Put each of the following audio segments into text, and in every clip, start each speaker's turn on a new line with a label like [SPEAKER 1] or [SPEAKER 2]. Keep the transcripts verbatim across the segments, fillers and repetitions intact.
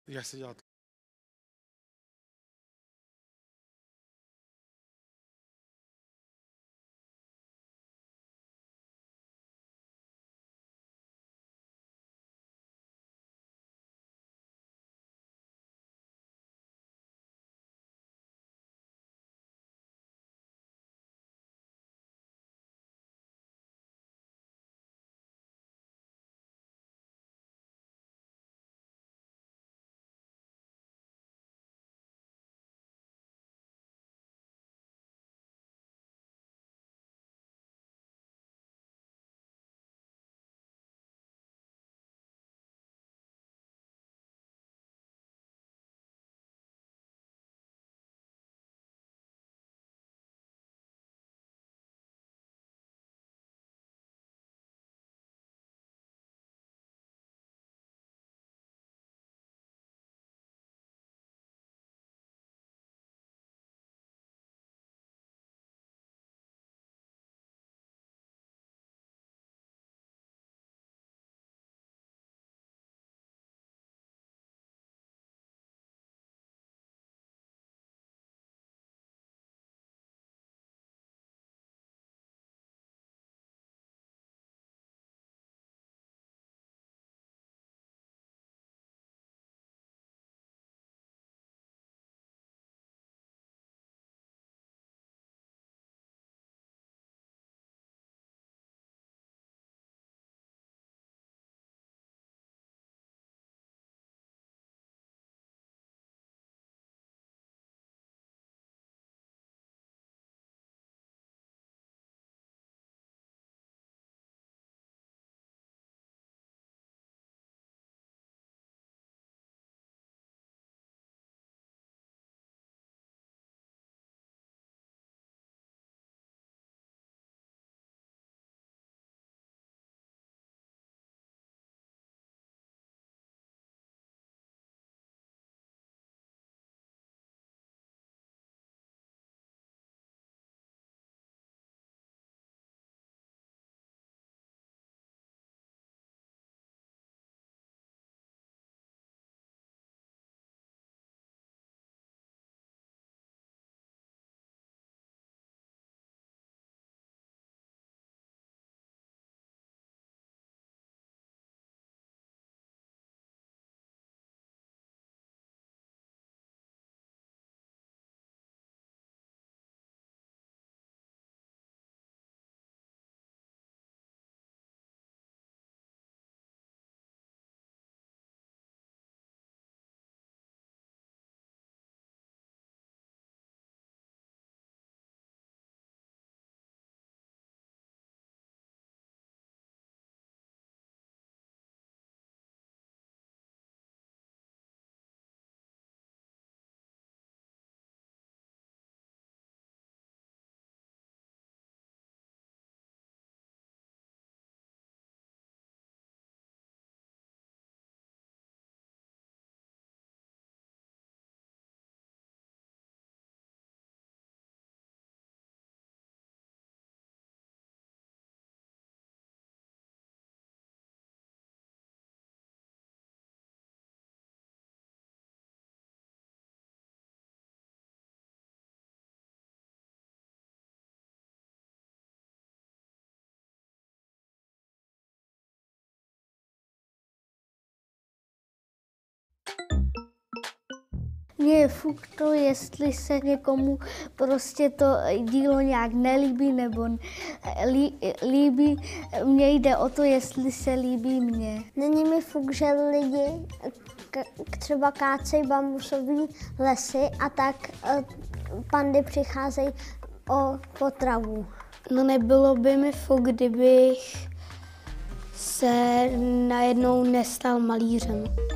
[SPEAKER 1] Jak se dělá?
[SPEAKER 2] Mně je fuk to, jestli se někomu prostě to dílo nějak nelíbí nebo lí, líbí. Mně jde o to, jestli se líbí mně.
[SPEAKER 3] Není mi fuk, že lidi k- třeba kácejí bambusové lesy a tak e, pandy přicházejí o potravu.
[SPEAKER 4] No nebylo by mi fuk, kdybych se najednou nestal malířem.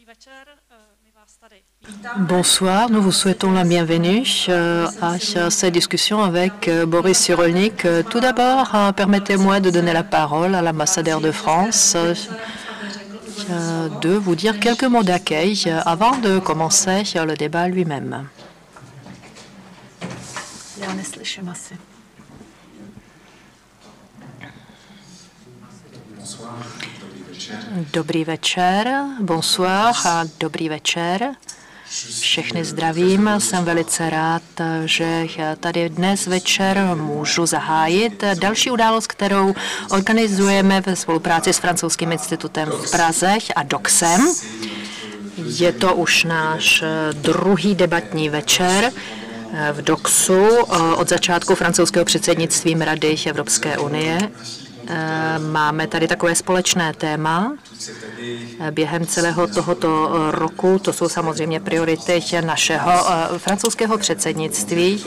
[SPEAKER 1] Bonsoir, nous vous souhaitons la bienvenue euh, à cette discussion avec euh, Boris Cyrulnik. Euh, tout d'abord, euh, permettez-moi de donner la parole à l'ambassadeur de France, euh, euh, de vous dire quelques mots d'accueil euh, avant de commencer euh, le débat lui-même. Dobrý večer, bonsoir a dobrý večer. Všechny zdravím, jsem velice rád, že tady dnes večer můžu zahájit další událost, kterou organizujeme ve spolupráci s Francouzským institutem v Praze a DOXem. Je to už náš druhý debatní večer v DOXu od začátku francouzského předsednictví Rady Evropské unie. Máme tady takové společné téma během celého tohoto roku. To jsou samozřejmě priority našeho francouzského předsednictví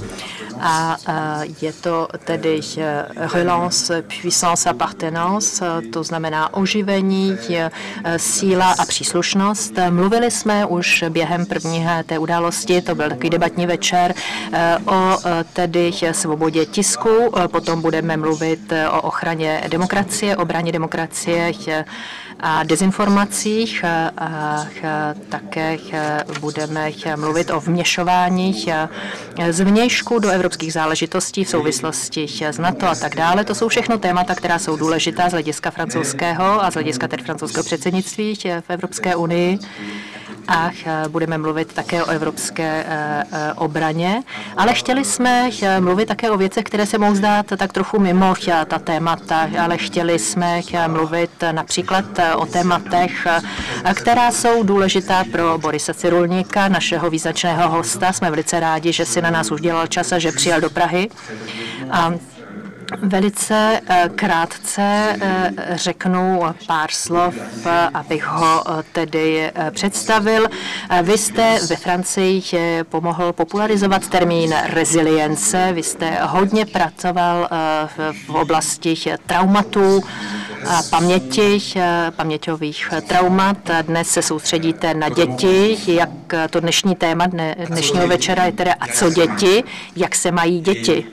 [SPEAKER 1] a je to tedy relance, puissance, appartenance, to znamená oživení, síla a příslušnost. Mluvili jsme už během první té události, to byl takový debatní večer, o tedy svobodě tisku, potom budeme mluvit o ochraně demokracie, obraně demokracie a dezinformacích a také budeme mluvit o vměšování zvnějšku do evropských záležitostí v souvislosti s NATO a tak dále. To jsou všechno témata, která jsou důležitá z hlediska francouzského a z hlediska tedy francouzského předsednictví v Evropské unii. A budeme mluvit také o evropské obraně, ale chtěli jsme mluvit také o věcech, které se mohou zdát tak trochu mimo ta témata, ale chtěli jsme mluvit například o tématech, která jsou důležitá pro Borise Cyrulnika, našeho význačného hosta. Jsme velice rádi, že si na nás udělal čas a že přijel do Prahy. A velice krátce řeknu pár slov, abych ho tedy představil. Vy jste ve Francii pomohl popularizovat termín rezilience. Vy jste hodně pracoval v oblasti traumatů a paměti, paměťových traumat. Dnes se soustředíte na děti, jak to dnešní téma dnešního večera je teda a co děti, jak se mají děti.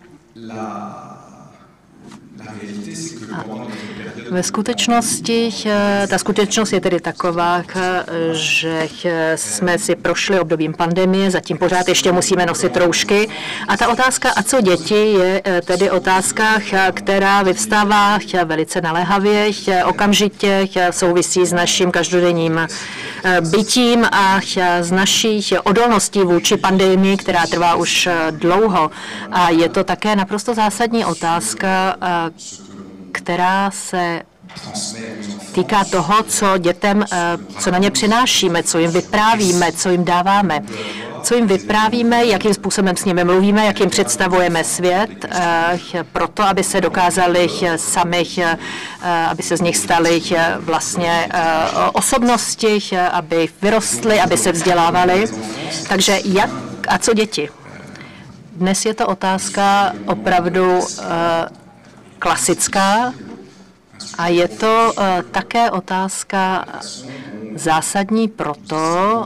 [SPEAKER 1] Ve skutečnosti, ta skutečnost je tedy taková, že jsme si prošli obdobím pandemie, zatím pořád ještě musíme nosit roušky. A ta otázka, a co děti, je tedy otázka, která vyvstává velice naléhavě, okamžitě souvisí s naším každodenním bytím a s naší odolností vůči pandemii, která trvá už dlouho. A je to také naprosto zásadní otázka, která se týká toho, co dětem, co na ně přinášíme, co jim vyprávíme, co jim dáváme. Co jim vyprávíme, jakým způsobem s nimi mluvíme, jak jim představujeme svět, proto, aby se dokázali sami, aby se z nich stali vlastně osobnosti, aby vyrostly, aby se vzdělávali. Takže jak a co děti? Dnes je to otázka opravdu klasická a je to uh, také otázka zásadní proto,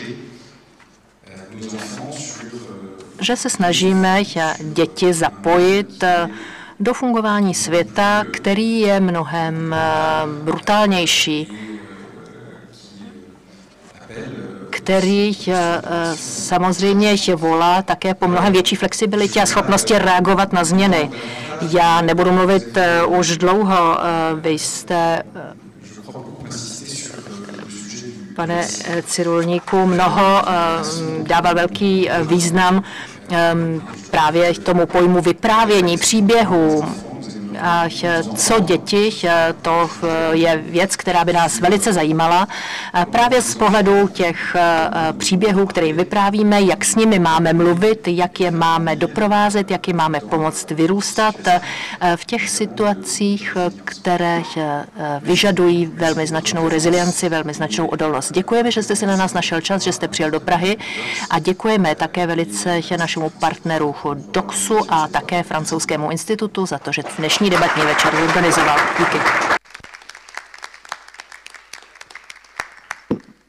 [SPEAKER 1] že se snažíme děti zapojit do fungování světa, který je mnohem uh, brutálnější, který uh, samozřejmě volá také po mnohem větší flexibilitě a schopnosti reagovat na změny. Já nebudu mluvit uh, už dlouho. Uh, vy jste, uh, pane Cyrulníku, mnoho uh, dával velký uh, význam um, právě tomu pojmu vyprávění příběhů. A co děti, to je věc, která by nás velice zajímala. Právě z pohledu těch příběhů, které vyprávíme, jak s nimi máme mluvit, jak je máme doprovázet, jak jim máme pomoct vyrůstat v těch situacích, které vyžadují velmi značnou rezilienci, velmi značnou odolnost. Děkujeme, že jste si na nás našel čas, že jste přijel do Prahy a děkujeme také velice našemu partneru DOXu a také Francouzskému institutu za to, že dnešní debatní večer organizoval. Díky.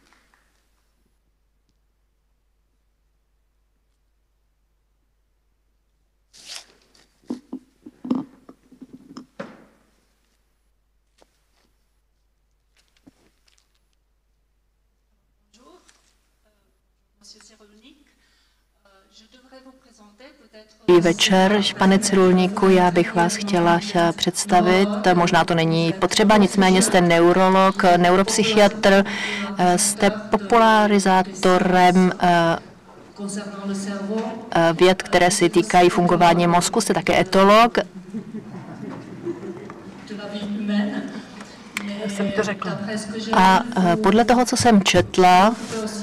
[SPEAKER 1] Dobrý večer, pane Cyrulníku, já bych vás chtěla představit, možná to není potřeba, nicméně jste neurolog, neuropsychiatr, jste popularizátorem věd, které se týkají fungování mozku, jste také etolog. Jsem to řekla. A podle toho, co jsem četla,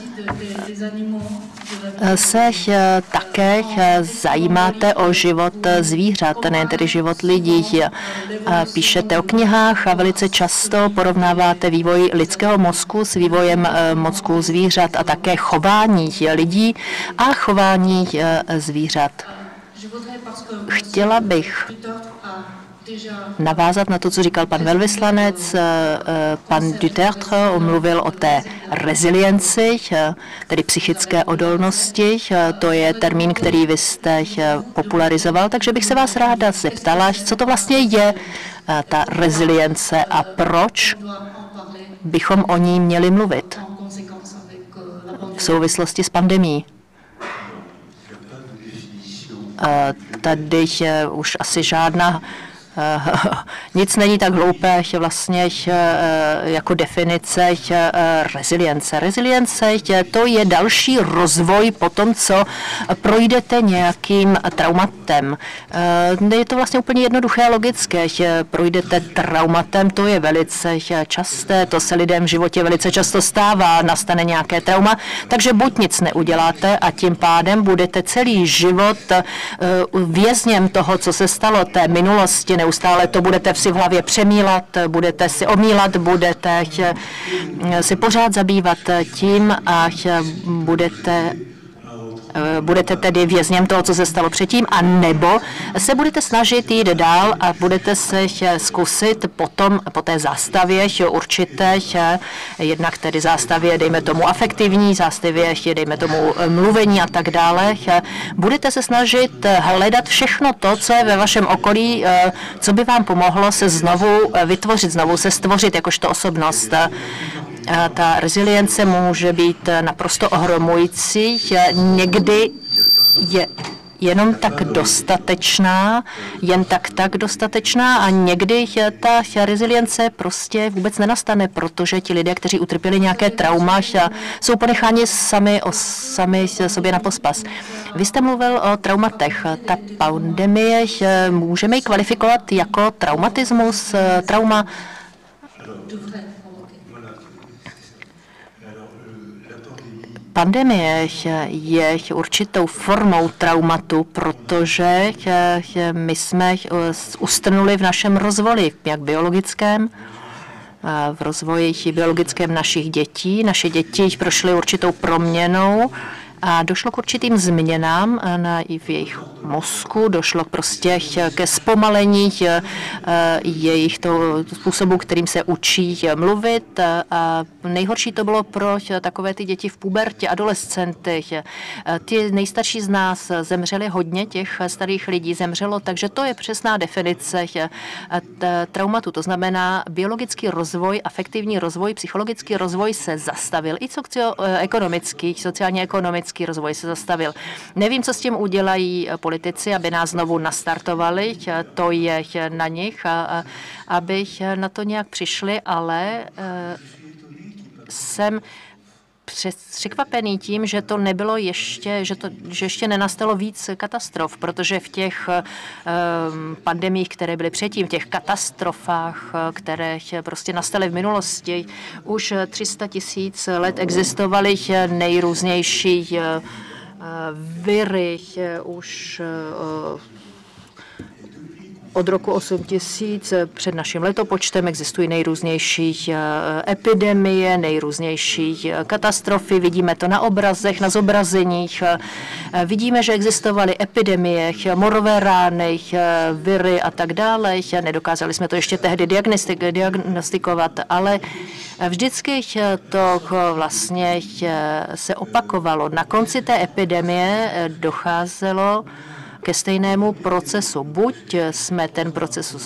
[SPEAKER 1] se také zajímáte o život zvířat, ne tedy život lidí. Píšete o knihách a velice často porovnáváte vývoj lidského mozku s vývojem mozku zvířat a také chování lidí a chování zvířat. Chtěla bych navázat na to, co říkal pan velvyslanec. Pan Duterte mluvil o té rezilienci, tedy psychické odolnosti. To je termín, který vy jste popularizoval, takže bych se vás ráda zeptala, co to vlastně je ta rezilience a proč bychom o ní měli mluvit v souvislosti s pandemií. Tady už asi žádná nic není tak hloupé vlastně jako definice rezilience. Rezilience to je další rozvoj po tom, co projdete nějakým traumatem. Je to vlastně úplně jednoduché a logické. Projdete traumatem, to je velice časté, to se lidem v životě velice často stává, nastane nějaké trauma, takže buď nic neuděláte a tím pádem budete celý život vězněm toho, co se stalo, té minulosti, neustále to budete si v hlavě přemílat, budete si omílat, budete si pořád zabývat tím a budete budete tedy vězněm toho, co se stalo předtím, a nebo se budete snažit jít dál a budete se zkusit potom po té zástavě určité, jednak tedy zástavě, dejme tomu afektivní, zástavě, dejme tomu mluvení a tak dále, budete se snažit hledat všechno to, co je ve vašem okolí, co by vám pomohlo se znovu vytvořit, znovu se stvořit jakožto osobnost. Ta rezilience může být naprosto ohromující, někdy je jenom tak dostatečná, jen tak tak dostatečná a někdy ta rezilience prostě vůbec nenastane, protože ti lidé, kteří utrpěli nějaké trauma, jsou ponecháni sami, o, sami sobě na pospas. Vy jste mluvil o traumatech. Ta pandemie můžeme ji kvalifikovat jako traumatismus, trauma. Pandemie je určitou formou traumatu, protože my jsme ustrnuli v našem rozvoji, jak biologickém, v rozvoji biologickém našich dětí. Naše děti prošly určitou proměnou a došlo k určitým změnám na, i v jejich mozku, došlo prostě ke zpomalení jejich toho způsobu, kterým se učí mluvit. A nejhorší to bylo pro takové ty děti v pubertě, adolescenty. Ty nejstarší z nás zemřeli, hodně těch starých lidí zemřelo, takže to je přesná definice traumatu. To znamená biologický rozvoj, afektivní rozvoj, psychologický rozvoj se zastavil. I socioekonomický, sociálně-ekonomický rozvoj se zastavil. Nevím, co s tím udělají politici, aby nás znovu nastartovali, to je na nich, aby na to nějak přišli, ale jsem překvapený tím, že to nebylo ještě, že, to, že ještě nenastalo víc katastrof, protože v těch um, pandemiích, které byly předtím, v těch katastrofách, které prostě nastaly v minulosti, už tři sta tisíc let existovaly nejrůznější uh, viry, už uh, od roku osm tisíc před naším letopočtem existují nejrůznější epidemie, nejrůznější katastrofy. Vidíme to na obrazech, na zobrazeních. Vidíme, že existovaly epidemie, morové rány, viry a tak dále. Nedokázali jsme to ještě tehdy diagnostikovat, ale vždycky to vlastně se opakovalo. Na konci té epidemie docházelo ke stejnému procesu. Buď jsme ten proces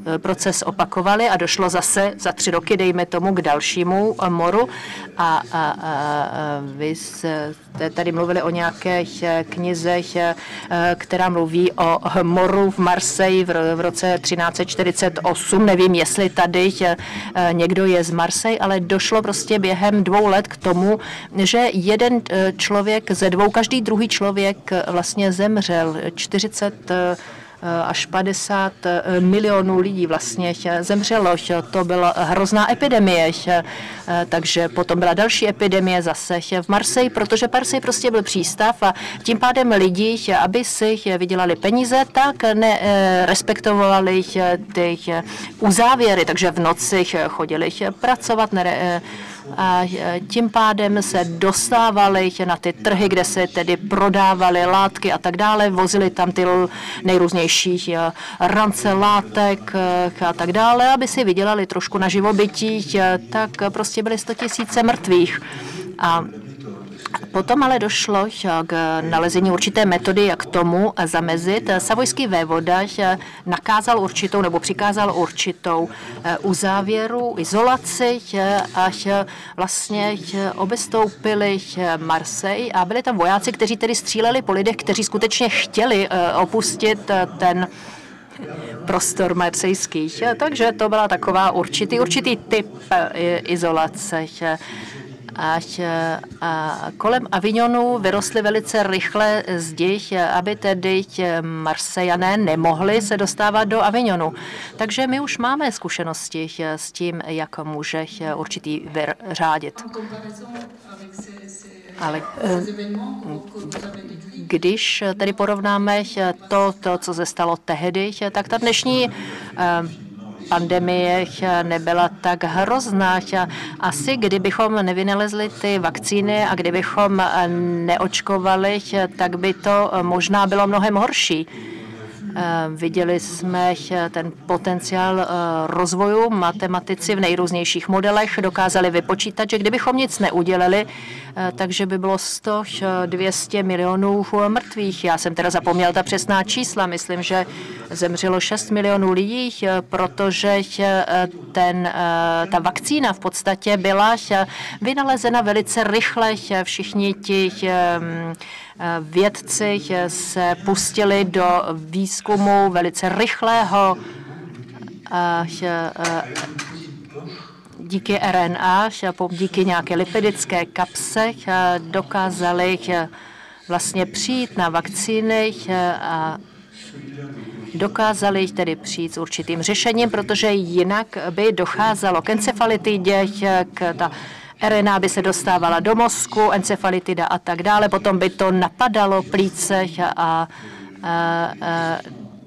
[SPEAKER 1] proces opakovali a došlo zase za tři roky, dejme tomu, k dalšímu moru. A, a, a vy jste tady mluvili o nějakých knizech, která mluví o moru v Marseille v roce třináct set čtyřicet osm. Nevím, jestli tady někdo je z Marseille, ale došlo prostě během dvou let k tomu, že jeden člověk ze dvou, každý druhý člověk vlastně zemřel. čtyřicet až padesát milionů lidí vlastně zemřelo. To byla hrozná epidemie, takže potom byla další epidemie zase v Marseille, protože Marseille prostě byl přístav a tím pádem lidi, aby si vydělali peníze, tak nerespektovali ty uzávěry, takže v noci chodili pracovat, ne, a tím pádem se dostávali na ty trhy, kde se tedy prodávaly látky a tak dále, vozili tam ty nejrůznější rance látek a tak dále, aby si vydělali trošku na živobytí, tak prostě byly sto tisíce mrtvých. A potom ale došlo k nalezení určité metody, jak tomu zamezit. Savojský vévoda nakázal určitou nebo přikázal určitou uzávěru, izolaci, až vlastně obestoupili Marseille a byli tam vojáci, kteří tedy stříleli po lidech, kteří skutečně chtěli opustit ten prostor marsejský. Takže to byla taková určitý, určitý typ izolace. A, a kolem Avignonu vyrostly velice rychle zdi, aby tedy Marsejané nemohli se dostávat do Avignonu. Takže my už máme zkušenosti s tím, jak může určitý vir řádit. Ale když tedy porovnáme to, to, co se stalo tehdy, tak ta dnešní pandemie nebyla tak hrozná. Asi kdybychom nevynalezli ty vakcíny a kdybychom neočkovali, tak by to možná bylo mnohem horší. Viděli jsme ten potenciál rozvoju. Matematici v nejrůznějších modelech dokázali vypočítat, že kdybychom nic neudělali, takže by bylo sto až dvě stě milionů mrtvých. Já jsem teda zapomněl ta přesná čísla. Myslím, že zemřelo šest milionů lidí, protože ten, ta vakcína v podstatě byla vynalezena velice rychle. Všichni ti vědci se pustili do výzkumu velice rychlého díky R N A, díky nějaké lipidické kapse dokázali vlastně přijít na vakcíny a dokázali tedy přijít s určitým řešením, protože jinak by docházelo k encefalitidě, k ta R N A by se dostávala do mozku, encefalitida a tak dále, potom by to napadalo plíce a, a, a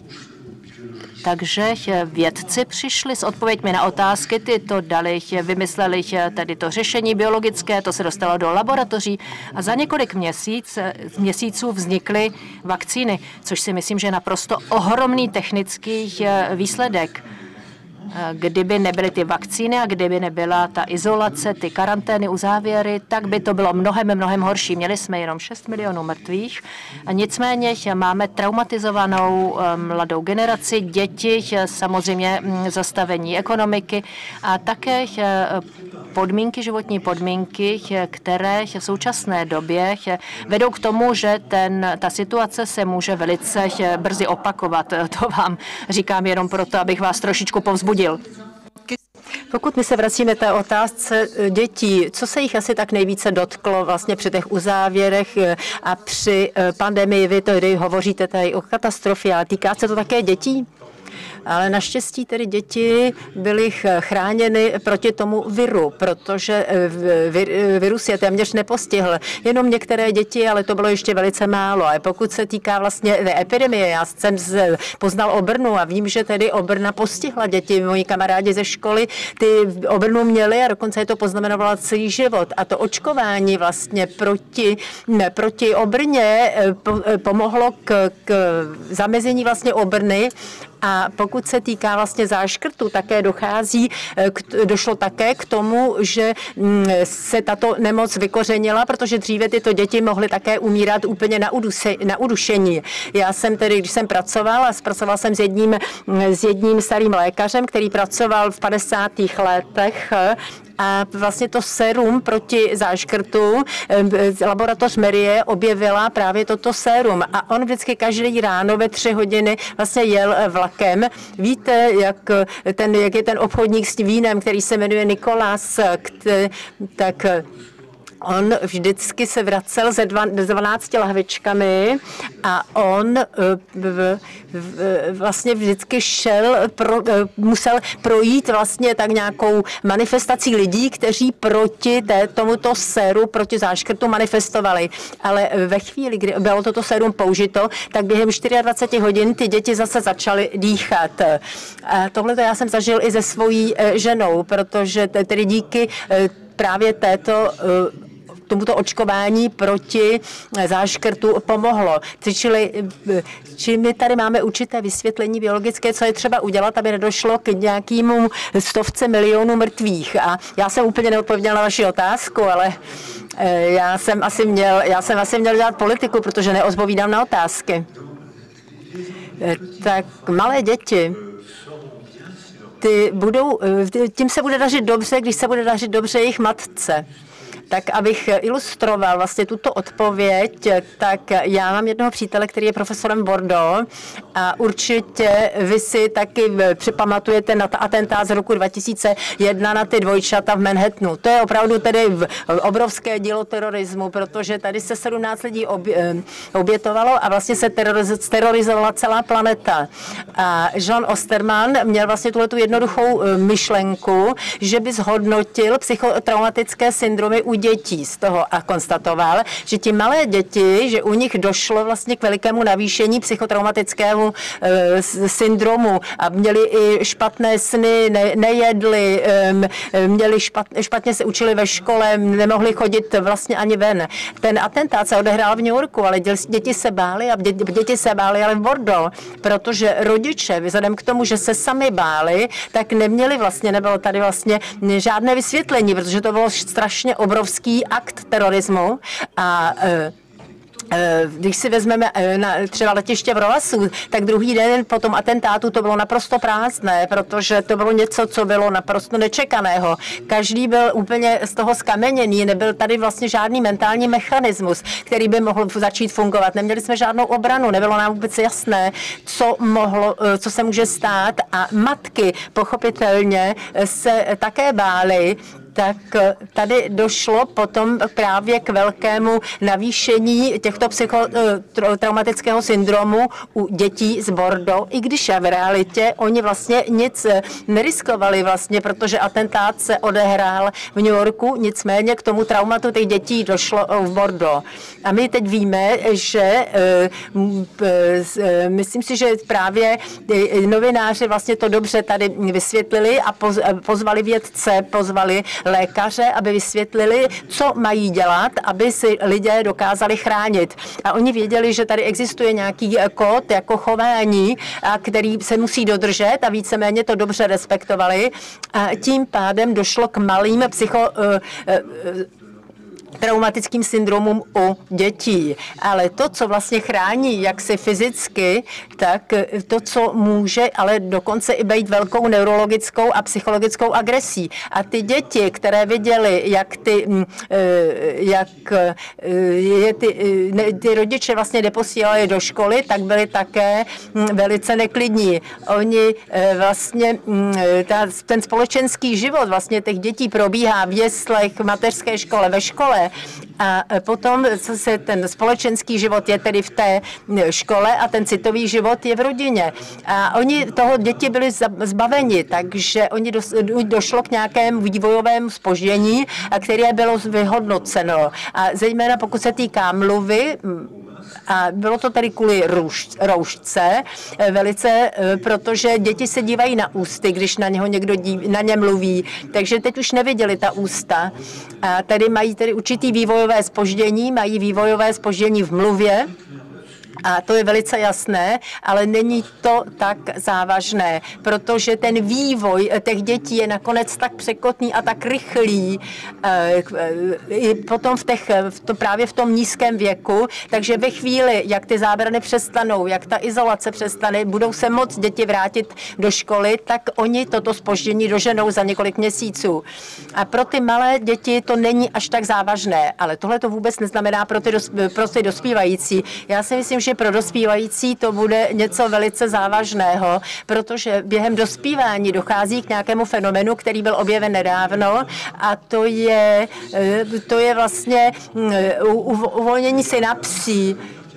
[SPEAKER 1] takže vědci přišli s odpověďmi na otázky, ty to dali, vymysleli tedy to řešení biologické, to se dostalo do laboratoří a za několik měsíc, měsíců vznikly vakcíny, což si myslím, že je naprosto ohromný technický výsledek. Kdyby nebyly ty vakcíny a kdyby nebyla ta izolace, ty karantény, uzávěry, tak by to bylo mnohem, mnohem horší. Měli jsme jenom šest milionů mrtvých. A nicméně máme traumatizovanou mladou generaci, děti, samozřejmě zastavení ekonomiky a také podmínky, životní podmínky, které v současné době vedou k tomu, že ten, ta situace se může velice brzy opakovat. To vám říkám jenom proto, abych vás trošičku povzbudil.
[SPEAKER 5] Pokud my se vracíme té otázce dětí, co se jich asi tak nejvíce dotklo vlastně při těch uzávěrech a při pandemii, vy tady hovoříte tady o katastrofě, ale týká se to také dětí? Ale naštěstí tedy děti byly chráněny proti tomu viru, protože virus je téměř nepostihl. Jenom některé děti, ale to bylo ještě velice málo. A pokud se týká vlastně té epidemie, já jsem poznal Obrnu a vím, že tedy Obrna postihla děti. Moji kamarádi ze školy ty Obrnu měli a dokonce je to poznamenovalo celý život. A to očkování vlastně proti, proti Obrně pomohlo k, k zamezení vlastně Obrny A pokud se týká vlastně záškrtu, také dochází, došlo také k tomu, že se tato nemoc vykořenila, protože dříve tyto děti mohly také umírat úplně na, uduse, na udušení. Já jsem tedy, když jsem pracovala, pracovala jsem s jedním, s jedním starým lékařem, který pracoval v padesátých letech, a vlastně to sérum proti záškrtu, laboratoř Merie objevila právě toto sérum. A on vždycky každý ráno ve tři hodiny vlastně jel vlakem. Víte, jak, ten, jak je ten obchodník s vínem, který se jmenuje Nikolás, tak on vždycky se vracel se dvanácti lahvičkami a on v, v, vlastně vždycky šel, pro, musel projít vlastně tak nějakou manifestací lidí, kteří proti té, tomuto séru, proti záškrtu manifestovali. Ale ve chvíli, kdy bylo toto sérum použito, tak během dvacet čtyři hodin ty děti zase začaly dýchat. A tohle já jsem zažil i se svojí ženou, protože tedy díky právě této tomuto očkování proti záškrtu pomohlo. Čili, či my tady máme určité vysvětlení biologické, co je třeba udělat, aby nedošlo k nějakému stovce milionů mrtvých. A já jsem úplně neodpověděla na vaši otázku, ale já jsem asi měl, já jsem asi měl dělat politiku, protože neodpovídám na otázky. Tak malé děti, ty budou, tím se bude dařit dobře, když se bude dařit dobře jejich matce. Tak abych ilustroval vlastně tuto odpověď, tak já mám jednoho přítele, který je profesorem Bordeaux a určitě vy si taky připamatujete na atentát z roku dva tisíce jedna na ty dvojčata v Manhattanu. To je opravdu tedy obrovské dílo terorismu, protože tady se sedmnáct lidí obětovalo a vlastně se terorizovala celá planeta. A Jean Osterman měl vlastně tuhletu jednoduchou myšlenku, že by zhodnotil psychotraumatické syndromy u dětí z toho a konstatoval, že ti malé děti, že u nich došlo vlastně k velikému navýšení psychotraumatického e, syndromu a měli i špatné sny, ne, nejedli, e, měli špat, špatně se učili ve škole, nemohli chodit vlastně ani ven. Ten atentát se odehrál v New Yorku, ale děti se bály a děti, děti se bály ale v Bordeaux, protože rodiče, vzhledem k tomu, že se sami báli, tak neměli vlastně, nebylo tady vlastně žádné vysvětlení, protože to bylo strašně obrovské akt terorismu a když si vezmeme na třeba letiště v Roasu, tak druhý den po tom atentátu to bylo naprosto prázdné, protože to bylo něco, co bylo naprosto nečekaného. Každý byl úplně z toho skameněný, nebyl tady vlastně žádný mentální mechanismus, který by mohl začít fungovat. Neměli jsme žádnou obranu, nebylo nám vůbec jasné, co mohlo, co se může stát a matky pochopitelně se také bály. Tak tady došlo potom právě k velkému navýšení těchto psychotraumatického syndromu u dětí z Bordeaux, i když v realitě oni vlastně nic neriskovali vlastně, protože atentát se odehrál v New Yorku, nicméně k tomu traumatu těch dětí došlo v Bordeaux. A my teď víme, že myslím si, že právě novináři vlastně to dobře tady vysvětlili a pozvali vědce, pozvali lékaře, aby vysvětlili, co mají dělat, aby si lidé dokázali chránit. A oni věděli, že tady existuje nějaký kód jako chování, a který se musí dodržet a víceméně to dobře respektovali. A tím pádem došlo k malým psycho traumatickým syndromům u dětí. Ale to, co vlastně chrání jaksi fyzicky, tak to, co může, ale dokonce i být velkou neurologickou a psychologickou agresí. A ty děti, které viděly, jak ty, jak je ty, ty rodiče vlastně neposílali do školy, tak byli také velice neklidní. Oni vlastně, ta, ten společenský život vlastně těch dětí probíhá v jeslech, v mateřské škole, ve škole. A potom co se ten společenský život je tedy v té škole a ten citový život je v rodině. A oni toho děti byli zbaveni, takže oni do, došlo k nějakému vývojovému zpoždění, a které bylo vyhodnoceno. A zejména pokud se týká mluvy, a bylo to tady kvůli rouš, roušce velice, protože děti se dívají na ústy, když na něho někdo dív, na ně mluví, takže teď už neviděli ta ústa. A tady mají tedy určitý vývojové zpoždění, mají vývojové zpoždění v mluvě. A to je velice jasné, ale není to tak závažné, protože ten vývoj těch dětí je nakonec tak překotný a tak rychlý, i potom v těch, v to, právě v tom nízkém věku, takže ve chvíli, jak ty zábrany přestanou, jak ta izolace přestane, budou se moc děti vrátit do školy, tak oni toto zpoždění doženou za několik měsíců. A pro ty malé děti to není až tak závažné, ale tohle to vůbec neznamená pro ty, dos, pro ty dospívající. Já si myslím, že pro dospívající to bude něco velice závažného, protože během dospívání dochází k nějakému fenomenu, který byl objeven nedávno, a to je, to je vlastně uvolnění synapsí.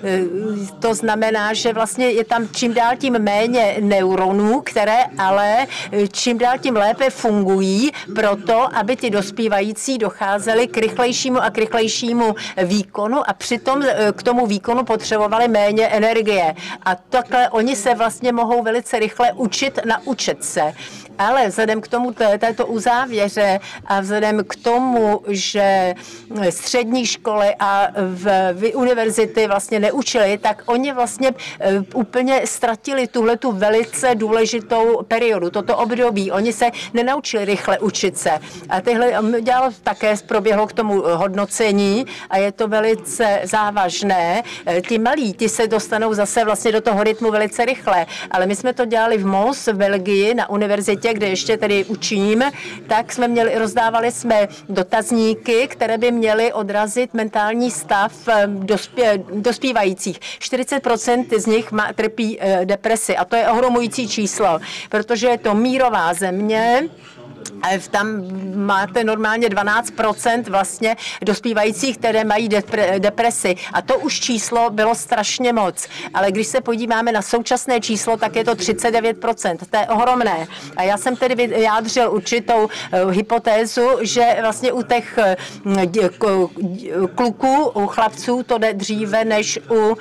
[SPEAKER 5] To znamená, že vlastně je tam čím dál tím méně neuronů, které ale čím dál tím lépe fungují proto, aby ty dospívající docházeli k rychlejšímu a k rychlejšímu výkonu a přitom k tomu výkonu potřebovali méně energie. A takhle oni se vlastně mohou velice rychle učit naučit se. Ale vzhledem k tomu této uzávěře a vzhledem k tomu, že střední školy a v, v univerzity vlastně neučili, tak oni vlastně úplně ztratili tuhletu velice důležitou periodu, toto období. Oni se nenaučili rychle učit se. A tyhle dělalo také proběhlo k tomu hodnocení a je to velice závažné. Ti malí, ti se dostanou zase vlastně do toho rytmu velice rychle. Ale my jsme to dělali v Mons v Belgii na univerzitě, kde ještě tedy učím, tak jsme měli, rozdávali jsme dotazníky, které by měly odrazit mentální stav dospě, dospívajících. čtyřicet procent z nich má, trpí depresi a to je ohromující číslo, protože je to mírová země, tam máte normálně dvanáct procent vlastně dospívajících, které mají depresi. A to už číslo bylo strašně moc. Ale když se podíváme na současné číslo, tak je to třicet devět procent. To je ohromné. A já jsem tedy vyjádřil určitou hypotézu, že vlastně u těch kluků, u chlapců to jde dříve než u,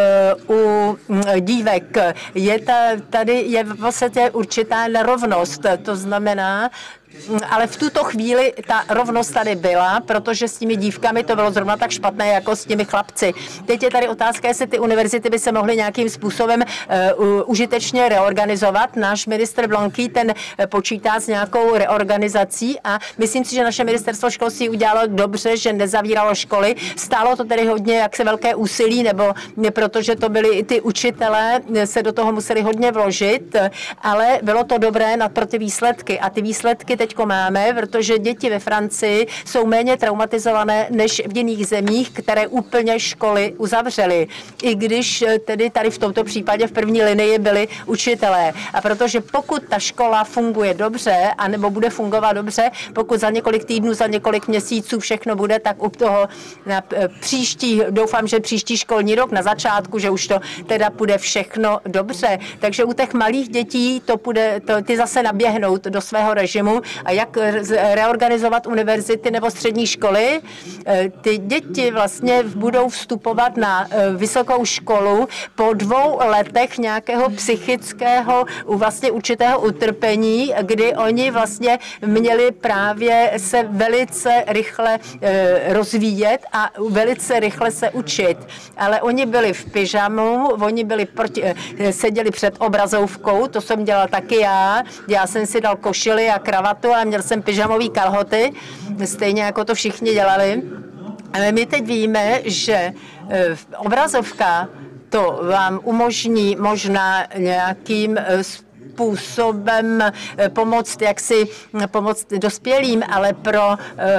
[SPEAKER 5] u dívek. Je ta, tady je vlastně určitá nerovnost. To znamená, ale v tuto chvíli ta rovnost tady byla, protože s těmi dívkami to bylo zrovna tak špatné jako s těmi chlapci. Teď je tady otázka, jestli ty univerzity by se mohly nějakým způsobem uh, užitečně reorganizovat. Náš ministr Blanqui, ten počítá s nějakou reorganizací a myslím si, že naše ministerstvo školství udělalo dobře, že nezavíralo školy. Stálo to tedy hodně jaksi velké úsilí, nebo protože to byli i ty učitelé, se do toho museli hodně vložit, ale bylo to dobré na pro ty výsledky a ty výsledky teďko máme, protože děti ve Francii jsou méně traumatizované než v jiných zemích, které úplně školy uzavřely. I když tedy tady v tomto případě v první linii byli učitelé. A protože pokud ta škola funguje dobře, anebo bude fungovat dobře, pokud za několik týdnů, za několik měsíců všechno bude, tak u toho na příští, doufám, že příští školní rok na začátku, že už to teda bude všechno dobře. Takže u těch malých dětí to bude, to, ty zase naběhnout do svého režimu. A jak reorganizovat univerzity nebo střední školy. Ty děti vlastně budou vstupovat na vysokou školu po dvou letech nějakého psychického vlastně určitého utrpení, kdy oni vlastně měli právě se velice rychle rozvíjet a velice rychle se učit. Ale oni byli v pyžamu, oni byli proti, seděli před obrazovkou, to jsem dělala taky já. Já jsem si dal košili a kravatu a měl jsem pyžamový kalhoty, stejně jako to všichni dělali. Ale my teď víme, že obrazovka to vám umožní možná nějakým způsobem pomoct, jak si pomoct dospělým, ale pro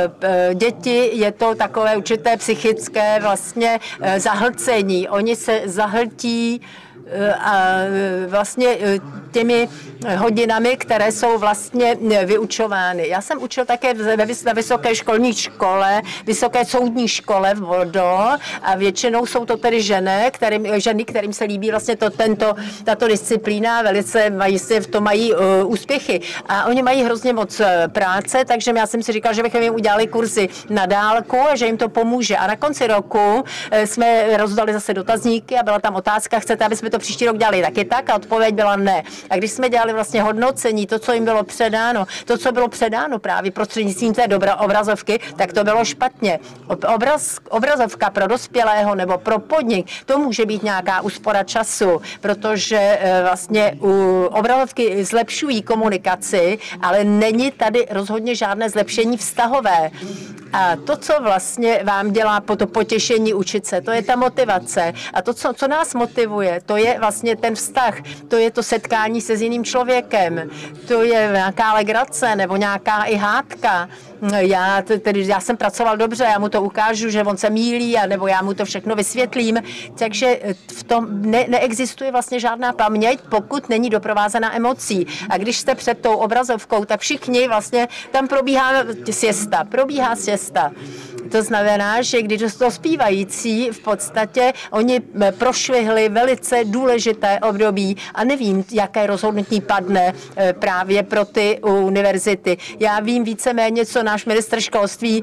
[SPEAKER 5] děti je to takové určité psychické vlastně zahlcení. Oni se zahltí a vlastně těmi hodinami, které jsou vlastně vyučovány. Já jsem učil také na vysoké školní škole, vysoké soudní škole v Bordeaux a většinou jsou to tedy ženy, kterým, ženy, kterým se líbí vlastně to, tento, tato disciplína, velice mají si v tom mají uh, úspěchy. A oni mají hrozně moc práce, takže já jsem si říkal, že bychom jim udělali kurzy na dálku a že jim to pomůže. A na konci roku jsme rozdali zase dotazníky a byla tam otázka, chcete, aby jsme to příští rok dělali taky tak a odpověď byla ne. A když jsme dělali vlastně hodnocení, to, co jim bylo předáno, to, co bylo předáno právě prostřednictvím té dobra obrazovky, tak to bylo špatně. Obraz, obrazovka pro dospělého nebo pro podnik, to může být nějaká úspora času, protože vlastně u obrazovky zlepšují komunikaci, ale není tady rozhodně žádné zlepšení vztahové. A to, co vlastně vám dělá po to potěšení učit se, to je ta motivace. A to, co, co nás motivuje, to je vlastně ten vztah, to je to setkání se s jiným člověkem, to je nějaká legrace nebo nějaká i hádka. Já, tedy, já jsem pracoval dobře, já mu to ukážu, že on se mýlí, nebo já mu to všechno vysvětlím. Takže v tom ne, neexistuje vlastně žádná paměť, pokud není doprovázená emocí. A když jste před tou obrazovkou, tak všichni vlastně tam probíhá siesta, probíhá siesta. To znamená, že když to zpívající v podstatě oni prošvihli velice důležité období a nevím, jaké rozhodnutí padne právě pro ty univerzity. Já vím víceméně, co náš ministr školství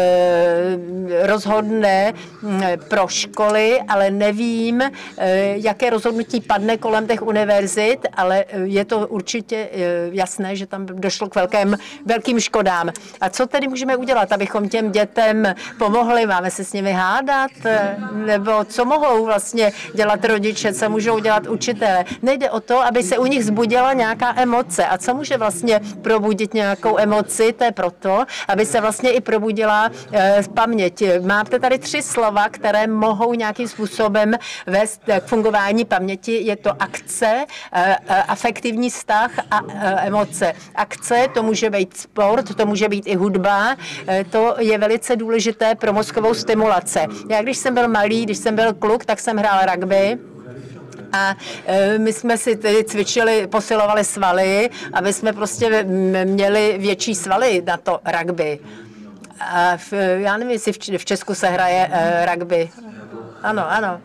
[SPEAKER 5] rozhodne pro školy, ale nevím, jaké rozhodnutí padne kolem těch univerzit, ale je to určitě jasné, že tam došlo k velkým, velkým škodám. A co tedy můžeme udělat, abychom těm dětem pomohli? Máme se s nimi hádat? Nebo co mohou vlastně dělat rodiče, co můžou dělat učitelé? Nejde o to, aby se u nich zbudila nějaká emoce. A co může vlastně probudit nějakou emoci? To je proto, aby se vlastně i probudila e, paměť. Máte tady tři slova, které mohou nějakým způsobem vést k fungování paměti. Je to akce, e, e, afektivní vztah a e, emoce. Akce, to může být sport, to může být i hudba. E, to je velice důležité pro mozkovou stimulace. Já když jsem byl malý, když jsem byl kluk, tak jsem hrál rugby. A my jsme si tedy cvičili, posilovali svaly, aby jsme prostě měli větší svaly na to rugby. A v, já nevím, jestli v Česku se hraje uh, rugby. Ano, ano.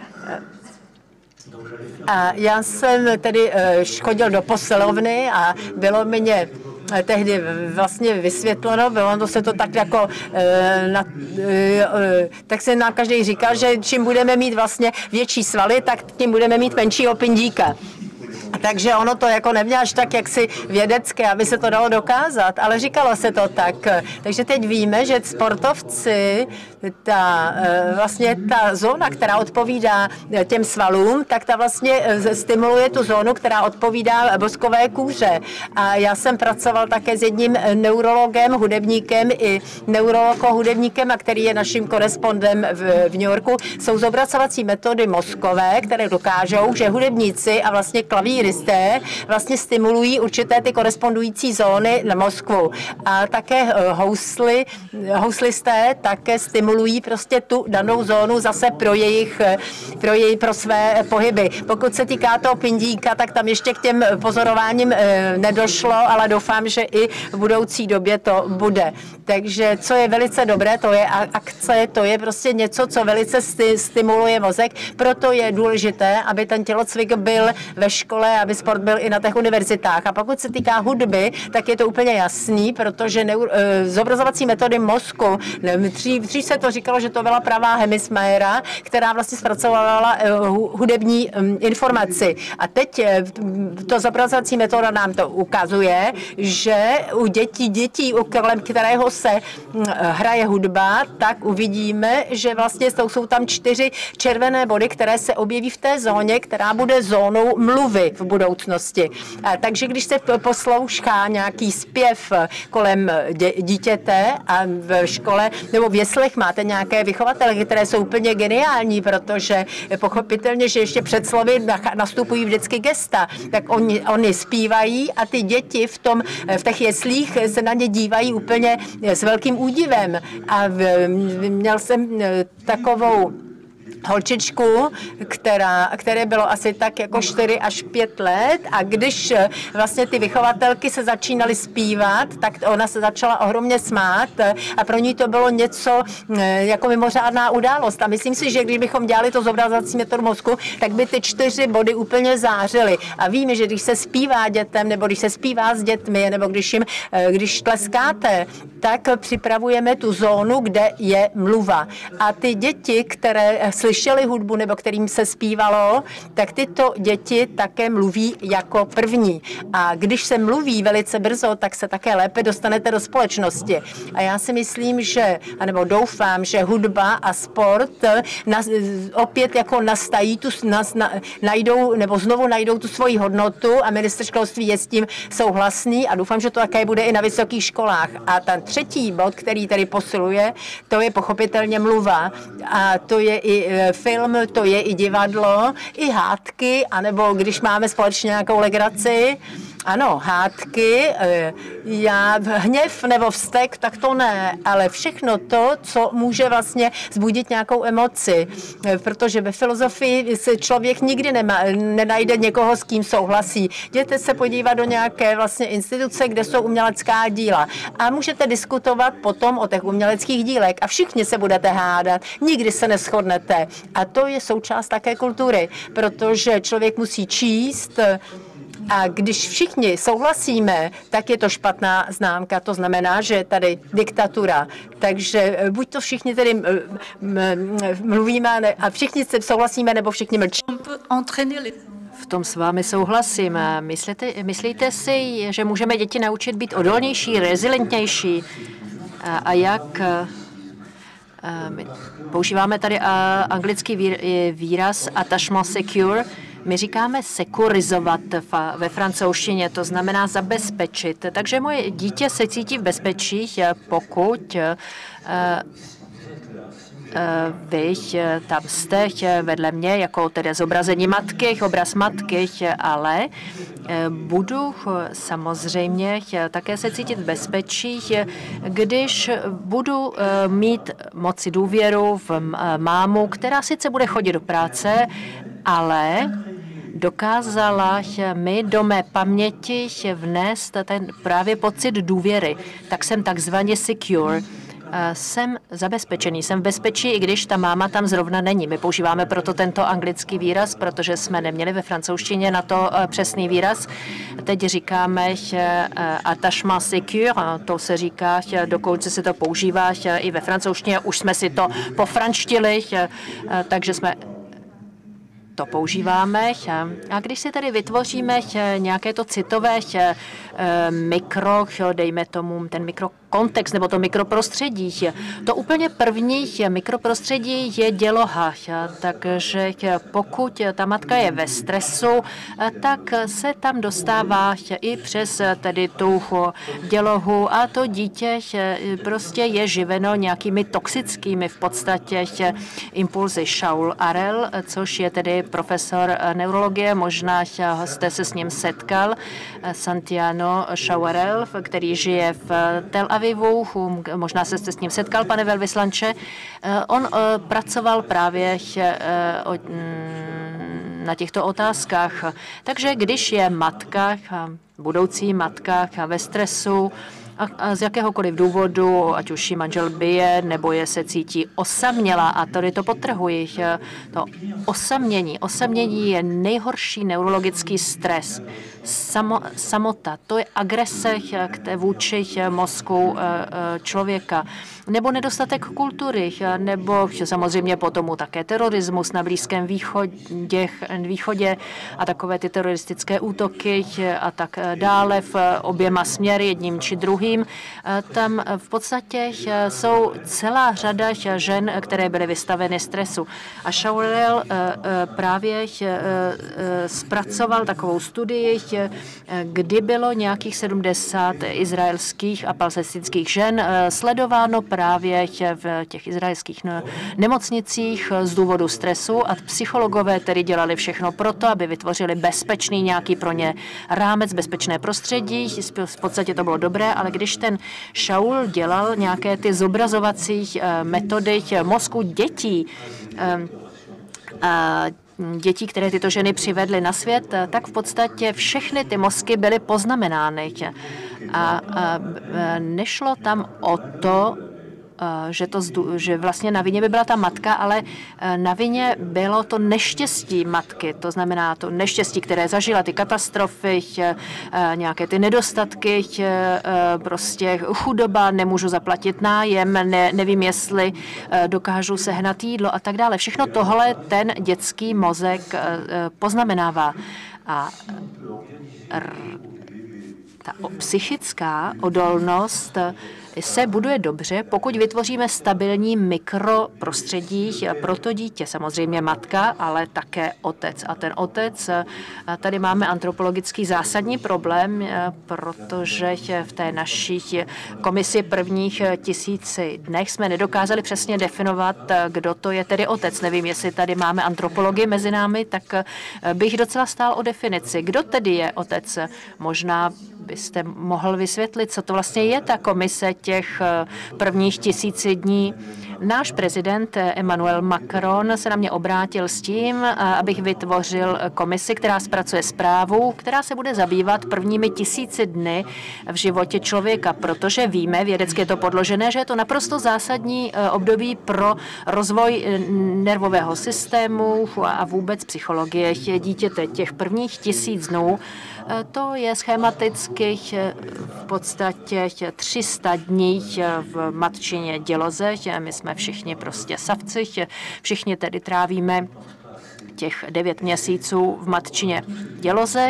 [SPEAKER 5] A já jsem tedy uh, chodil do posilovny a bylo mě tehdy vlastně vysvětleno, bylo to se to tak jako, e, na, e, tak se nám každý říkal, že čím budeme mít vlastně větší svaly, tak tím budeme mít menšího pindíka. Takže ono to jako nemělo až tak jaksi vědecké, aby se to dalo dokázat, ale říkalo se to tak. Takže teď víme, že sportovci, ta, vlastně ta zóna, která odpovídá těm svalům, tak ta vlastně stimuluje tu zónu, která odpovídá mozkové kůře. A já jsem pracoval také s jedním neurologem, hudebníkem i neurologem, a který je naším korespondentem v, v New Yorku. Jsou zobrazovací metody mozkové, které dokážou, že hudebníci a vlastně klavíristé vlastně stimulují určité ty korespondující zóny na mozku. A také hously, houslisté také stimulují prostě tu danou zónu zase pro jejich, pro jejich, pro své pohyby. Pokud se týká toho pindíka, tak tam ještě k těm pozorováním nedošlo, ale doufám, že i v budoucí době to bude. Takže co je velice dobré, to je akce, to je prostě něco, co velice stimuluje mozek, proto je důležité, aby ten tělocvik byl ve škole, aby sport byl i na těch univerzitách. A pokud se týká hudby, tak je to úplně jasný, protože neur, zobrazovací metody mozku, dřív, dřív se to říkalo, že to byla pravá hemisféra, která vlastně zpracovala hudební informaci. A teď to zobrazovací metoda nám to ukazuje, že u dětí, dětí, kolem kterého se hraje hudba, tak uvidíme, že vlastně jsou tam čtyři červené body, které se objeví v té zóně, která bude zónou mluvy v budoucnosti. A takže když se poslouchá nějaký zpěv kolem dě, dítěte a v škole nebo v jeslech máte nějaké vychovatele, které jsou úplně geniální, protože pochopitelně, že ještě před slovy nastupují vždycky gesta, tak oni, oni zpívají a ty děti v, tom, v těch jeslích se na ně dívají úplně s velkým údivem. A v, měl jsem takovou holčičku, která, které bylo asi tak jako čtyři až pět let a když vlastně ty vychovatelky se začínaly zpívat, tak ona se začala ohromně smát a pro ní to bylo něco jako mimořádná událost. A myslím si, že když bychom dělali to zobrazovací metodu mozku, tak by ty čtyři body úplně zářily. A víme, že když se zpívá dětem, nebo když se zpívá s dětmi, nebo když jim, když tleskáte, tak připravujeme tu zónu, kde je mluva. A ty děti, které slyšeli hudbu nebo kterým se zpívalo, tak tyto děti také mluví jako první. A když se mluví velice brzo, tak se také lépe dostanete do společnosti. A já si myslím, že, anebo doufám, že hudba a sport na, opět jako nastají, tu, nas, na, najdou, nebo znovu najdou tu svoji hodnotu a ministr školství je s tím souhlasný a doufám, že to také bude i na vysokých školách. A ten třetí bod, který tady posiluje, to je pochopitelně mluva. A to je i film, to je i divadlo, i hádky, anebo když máme společně nějakou legraci. Ano, hádky, já hněv nebo vztek, tak to ne, ale všechno to, co může vlastně vzbudit nějakou emoci, protože ve filozofii se člověk nikdy nemá, nenajde někoho, s kým souhlasí. Jděte se podívat do nějaké vlastně instituce, kde jsou umělecká díla a můžete diskutovat potom o těch uměleckých dílech a všichni se budete hádat, nikdy se neshodnete a to je součást také kultury, protože člověk musí číst. A když všichni souhlasíme, tak je to špatná známka. To znamená, že je tady diktatura. Takže buď to všichni tedy mluvíme a všichni se souhlasíme, nebo všichni mlčí.
[SPEAKER 1] V tom s vámi souhlasím. Myslíte, myslíte si, že můžeme děti naučit být odolnější, rezilentnější? A, a jak... My používáme tady anglický výraz attachement secure. My říkáme sekurizovat ve francouzštině, to znamená zabezpečit. Takže moje dítě se cítí v bezpečí, pokud vy tam jste vedle mě, jako tedy zobrazení matky, obraz matky, ale budu samozřejmě také se cítit v bezpečí, když budu mít moci důvěru v mámu, která sice bude chodit do práce, ale dokázala mi do mé paměti vnést ten právě pocit důvěry. Tak jsem takzvaně secure. Jsem zabezpečený, jsem v bezpečí, i když ta máma tam zrovna není. My používáme proto tento anglický výraz, protože jsme neměli ve francouzštině na to přesný výraz. Teď říkáme attachement secure, to se říká, dokonce se to používá i ve francouzštině, už jsme si to pofranštili, takže jsme to používáme. A když si tady vytvoříme nějaké to citové mikro, dejme tomu ten mikrokontext nebo to mikroprostředí, to úplně první mikroprostředí je děloha. Takže pokud ta matka je ve stresu, tak se tam dostává i přes tedy tu dělohu a to dítě prostě je živeno nějakými toxickými v podstatě impulzy. Shaul Arel, což je tedy profesor neurologie, možná jste se s ním setkal, Santiano Shawarel, který žije v Tel Avivu, možná se jste s ním setkal, pane velvyslanče. On pracoval právě na těchto otázkách. Takže když je matka, budoucí matka ve stresu, a z jakéhokoliv důvodu, ať už ji manžel bije, nebo je se cítí osamělá, a tady to podtrhuji, to osamění. Osamění je nejhorší neurologický stres. Samo, samota, to je agrese k té vůči mozku člověka. Nebo nedostatek kultury, nebo samozřejmě potom také terorismus na Blízkém východě, východě a takové ty teroristické útoky a tak dále v oběma směry, jedním či druhým. Tam v podstatě jsou celá řada žen, které byly vystaveny stresu. A Shawarel právě zpracoval takovou studii, kdy bylo nějakých sedmdesát izraelských a palestinských žen sledováno právě v těch izraelských nemocnicích z důvodu stresu a psychologové tedy dělali všechno proto, aby vytvořili bezpečný nějaký pro ně rámec, bezpečné prostředí. V podstatě to bylo dobré, ale když ten Shaul dělal nějaké ty zobrazovací metody mozku dětí, a dětí, které tyto ženy přivedly na svět, tak v podstatě všechny ty mozky byly poznamenány. A, a nešlo tam o to, že, to, že vlastně na vině by byla ta matka, ale na vině bylo to neštěstí matky, to znamená to neštěstí, které zažila, ty katastrofy, nějaké ty nedostatky, prostě chudoba, nemůžu zaplatit nájem, ne, nevím, jestli dokážu sehnat jídlo a tak dále. Všechno tohle ten dětský mozek poznamenává. A ta psychická odolnost se buduje dobře, pokud vytvoříme stabilní mikroprostředí pro to dítě. Samozřejmě matka, ale také otec. A ten otec, tady máme antropologický zásadní problém, protože v té naší komisi prvních tisíci dnech jsme nedokázali přesně definovat, kdo to je tedy otec. Nevím, jestli tady máme antropologii mezi námi, tak bych docela stál o definici. Kdo tedy je otec? Možná byste mohl vysvětlit, co to vlastně je ta komise těch prvních tisíci dní. Náš prezident Emmanuel Macron se na mě obrátil s tím, abych vytvořil komisi, která zpracuje zprávu, která se bude zabývat prvními tisíci dny v životě člověka, protože víme, vědecky je to podložené, že je to naprosto zásadní období pro rozvoj nervového systému a vůbec psychologie dítěte. Těch prvních tisíc dnů to je schematicky v podstatě tři sta dní v matčině děloze. My jsme všichni prostě savci, všichni tedy trávíme těch devět měsíců v matčině děloze.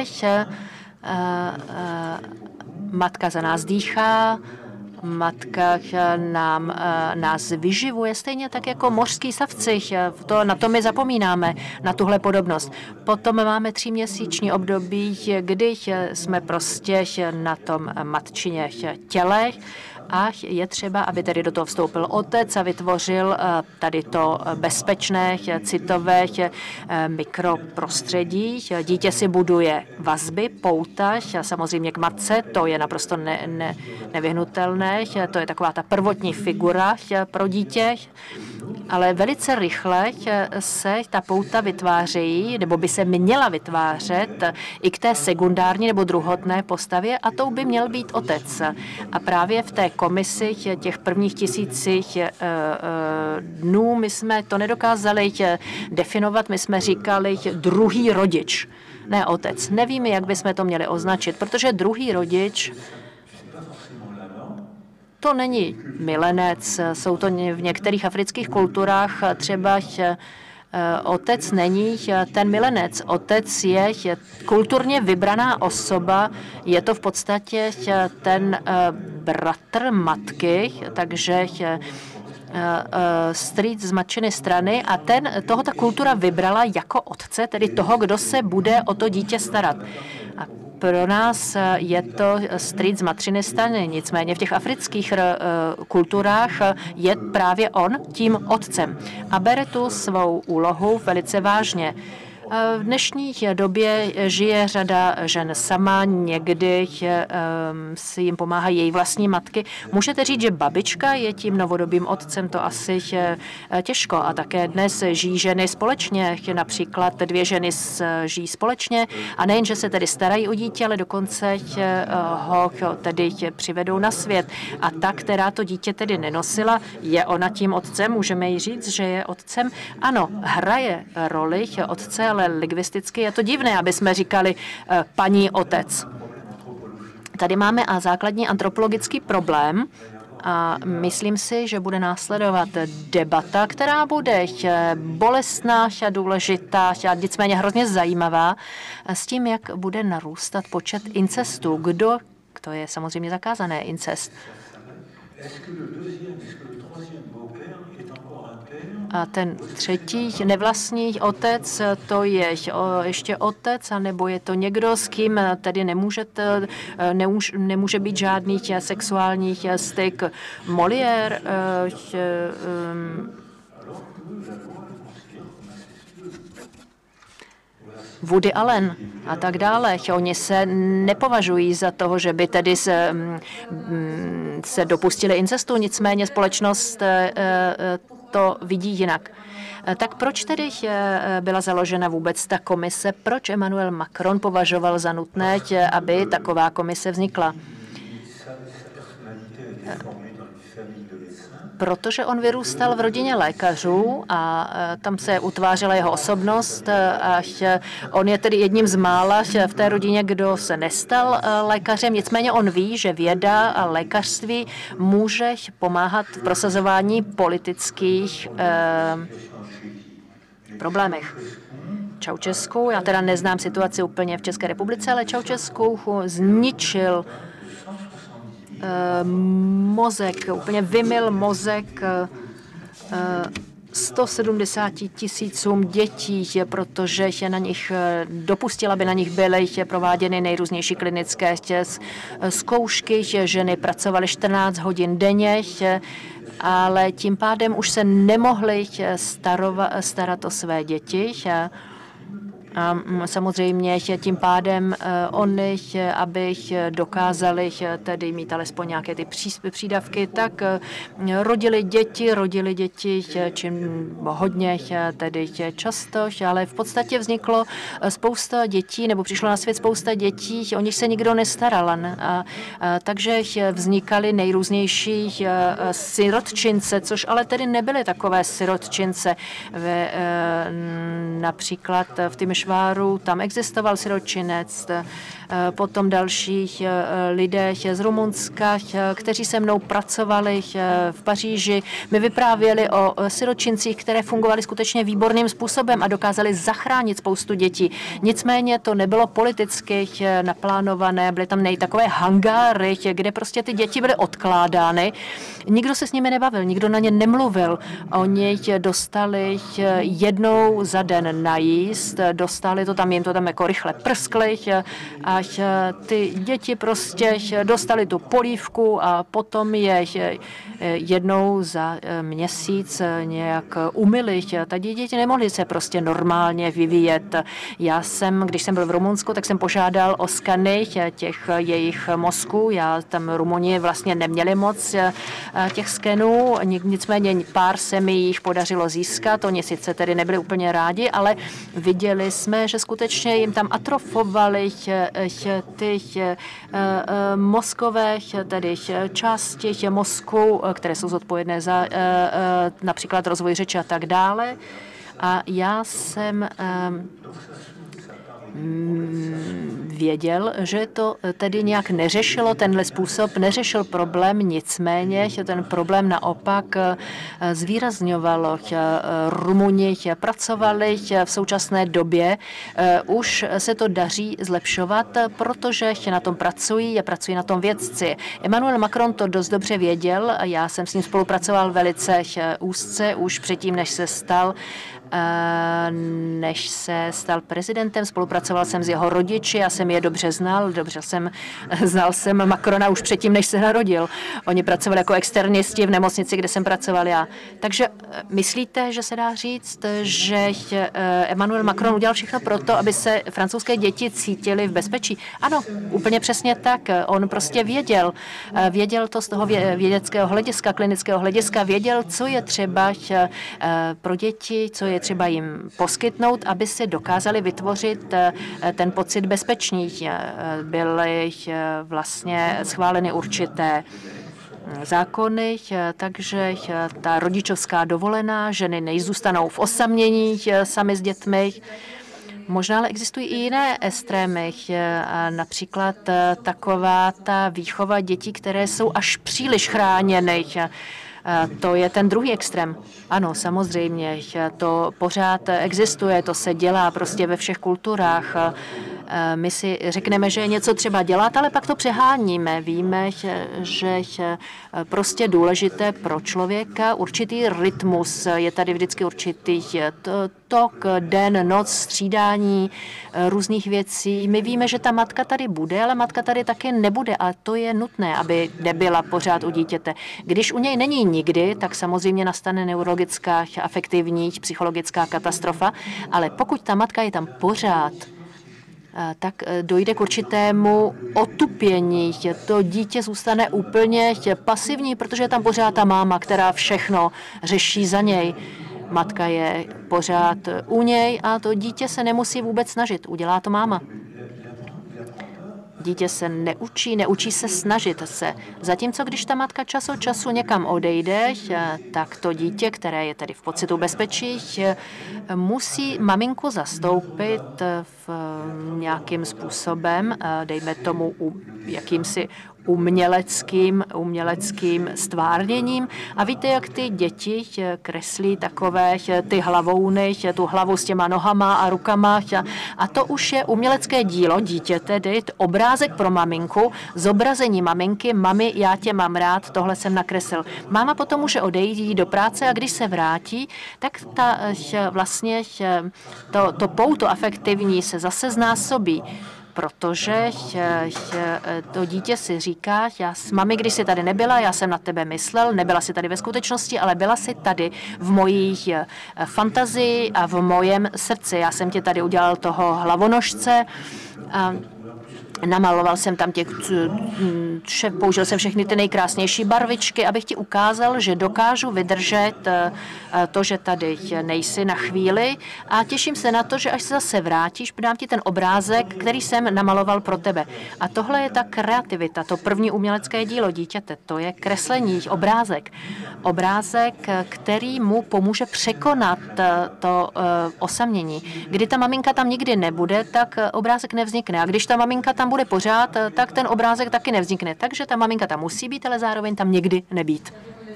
[SPEAKER 1] Matka za nás dýchá, matka nám, nás vyživuje, stejně tak jako mořský savci. To, na to my zapomínáme, na tuhle podobnost. Potom máme tříměsíční období, kdy jsme prostě na tom matčině těle, a je třeba, aby tedy do toho vstoupil otec a vytvořil tady to bezpečné, citové mikroprostředí. Dítě si buduje vazby, pouta, samozřejmě k matce, to je naprosto ne, ne, nevyhnutelné, to je taková ta prvotní figura pro dítě, ale velice rychle se ta pouta vytvářejí, nebo by se měla vytvářet i k té sekundární nebo druhotné postavě, a to by měl být otec. A právě v té komisi těch prvních tisících dnů my jsme to nedokázali definovat, my jsme říkali druhý rodič, ne otec. Nevíme, jak bychom to měli označit, protože druhý rodič to není milenec, jsou to v některých afrických kulturách třeba otec není ten milenec. Otec je kulturně vybraná osoba, je to v podstatě ten bratr matky, takže strýc z matčiny strany, a ten, toho ta kultura vybrala jako otce, tedy toho, kdo se bude o to dítě starat. A pro nás je to strýc z matčiny strany, nicméně v těch afrických kulturách je právě on tím otcem a bere tu svou úlohu velice vážně. V dnešní době žije řada žen sama, někdy si jim pomáhají její vlastní matky. Můžete říct, že babička je tím novodobým otcem, to asi těžko. A také dnes žijí ženy společně, například dvě ženy žijí společně a nejen, že se tedy starají o dítě, ale dokonce ho tedy přivedou na svět. A ta, která to dítě tedy nenosila, je ona tím otcem? Můžeme jí říct, že je otcem? Ano, hraje roli otce, ale lingvisticky je to divné, aby jsme říkali uh, paní otec. Tady máme a základní antropologický problém a myslím si, že bude následovat debata, která bude bolestná a důležitá a nicméně hrozně zajímavá s tím, jak bude narůstat počet incestů. Kdo, to je samozřejmě zakázané incest. A ten třetí nevlastní otec, to je ještě otec, anebo je to někdo, s kým tedy nemůžete, nemůže, nemůže být žádný sexuální styk. Molière, Woody Allen a tak dále. Oni se nepovažují za toho, že by tedy se, se dopustili incestu, nicméně společnost to vidí jinak. Tak proč tedy byla založena vůbec ta komise? Proč Emmanuel Macron považoval za nutné, aby taková komise vznikla? protože on vyrůstal v rodině lékařů a tam se utvářela jeho osobnost. Až on je tedy jedním z mála v té rodině, kdo se nestal lékařem. Nicméně on ví, že věda a lékařství může pomáhat v prosazování politických eh, problémech. Ceausescu, já teda neznám situaci úplně v České republice, ale Ceausescu zničil mozek, úplně vymyl mozek sto sedmdesáti tisícům dětí, protože je na nich dopustila, aby na nich byly prováděny nejrůznější klinické zkoušky, že ženy pracovaly čtrnáct hodin denně, ale tím pádem už se nemohly starova, starat o své děti. A samozřejmě tím pádem oni, aby dokázali tedy mít alespoň nějaké ty přídavky, tak rodili děti, rodili děti čím hodně, tedy často, ale v podstatě vzniklo spousta dětí, nebo přišlo na svět spousta dětí, o nich se nikdo nestaral. A, a, takže vznikaly nejrůznější sirotčince, což ale tedy nebyly takové sirotčince. Ve, například v Timišváru tam existoval sirotčinec, potom dalších lidé z Rumunska, kteří se mnou pracovali v Paříži, mi vyprávěli o sirotčincích, které fungovaly skutečně výborným způsobem a dokázali zachránit spoustu dětí. Nicméně to nebylo politicky naplánované, byly tam nej takové hangáry, kde prostě ty děti byly odkládány. Nikdo se s nimi nebavil, nikdo na ně nemluvil. Oni dostali jednou za den najíst, dostali to tam, jim to tam jako rychle prskli a ty děti prostě dostali tu polívku a potom je jednou za měsíc nějak umyli. Ta děti nemohly se prostě normálně vyvíjet. Já jsem, když jsem byl v Rumunsku, tak jsem požádal o skany těch jejich mozků. Já tam Rumuni vlastně neměli moc těch skenů, nicméně pár se mi jich podařilo získat. Oni sice tedy nebyli úplně rádi, ale viděli jsme, že skutečně jim tam atrofovali ty mozkové tedy části mozku, které jsou zodpovědné za například rozvoj řeči a tak dále. A já jsem věděl, že to tedy nějak neřešilo, tenhle způsob neřešil problém, nicméně ten problém naopak zvýrazňovalo. Rumuni pracovali v současné době, už se to daří zlepšovat, protože na tom pracují a pracují na tom vědci. Emmanuel Macron to dost dobře věděl, já jsem s ním spolupracoval velice úzce už předtím, než se stal než se stal prezidentem. Spolupracoval jsem s jeho rodiči, já jsem je dobře znal, dobře jsem, znal jsem Macrona už předtím, než se narodil. Oni pracovali jako externisti v nemocnici, kde jsem pracoval já. Takže myslíte, že se dá říct, že Emmanuel Macron udělal všechno proto, aby se francouzské děti cítily v bezpečí? Ano, úplně přesně tak. On prostě věděl. Věděl to z toho vědeckého hlediska, klinického hlediska, věděl, co je třeba pro děti, co je třeba jim poskytnout, aby si dokázali vytvořit ten pocit bezpečný. Byly vlastně schváleny určité zákony, takže ta rodičovská dovolená, ženy nejzůstanou v osamění sami s dětmi. Možná ale existují i jiné extrémy, například taková ta výchova dětí, které jsou až příliš chráněny. To je ten druhý extrém. Ano, samozřejmě, to pořád existuje, to se dělá prostě ve všech kulturách. My si řekneme, že je něco třeba dělat, ale pak to přeháníme. Víme, že je prostě důležité pro člověka určitý rytmus. Je tady vždycky určitý tok, den, noc, střídání různých věcí. My víme, že ta matka tady bude, ale matka tady taky nebude. A to je nutné, aby nebyla pořád u dítěte. Když u něj není nikdy, tak samozřejmě nastane neurologická, afektivní, psychologická katastrofa. Ale pokud ta matka je tam pořád, tak dojde k určitému otupění. To dítě zůstane úplně pasivní, protože je tam pořád ta máma, která všechno řeší za něj. Matka je pořád u něj a to dítě se nemusí vůbec snažit. Udělá to máma. dítě se neučí, neučí se snažit se. Zatímco když ta matka čas od času někam odejde, tak to dítě, které je tedy v pocitu bezpečí, musí maminku zastoupit v nějakým způsobem, dejme tomu jakýmsi uměleckým, uměleckým stvárněním. A víte, jak ty děti kreslí takové ty hlavouny, tu hlavu s těma nohama a rukama. A to už je umělecké dílo dítě, tedy obrázek pro maminku, zobrazení maminky, mami, já tě mám rád, tohle jsem nakreslil. Máma potom může odejít do práce a když se vrátí, tak ta vlastně to, to pouto afektivní se zase znásobí. Protože to dítě si říká, já, mami, když jsi tady nebyla, já jsem na tebe myslel, nebyla jsi tady ve skutečnosti, ale byla jsi tady v mojí fantazii a v mojem srdci. Já jsem tě tady udělal toho hlavonožce, a namaloval jsem tam těch, použil jsem všechny ty nejkrásnější barvičky, abych ti ukázal, že dokážu vydržet to, že tady nejsi na chvíli a těším se na to, že až se zase vrátíš, dám ti ten obrázek, který jsem namaloval pro tebe. A tohle je ta kreativita, to první umělecké dílo dítěte, to je kreslení, obrázek. Obrázek, který mu pomůže překonat to osamění. Kdy ta maminka tam nikdy nebude, tak obrázek nevznikne. A když ta maminka tam bude pořád, tak ten obrázek taky nevznikne. Takže ta maminka tam musí být, ale zároveň tam nikdy nebýt.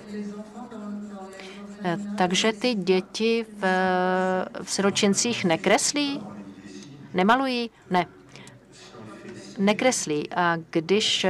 [SPEAKER 1] Takže ty děti v, v siročincích nekreslí? Nemalují? Ne. Nekreslí. A když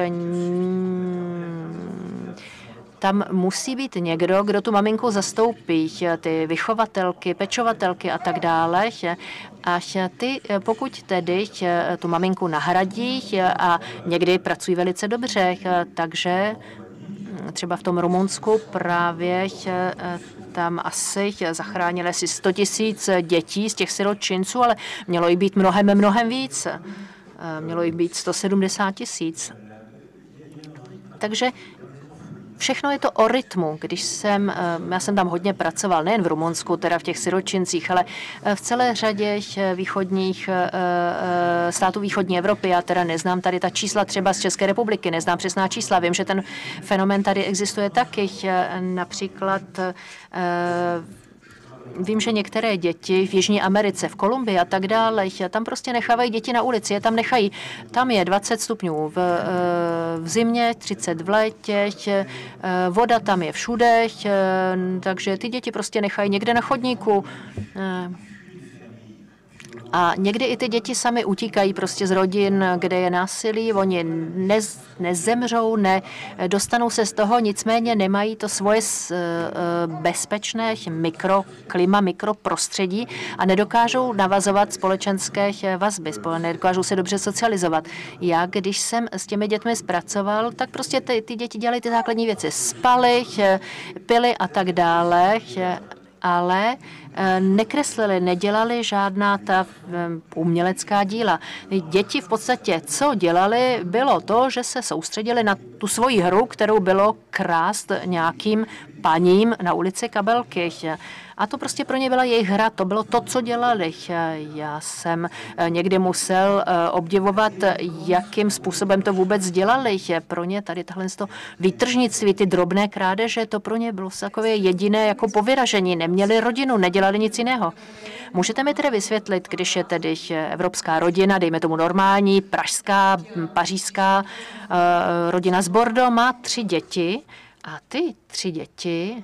[SPEAKER 1] tam musí být někdo, kdo tu maminku zastoupí, ty vychovatelky, pečovatelky a tak dále. A ty, pokud tedy tu maminku nahradí a někdy pracují velice dobře, takže třeba v tom Rumunsku právě tam asi zachránili asi sto tisíc dětí z těch siročinců, ale mělo jich být mnohem, mnohem víc. Mělo jich být sto sedmdesát tisíc. Takže všechno je to o rytmu. Když jsem, já jsem tam hodně pracoval, nejen v Rumunsku, teda v těch siročincích, ale v celé řadě východních států východní Evropy. Já teda neznám tady ta čísla třeba z České republiky, neznám přesná čísla. Vím, že ten fenomén tady existuje taky. Například vím, že některé děti v Jižní Americe, v Kolumbii a tak dále, tam prostě nechávají děti na ulici, je tam nechají. Tam je dvacet stupňů v, v zimě, třicet v létě, voda tam je všude, takže ty děti prostě nechají někde na chodníku. A někdy i ty děti sami utíkají prostě z rodin, kde je násilí, oni nez, nezemřou, ne, dostanou se z toho, nicméně nemají to svoje bezpečné mikroklima, mikroprostředí a nedokážou navazovat společenské vazby, nedokážou se dobře socializovat. Já, když jsem s těmi dětmi zpracoval, tak prostě ty, ty děti dělají ty základní věci. Spali, pili a tak dále, ale nekreslili, nedělali žádná ta umělecká díla. Děti v podstatě, co dělali, bylo to, že se soustředili na tu svoji hru, kterou bylo krást nějakým paním na ulici Kabelky. A to prostě pro ně byla jejich hra, to bylo to, co dělali. Já jsem někdy musel obdivovat, jakým způsobem to vůbec dělali. Pro ně tady tahle výtržnictví, ty drobné krádeže, to pro ně bylo takové jediné jako povyražení. Neměli rodinu, nedělali nic jiného. Můžete mi tedy vysvětlit, když je tedy evropská rodina, dejme tomu normální, pražská, pařížská rodina z Bordeaux, má tři děti a ty tři děti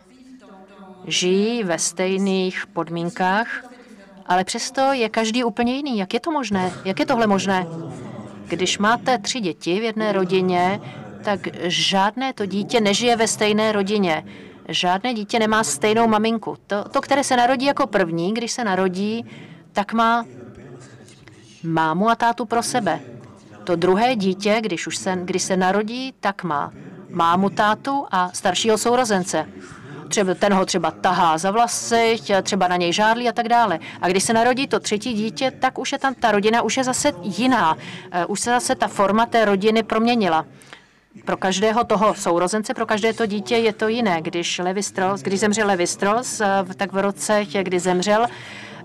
[SPEAKER 1] žijí ve stejných podmínkách, ale přesto je každý úplně jiný. Jak je to možné? Jak je tohle možné? Když máte tři děti v jedné rodině, tak žádné to dítě nežije ve stejné rodině. Žádné dítě nemá stejnou maminku. To, to, které se narodí jako první, když se narodí, tak má mámu a tátu pro sebe. To druhé dítě, když už se, když se narodí, tak má mámu, tátu a staršího sourozence. Třeba ten ho třeba tahá za vlasy, třeba na něj žádlí a tak dále. A když se narodí to třetí dítě, tak už je tam ta rodina, už je zase jiná. Už se zase ta forma té rodiny proměnila. Pro každého toho sourozence, pro každé to dítě je to jiné. Když Levi Strauss, když zemřel Levi Strauss, tak v roce, kdy zemřel,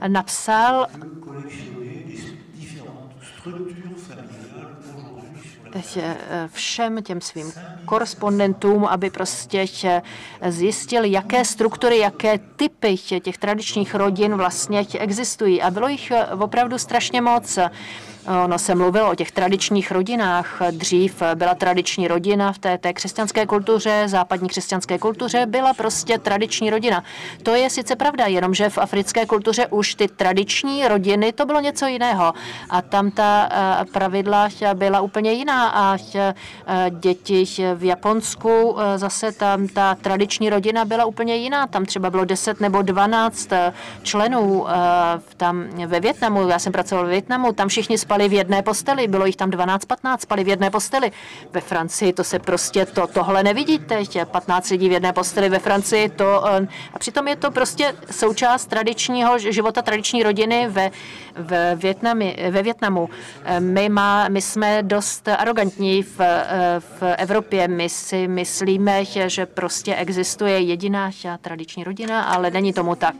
[SPEAKER 1] napsal všem těm svým korespondentům, aby prostě zjistili, jaké struktury, jaké typy těch tradičních rodin vlastně existují. A bylo jich opravdu strašně moc. Ono se mluvilo o těch tradičních rodinách. Dřív byla tradiční rodina v té, té křesťanské kultuře, západní křesťanské kultuře byla prostě tradiční rodina. To je sice pravda, jenomže v africké kultuře už ty tradiční rodiny, to bylo něco jiného. A tam ta pravidla byla úplně jiná. A děti v Japonsku zase tam ta tradiční rodina byla úplně jiná. Tam třeba bylo deset nebo dvanáct členů. Tam ve Vietnamu, já jsem pracoval ve Vietnamu, tam všichni spali v jedné posteli, bylo jich tam dvanáct patnáct, spali v jedné posteli. Ve Francii to se prostě, to, tohle nevidíte, patnáct lidí v jedné posteli ve Francii, to, a přitom je to prostě součást tradičního života, tradiční rodiny ve, ve, Vietnami, ve Vietnamu. My, má, my jsme dost arrogantní v, v Evropě, my si myslíme, že prostě existuje jediná tradiční rodina, ale není tomu tak.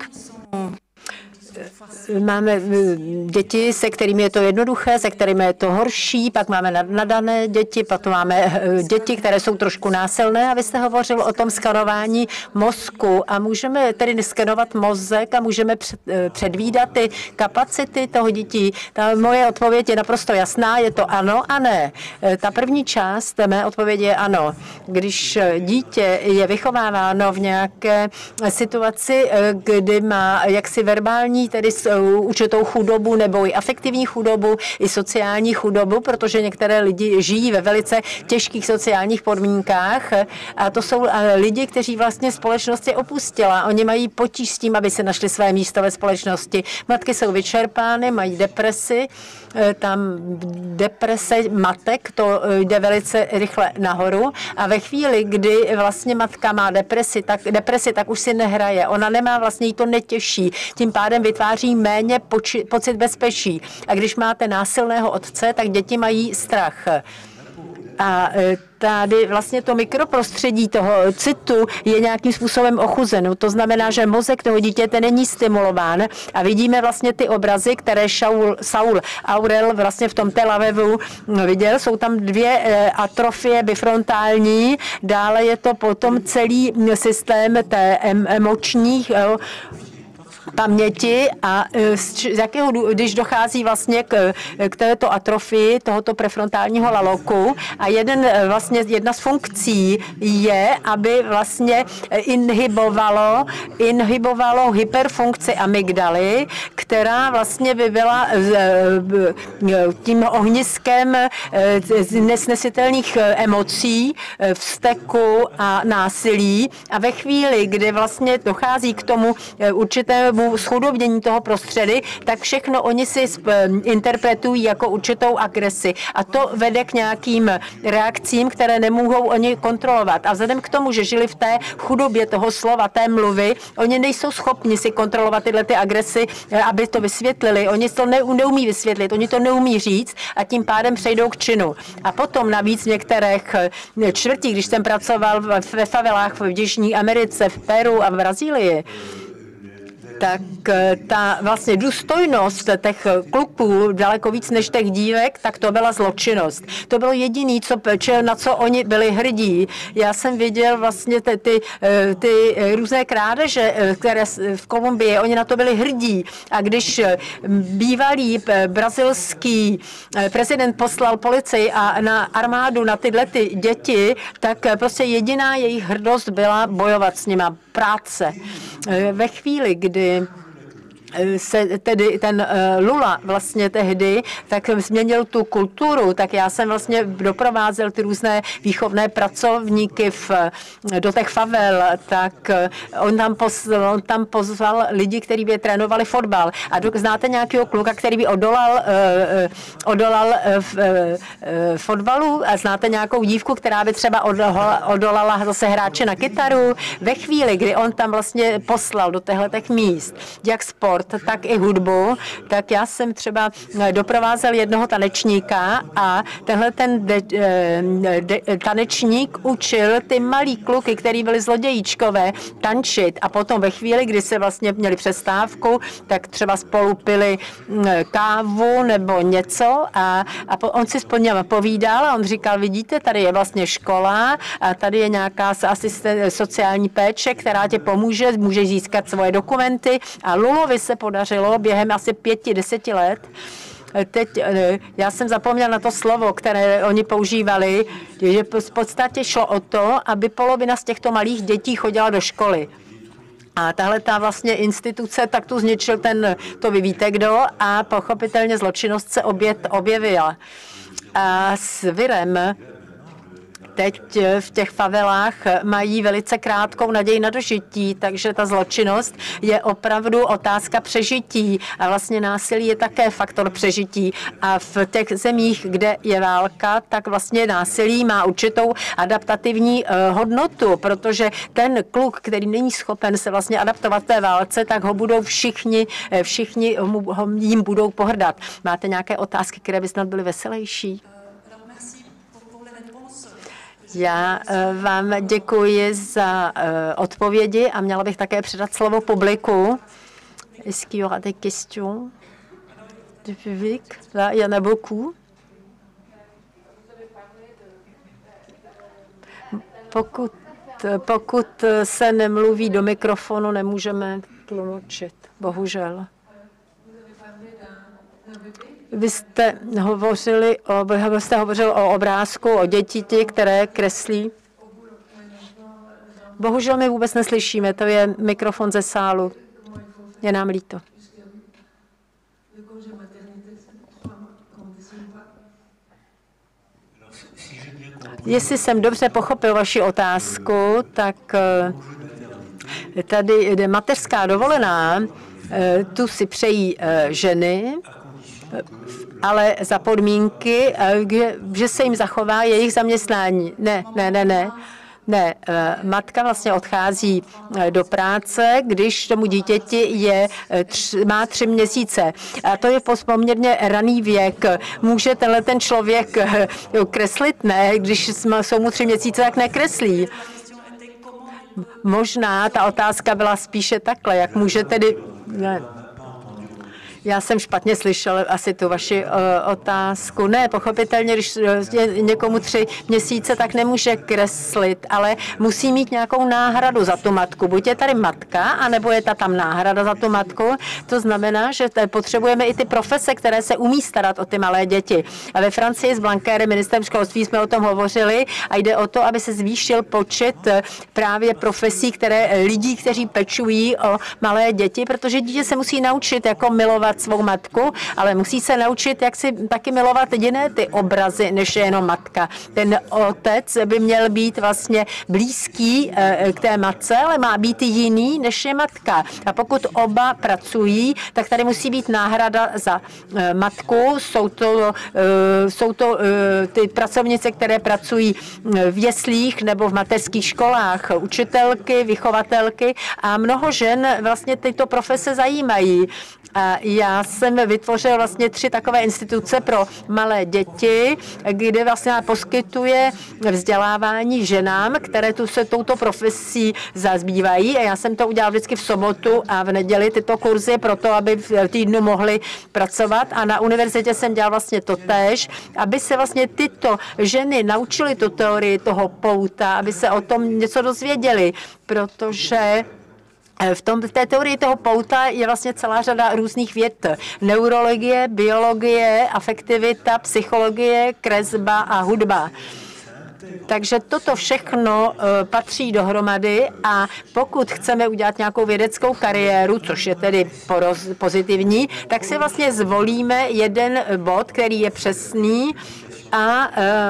[SPEAKER 5] Máme děti, se kterými je to jednoduché, se kterými je to horší, pak máme nadané děti, pak máme děti, které jsou trošku násilné a vy jste hovořil o tom skanování mozku a můžeme tedy skenovat mozek a můžeme předvídat ty kapacity toho dětí. Ta moje odpověď je naprosto jasná, je to ano a ne. Ta první část mé odpovědi je ano. Když dítě je vychováváno v nějaké situaci, kdy má jaksi verbální, tedy určitou chudobu nebo i afektivní chudobu, i sociální chudobu, protože některé lidi žijí ve velice těžkých sociálních podmínkách a to jsou lidi, kteří vlastně společnosti opustila. Oni mají potíž s tím, aby se našli své místo ve společnosti. Matky jsou vyčerpány, mají depresi, tam deprese matek, to jde velice rychle nahoru a ve chvíli, kdy vlastně matka má depresi, tak, depresi, tak už si nehraje. Ona nemá vlastně, jí to netěší. Tím pádem vytváří méně poči, pocit bezpečí. A když máte násilného otce, tak děti mají strach. A tady vlastně to mikroprostředí toho citu je nějakým způsobem ochuzeno. To znamená, že mozek toho dítěte není stimulován a vidíme vlastně ty obrazy, které Saul, Saul Aurel vlastně v tom Tel Avivu viděl. Jsou tam dvě atrofie bifrontální, dále je to potom celý systém té emočních paměti a z jakého, když dochází vlastně k, k této atrofii tohoto prefrontálního laloku a jeden vlastně jedna z funkcí je, aby vlastně inhibovalo, inhibovalo hyperfunkci amygdaly, která vlastně by byla tím ohniskem nesnesitelných emocí, vzteku a násilí a ve chvíli, kdy vlastně dochází k tomu určitému schudobnění toho prostředí, tak všechno oni si interpretují jako určitou agresi. A to vede k nějakým reakcím, které nemohou oni kontrolovat. A vzhledem k tomu, že žili v té chudobě toho slova, té mluvy, oni nejsou schopni si kontrolovat tyhle ty agresy, aby to vysvětlili. Oni to neumí vysvětlit, oni to neumí říct a tím pádem přejdou k činu. A potom navíc v některých čtvrtích, když jsem pracoval ve favelách v Jižní Americe, v Peru a v Brazílii, tak ta vlastně důstojnost těch kluků daleko víc než těch dívek, tak to byla zločinnost. To bylo jediné, co, na co oni byli hrdí. Já jsem viděl vlastně ty, ty, ty různé krádeže, které v Kolumbii, oni na to byli hrdí. A když bývalý brazilský prezident poslal policii a na armádu na tyhle ty děti, tak prostě jediná jejich hrdost byla bojovat s nima, práce. Ve chvíli, kdy se tedy ten Lula vlastně tehdy, tak změnil tu kulturu, tak já jsem vlastně doprovázel ty různé výchovné pracovníky v, do těch favel, tak on tam, pozval, on tam pozval lidi, kteří by trénovali fotbal. A do, znáte nějakého kluka, který by odolal, uh, odolal v uh, fotbalu? A znáte nějakou dívku, která by třeba odolala, odolala zase hráče na kytaru? Ve chvíli, kdy on tam vlastně poslal do těchto míst, jak sport, sport, tak i hudbu, tak já jsem třeba doprovázel jednoho tanečníka a tenhle ten de, de, tanečník učil ty malý kluky, který byli zlodějíčkové, tančit a potom ve chvíli, kdy se vlastně měli přestávku, tak třeba spolu pili kávu nebo něco a, a on si spolu povídal a on říkal, vidíte, tady je vlastně škola a tady je nějaká asisten, sociální péče, která tě pomůže, může získat svoje dokumenty a Lulovi se podařilo během asi pěti, deseti let. Teď já jsem zapomněla na to slovo, které oni používali, že v podstatě šlo o to, aby polovina z těchto malých dětí chodila do školy. A tahle ta vlastně instituce, tak tu zničil ten, to vy víte kdo, a pochopitelně zločinnost se obět, objevila. A s virem teď v těch favelách mají velice krátkou naději na dožití, takže ta zločinnost je opravdu otázka přežití a vlastně násilí je také faktor přežití. A v těch zemích, kde je válka, tak vlastně násilí má určitou adaptativní hodnotu, protože ten kluk, který není schopen se vlastně adaptovat té válce, tak ho budou všichni, všichni ho, jim budou pohrdat. Máte nějaké otázky, které by snad byly veselější? Já vám děkuji za odpovědi a měla bych také předat slovo publiku. Est-ce qu'il y aura des questions du public? Là, il y en a beaucoup. Pokud, pokud se nemluví do mikrofonu, nemůžeme tlumočit, bohužel. Vy jste hovořili o, vy jste hovořil o obrázku, o děti, které kreslí. Bohužel my vůbec neslyšíme, to je mikrofon ze sálu. Je nám líto. Jestli jsem dobře pochopil vaši otázku, tak tady mateřská dovolená, tu si přejí ženy, ale za podmínky, že se jim zachová jejich zaměstnání. Ne, ne, ne, ne. Ne, matka vlastně odchází do práce, když tomu dítěti je, tři, má tři měsíce. A to je poměrně raný věk. Může tenhle ten člověk kreslit? Ne, když jsou mu tři měsíce, tak nekreslí. Možná ta otázka byla spíše takhle, jak může tedy... Ne. Já jsem špatně slyšel asi tu vaši uh, otázku. Ne, pochopitelně, když je někomu tři měsíce, tak nemůže kreslit, ale musí mít nějakou náhradu za tu matku. Buď je tady matka, anebo je ta tam náhrada za tu matku. To znamená, že potřebujeme i ty profese, které se umí starat o ty malé děti. A ve Francii s Blanckerem, ministrem školství, jsme o tom hovořili a jde o to, aby se zvýšil počet právě profesí, které lidí, kteří pečují o malé děti, protože dítě se musí naučit jako milovat svou matku, ale musí se naučit, jak si taky milovat jiné ty obrazy, než je jenom matka. Ten otec by měl být vlastně blízký k té matce, ale má být i jiný, než je matka. A pokud oba pracují, tak tady musí být náhrada za matku. Jsou to, jsou to ty pracovnice, které pracují v jeslích nebo v mateřských školách, učitelky, vychovatelky a mnoho žen vlastně tyto profese zajímají. A já jsem vytvořil vlastně tři takové instituce pro malé děti, kde vlastně poskytuje vzdělávání ženám, které tu se touto profesí zazbývají. A já jsem to udělal vždycky v sobotu a v neděli tyto kurzy proto, aby v týdnu mohli pracovat. A na univerzitě jsem dělal vlastně to též, aby se vlastně tyto ženy naučily tu teorii toho pouta, aby se o tom něco dozvěděli, protože V, tom, v té teorii toho pouta je vlastně celá řada různých věd. Neurologie, biologie, afektivita, psychologie, kresba a hudba. Takže toto všechno patří dohromady a pokud chceme udělat nějakou vědeckou kariéru, což je tedy pozitivní, tak si vlastně zvolíme jeden bod, který je přesný, a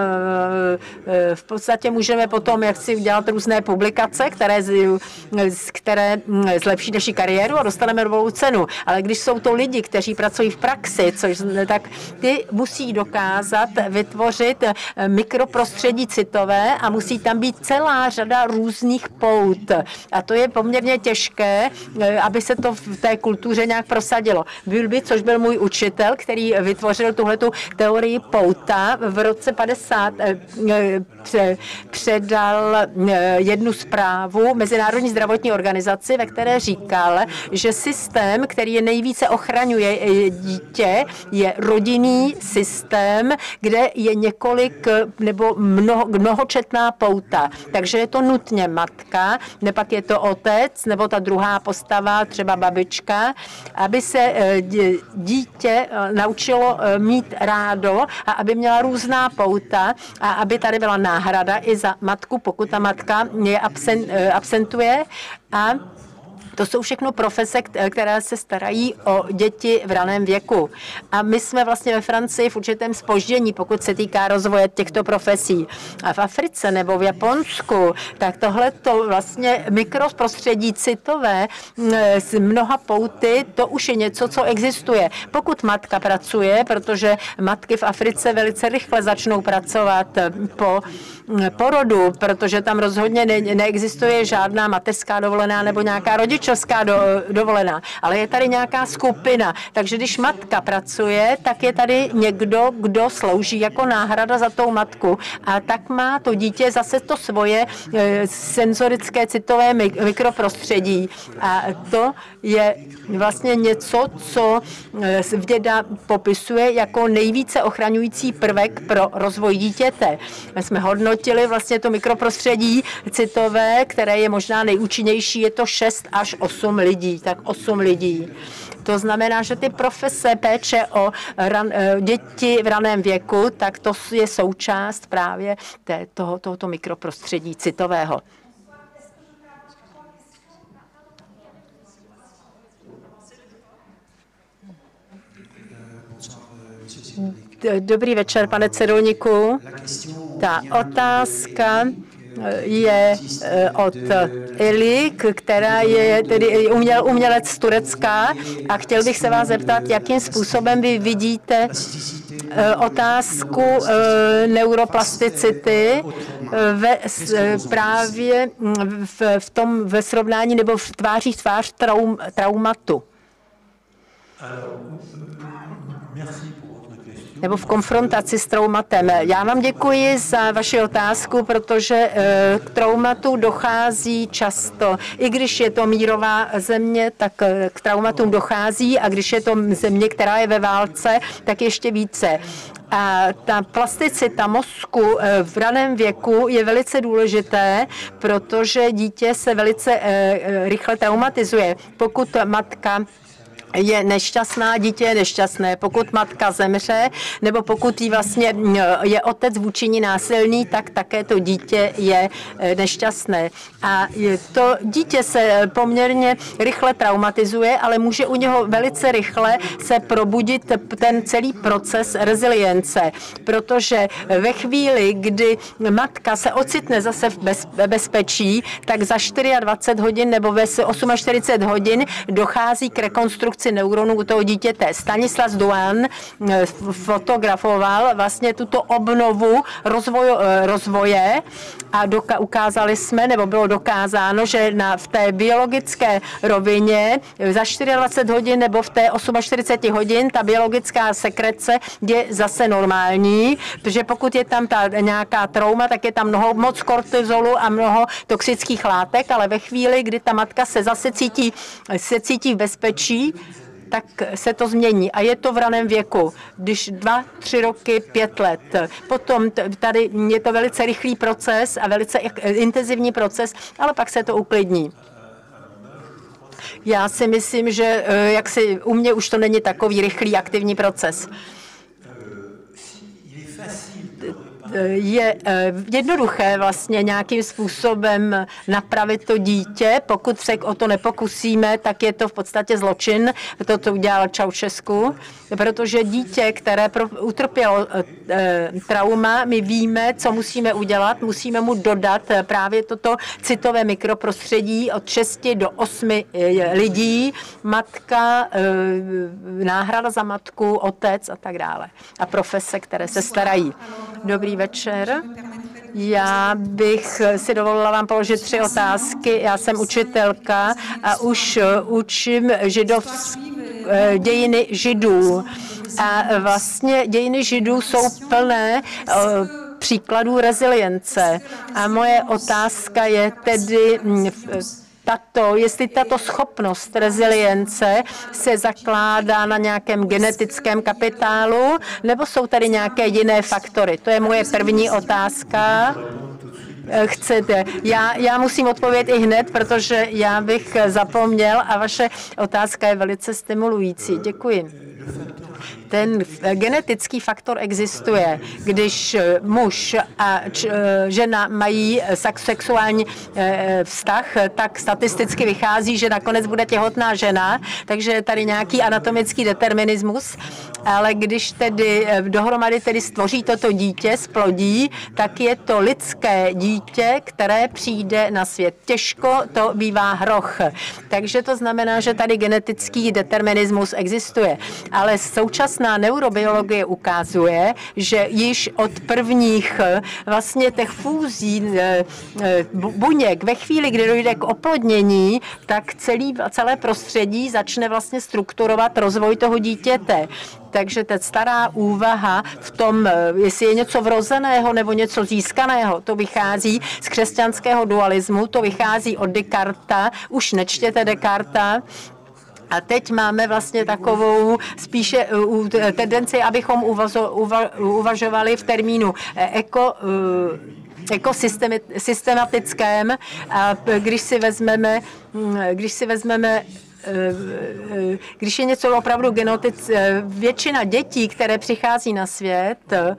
[SPEAKER 5] v podstatě můžeme potom jak si udělat různé publikace, které, které zlepší naši kariéru a dostaneme novou cenu. Ale když jsou to lidi, kteří pracují v praxi, což, tak ty musí dokázat vytvořit mikroprostředí citové a musí tam být celá řada různých pout. A to je poměrně těžké, aby se to v té kultuře nějak prosadilo. Bülbý, což byl můj učitel, který vytvořil tuhletu teorii pouta, v roce padesát předal jednu zprávu Mezinárodní zdravotní organizaci, ve které říkal, že systém, který je nejvíce ochraňuje dítě, je rodinný systém, kde je několik nebo mnoho, mnohočetná pouta. Takže je to nutně matka, nebo pak je to otec, nebo ta druhá postava, třeba babička, aby se dítě naučilo mít rádo a aby měla různá pouta a aby tady byla náhrada i za matku, pokud ta matka je absent, absentuje. A to jsou všechno profese, které se starají o děti v raném věku. A my jsme vlastně ve Francii v určitém zpoždění, pokud se týká rozvoje těchto profesí. A v Africe nebo v Japonsku, tak tohle to vlastně mikroprostředí citové z mnoha pouty, to už je něco, co existuje. Pokud matka pracuje, protože matky v Africe velice rychle začnou pracovat po porodu, protože tam rozhodně ne, neexistuje žádná mateřská dovolená nebo nějaká rodičovská do, dovolená, ale je tady nějaká skupina. Takže když matka pracuje, tak je tady někdo, kdo slouží jako náhrada za tou matku. A tak má to dítě zase to svoje e, senzorické citové mikroprostředí. A to je vlastně něco, co e, věda popisuje jako nejvíce ochraňující prvek pro rozvoj dítěte. My jsme hodnotili vlastně to mikroprostředí citové, které je možná nejúčinnější, je to šest až osm lidí, tak osm lidí. To znamená, že ty profese péče o ran, děti v raném věku, tak to je součást právě té, toho, tohoto mikroprostředí citového. Dobrý večer, pane Cedulníku. Ta otázka je od Eli, která je tedy uměl, umělec z Turecka a chtěl bych se vás zeptat, jakým způsobem vy vidíte otázku neuroplasticity ve, právě v, v tom ve srovnání nebo v tváří tvář traum, traumatu. Nebo v konfrontaci s traumatem. Já vám děkuji za vaši otázku, protože k traumatu dochází často. I když je to mírová země, tak k traumatům dochází a když je to země, která je ve válce, tak ještě více. A ta plasticita mozku v raném věku je velice důležité, protože dítě se velice rychle traumatizuje. Pokud matka je nešťastná, dítě je nešťastné. Pokud matka zemře, nebo pokud jí vlastně je otec vůči ní násilný, tak také to dítě je nešťastné. A to dítě se poměrně rychle traumatizuje, ale může u něho velice rychle se probudit ten celý proces rezilience, protože ve chvíli, kdy matka se ocitne zase v bez, bezpečí, tak za dvacet čtyři hodin nebo ve čtyřicet osm hodin dochází k rekonstrukci neuronů u toho dítěte. Stanislas Dehaene fotografoval vlastně tuto obnovu rozvoj, rozvoje a doka- ukázali jsme, nebo bylo dokázáno, že na, v té biologické rovině za dvacet čtyři hodin nebo v té čtyřicet osm hodin ta biologická sekrece je zase normální, protože pokud je tam ta nějaká trauma, tak je tam mnoho moc kortizolu a mnoho toxických látek, ale ve chvíli, kdy ta matka se zase cítí, se cítí v bezpečí, tak se to změní. A je to v raném věku, když dva, tři roky, pět let. Potom tady je to velice rychlý proces a velice intenzivní proces, ale pak se to uklidní. Já si myslím, že jak si, u mě už to není takový rychlý aktivní proces. Je jednoduché vlastně nějakým způsobem napravit to dítě. Pokud se o to nepokusíme, tak je to v podstatě zločin, to, co udělal Ceausescu, protože dítě, které utrpělo trauma, my víme, co musíme udělat. Musíme mu dodat právě toto citové mikroprostředí od šesti do osmi lidí, matka, náhrada za matku, otec a tak dále. A profese, které se starají. Dobrý večer. Já bych si dovolila vám položit tři otázky. Já jsem učitelka a už učím židovské dějiny Židů. A vlastně dějiny Židů jsou plné příkladů rezilience. A moje otázka je tedy tato, jestli tato schopnost rezilience se zakládá na nějakém genetickém kapitálu, nebo jsou tady nějaké jiné faktory. To je moje první otázka. Chcete. Já, já musím odpovědět i hned, protože já bych zapomněl a vaše otázka je velice stimulující. Děkuji. Ten genetický faktor existuje. Když muž a žena mají sexuální vztah, tak statisticky vychází, že nakonec bude těhotná žena, takže je tady nějaký anatomický determinismus, ale když tedy dohromady tedy stvoří toto dítě, splodí, tak je to lidské dítě, které přijde na svět. Těžko to bývá hroch. Takže to znamená, že tady genetický determinismus existuje. Ale současná neurobiologie ukazuje, že již od prvních vlastně těch fúzí buněk, ve chvíli, kdy dojde k oplodnění, tak celý, celé prostředí začne vlastně strukturovat rozvoj toho dítěte. Takže ta stará úvaha v tom, jestli je něco vrozeného nebo něco získaného, to vychází z křesťanského dualismu, to vychází od Descarta, už nečtěte Descarta. A teď máme vlastně takovou spíše tendenci, abychom uvazo, uva, uvažovali v termínu eko, ekosystematickém. A když si vezmeme, když si vezmeme když je něco opravdu genotic, většina dětí, které přichází na svět,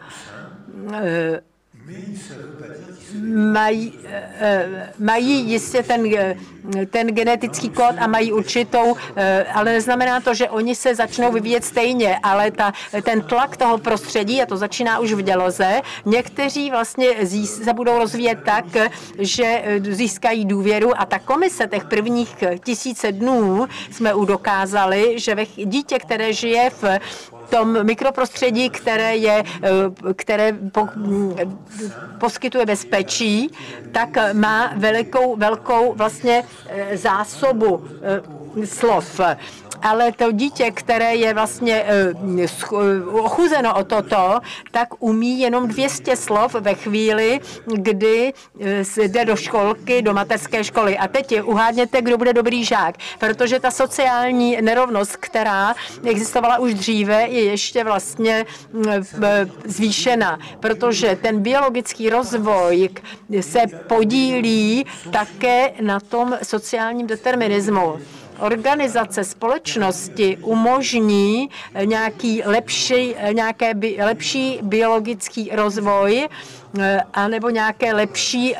[SPEAKER 5] mají, mají jistě ten, ten genetický kód a mají určitou, ale neznamená to, že oni se začnou vyvíjet stejně, ale ta, ten tlak toho prostředí, a to začíná už v děloze, někteří vlastně se budou rozvíjet tak, že získají důvěru a ta komise těch prvních tisíce dnů jsme udokázali, že ve dítě, které žije v tom mikroprostředí, které, je, které po, poskytuje bezpečí, tak má velikou, velkou vlastně zásobu slov. Ale to dítě, které je vlastně ochuzeno o toto, tak umí jenom dvě stě slov ve chvíli, kdy jde do školky, do mateřské školy. A teď uhádněte, kdo bude dobrý žák, protože ta sociální nerovnost, která existovala už dříve, je ještě vlastně zvýšena, protože ten biologický rozvoj se podílí také na tom sociálním determinismu. Organizace společnosti umožní nějaký lepší, nějaké bi, lepší biologický rozvoj anebo nějaké lepší,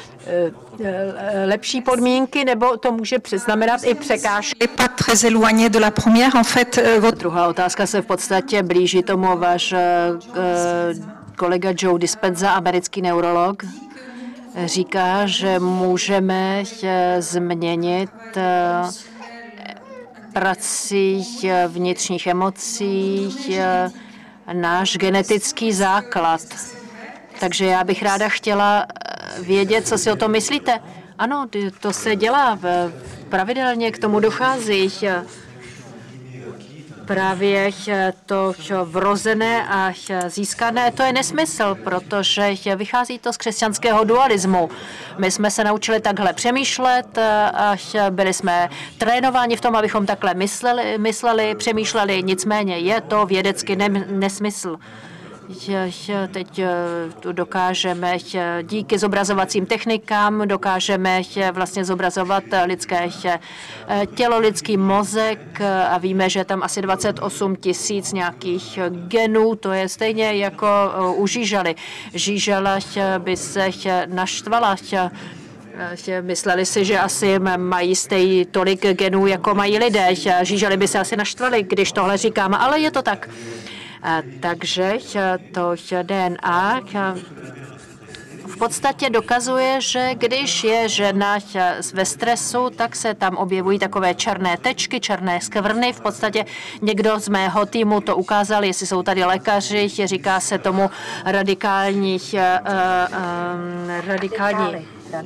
[SPEAKER 5] lepší podmínky, nebo to může znamenat i překážky.
[SPEAKER 1] Druhá otázka se v podstatě blíží tomu. Váš kolega Joe Dispenza, americký neurolog, říká, že můžeme změnit prací vnitřních emocí náš genetický základ. Takže já bych ráda chtěla vědět, co si o tom myslíte. Ano, to se dělá, pravidelně k tomu dochází. Právě to vrozené a získané, to je nesmysl, protože vychází to z křesťanského dualismu. My jsme se naučili takhle přemýšlet a byli jsme trénováni v tom, abychom takhle mysleli, mysleli přemýšleli, nicméně je to vědecky nesmysl. Teď dokážeme díky zobrazovacím technikám, dokážeme vlastně zobrazovat lidské tělo, lidský mozek a víme, že je tam asi dvacet osm tisíc nějakých genů, to je stejně jako u žížaly. Žížala by se naštvala, mysleli si, že asi mají stejně tolik genů, jako mají lidé. Žížaly by se asi naštvali, když tohle říkám, ale je to tak. Takže to D N A v podstatě dokazuje, že když je žena ve stresu, tak se tam objevují takové černé tečky, černé skvrny. V podstatě někdo z mého týmu to ukázal, jestli jsou tady lékaři, říká se tomu radikální, uh, um, radikální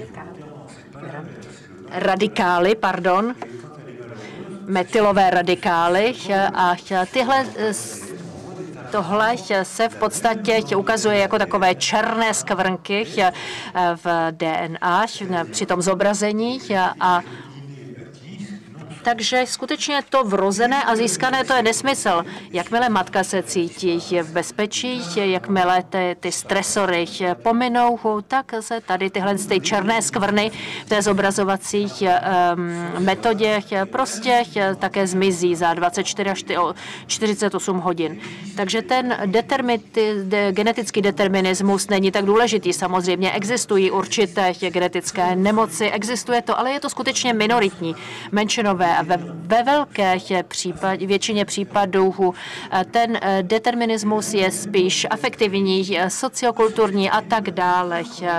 [SPEAKER 1] radikály, pardon, metylové radikály a tyhle Tohle se v podstatě ukazuje jako takové černé skvrnky v D N A při tom zobrazení a takže skutečně to vrozené a získané, to je nesmysl. Jakmile matka se cítí v bezpečí, jakmile ty, ty stresory pominou, tak se tady tyhle ty černé skvrny v té zobrazovací um, metodě prostě také zmizí za dvacet čtyři až čtyřicet osm hodin. Takže ten determin, de, genetický determinismus není tak důležitý. Samozřejmě existují určité genetické nemoci, existuje to, ale je to skutečně minoritní, menšinové. A ve, ve velké případ, většině případů ten determinismus je spíš afektivní, sociokulturní a tak dále.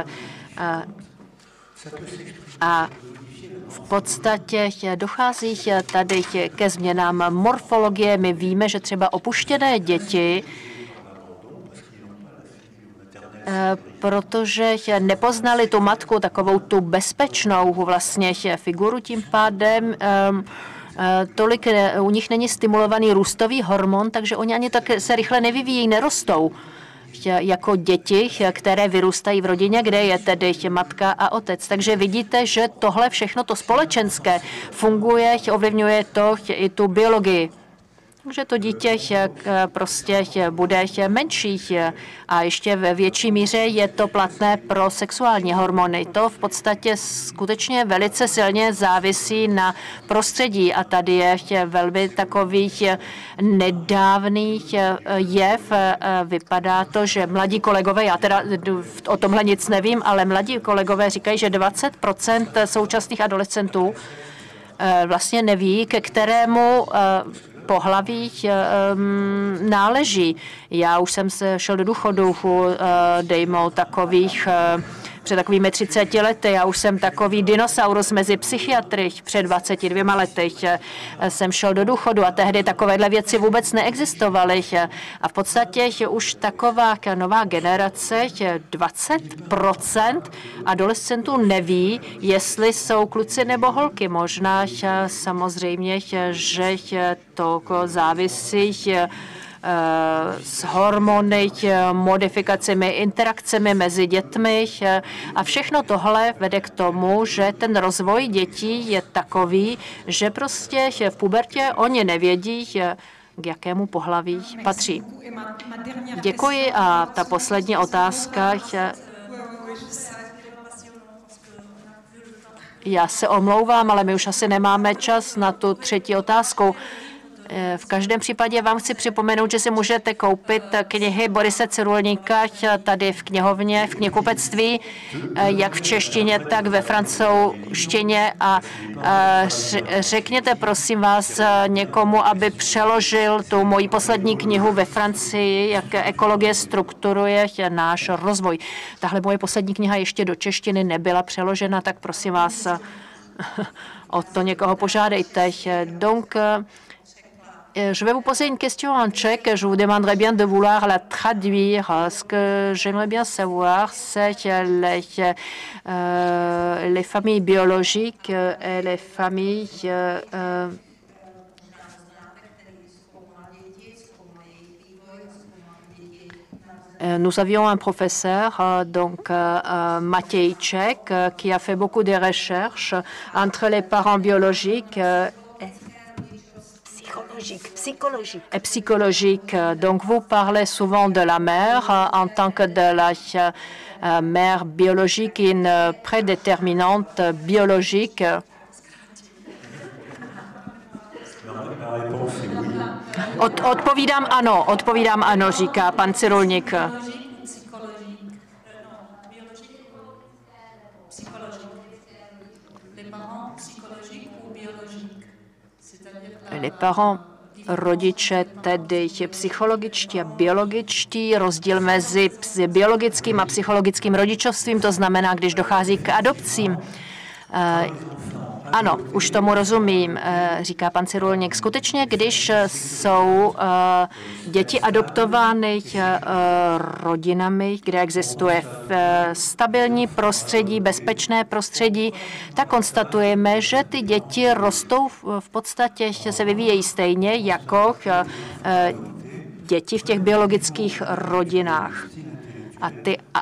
[SPEAKER 1] A v podstatě dochází tady ke změnám morfologie. My víme, že třeba opuštěné děti, protože nepoznali tu matku, takovou tu bezpečnou vlastně figuru, tím pádem tolik u nich není stimulovaný růstový hormon, takže oni ani tak se rychle nevyvíjí, nerostou jako děti, které vyrůstají v rodině, kde je tedy matka a otec. Takže vidíte, že tohle všechno, to společenské, funguje, ovlivňuje to i tu biologii. Takže to dítě prostě bude menší a ještě ve větší míře je to platné pro sexuální hormony. To v podstatě skutečně velice silně závisí na prostředí a tady je velmi takový nedávný jev. Vypadá to, že mladí kolegové, já teda o tomhle nic nevím, ale mladí kolegové říkají, že dvacet procent současných adolescentů vlastně neví, ke kterému pohlaví um, náleží. Já už jsem se šel do důchodu, uh, dejmo takových, uh, před takovými třiceti lety. Já už jsem takový dinosaurus mezi psychiatry. Před dvaceti dvěma lety uh, jsem šel do důchodu a tehdy takovéhle věci vůbec neexistovaly. A v podstatě už taková nová generace, dvacet procent adolescentů neví, jestli jsou kluci nebo holky. Možná samozřejmě, že to závisí s hormony, modifikacemi, interakcemi mezi dětmi a všechno tohle vede k tomu, že ten rozvoj dětí je takový, že prostě v pubertě oni nevědí, k jakému pohlaví patří. Děkuji a ta poslední otázka. Já se omlouvám, ale my už asi nemáme čas na tu třetí otázku. V každém případě vám chci připomenout, že si můžete koupit knihy Borise Cyrulníka tady v knihovně, v knihkupectví, jak v češtině, tak ve francouzštině a řekněte prosím vás někomu, aby přeložil tu moji poslední knihu ve Francii, jak ekologie strukturuje náš rozvoj. Tahle moje poslední kniha ještě do češtiny nebyla přeložena, tak prosím vás o to někoho požádejte. Donc, je vais vous poser une question en tchèque. Je vous demanderai bien de vouloir la traduire. Ce que j'aimerais bien savoir, c'est les, euh, les familles biologiques et les familles euh, Nous avions un professeur, donc euh, Matějček, qui a fait beaucoup de recherches entre les parents biologiques euh, Psychologique, psychologique. Et psychologique. Donc, vous parlez souvent de la mère euh, en tant que de la euh, mère biologique, une prédéterminante biologique. Od, odpovídám ano, odpovídám ano, říká pan Cyrulník. Les parents rodiče, tedy psychologičtí a biologičtí, rozdíl mezi biologickým a psychologickým rodičovstvím, to znamená, když dochází k adopcím. Ano, už tomu rozumím, říká pan Cyrulník. Skutečně, když jsou děti adoptovány rodinami, kde existuje stabilní prostředí, bezpečné prostředí, tak konstatujeme, že ty děti rostou v podstatě, se vyvíjejí stejně jako děti v těch biologických rodinách. A ty a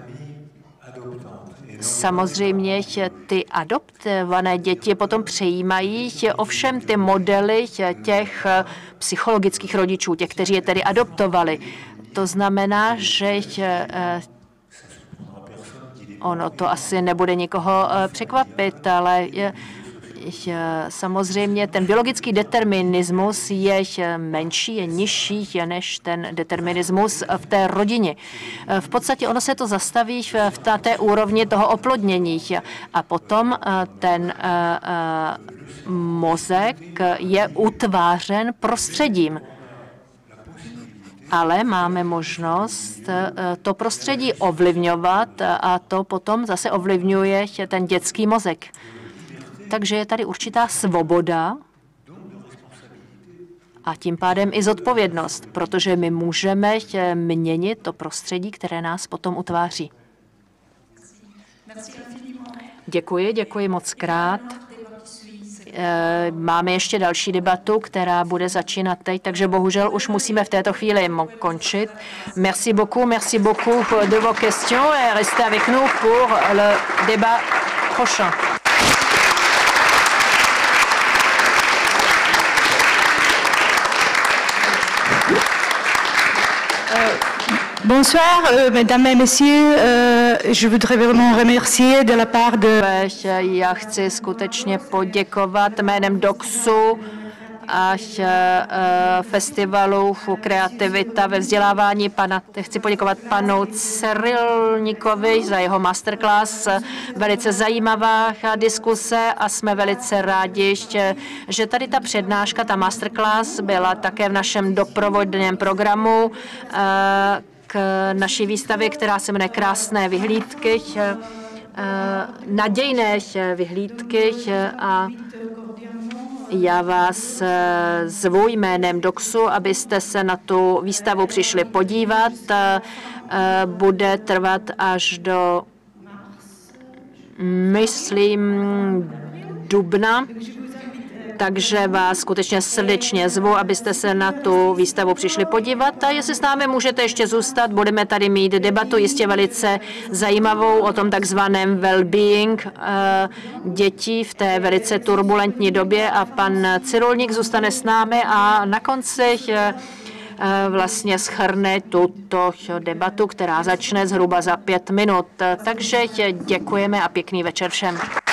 [SPEAKER 1] samozřejmě ty adoptované děti potom přejímají ovšem ty modely těch psychologických rodičů, těch, kteří je tedy adoptovali. To znamená, že ono to asi nebude nikoho překvapit, ale samozřejmě ten biologický determinismus je menší, je nižší než ten determinismus v té rodině. V podstatě ono se to zastaví v té úrovni toho oplodnění a potom ten mozek je utvářen prostředím. Ale máme možnost to prostředí ovlivňovat a to potom zase ovlivňuje ten dětský mozek. Takže je tady určitá svoboda a tím pádem i zodpovědnost, protože my můžeme měnit to prostředí, které nás potom utváří. Děkuji, děkuji moc krát. Máme ještě další debatu, která bude začínat teď, takže bohužel už musíme v této chvíli končit. Merci beaucoup, merci beaucoup de vos questions et restez avec nous pour le débat prochain.
[SPEAKER 6] Bonsoir, euh, mesdames et messieurs. Euh, je voudrais vraiment remercier de la part de...
[SPEAKER 1] Já chci skutečně poděkovat jménem DOXu a festivalu Kreativita ve vzdělávání. Pana, chci poděkovat panu Cyrilníkovi za jeho masterclass. Velice zajímavá diskuse a jsme velice rádi, že tady ta přednáška, ta masterclass byla také v našem doprovodném programu k naší výstavě, která se jmenuje Krásné vyhlídky, nadějné vyhlídky a já vás zvu jménem DOXu, abyste se na tu výstavu přišli podívat. Bude trvat až do, myslím, dubna. Takže vás skutečně srdečně zvu, abyste se na tu výstavu přišli podívat. A jestli s námi můžete ještě zůstat, budeme tady mít debatu jistě velice zajímavou o tom takzvaném well-being dětí v té velice turbulentní době. A pan Cyrulník zůstane s námi a na konci vlastně shrne tuto debatu, která začne zhruba za pět minut. Takže děkujeme a pěkný večer všem.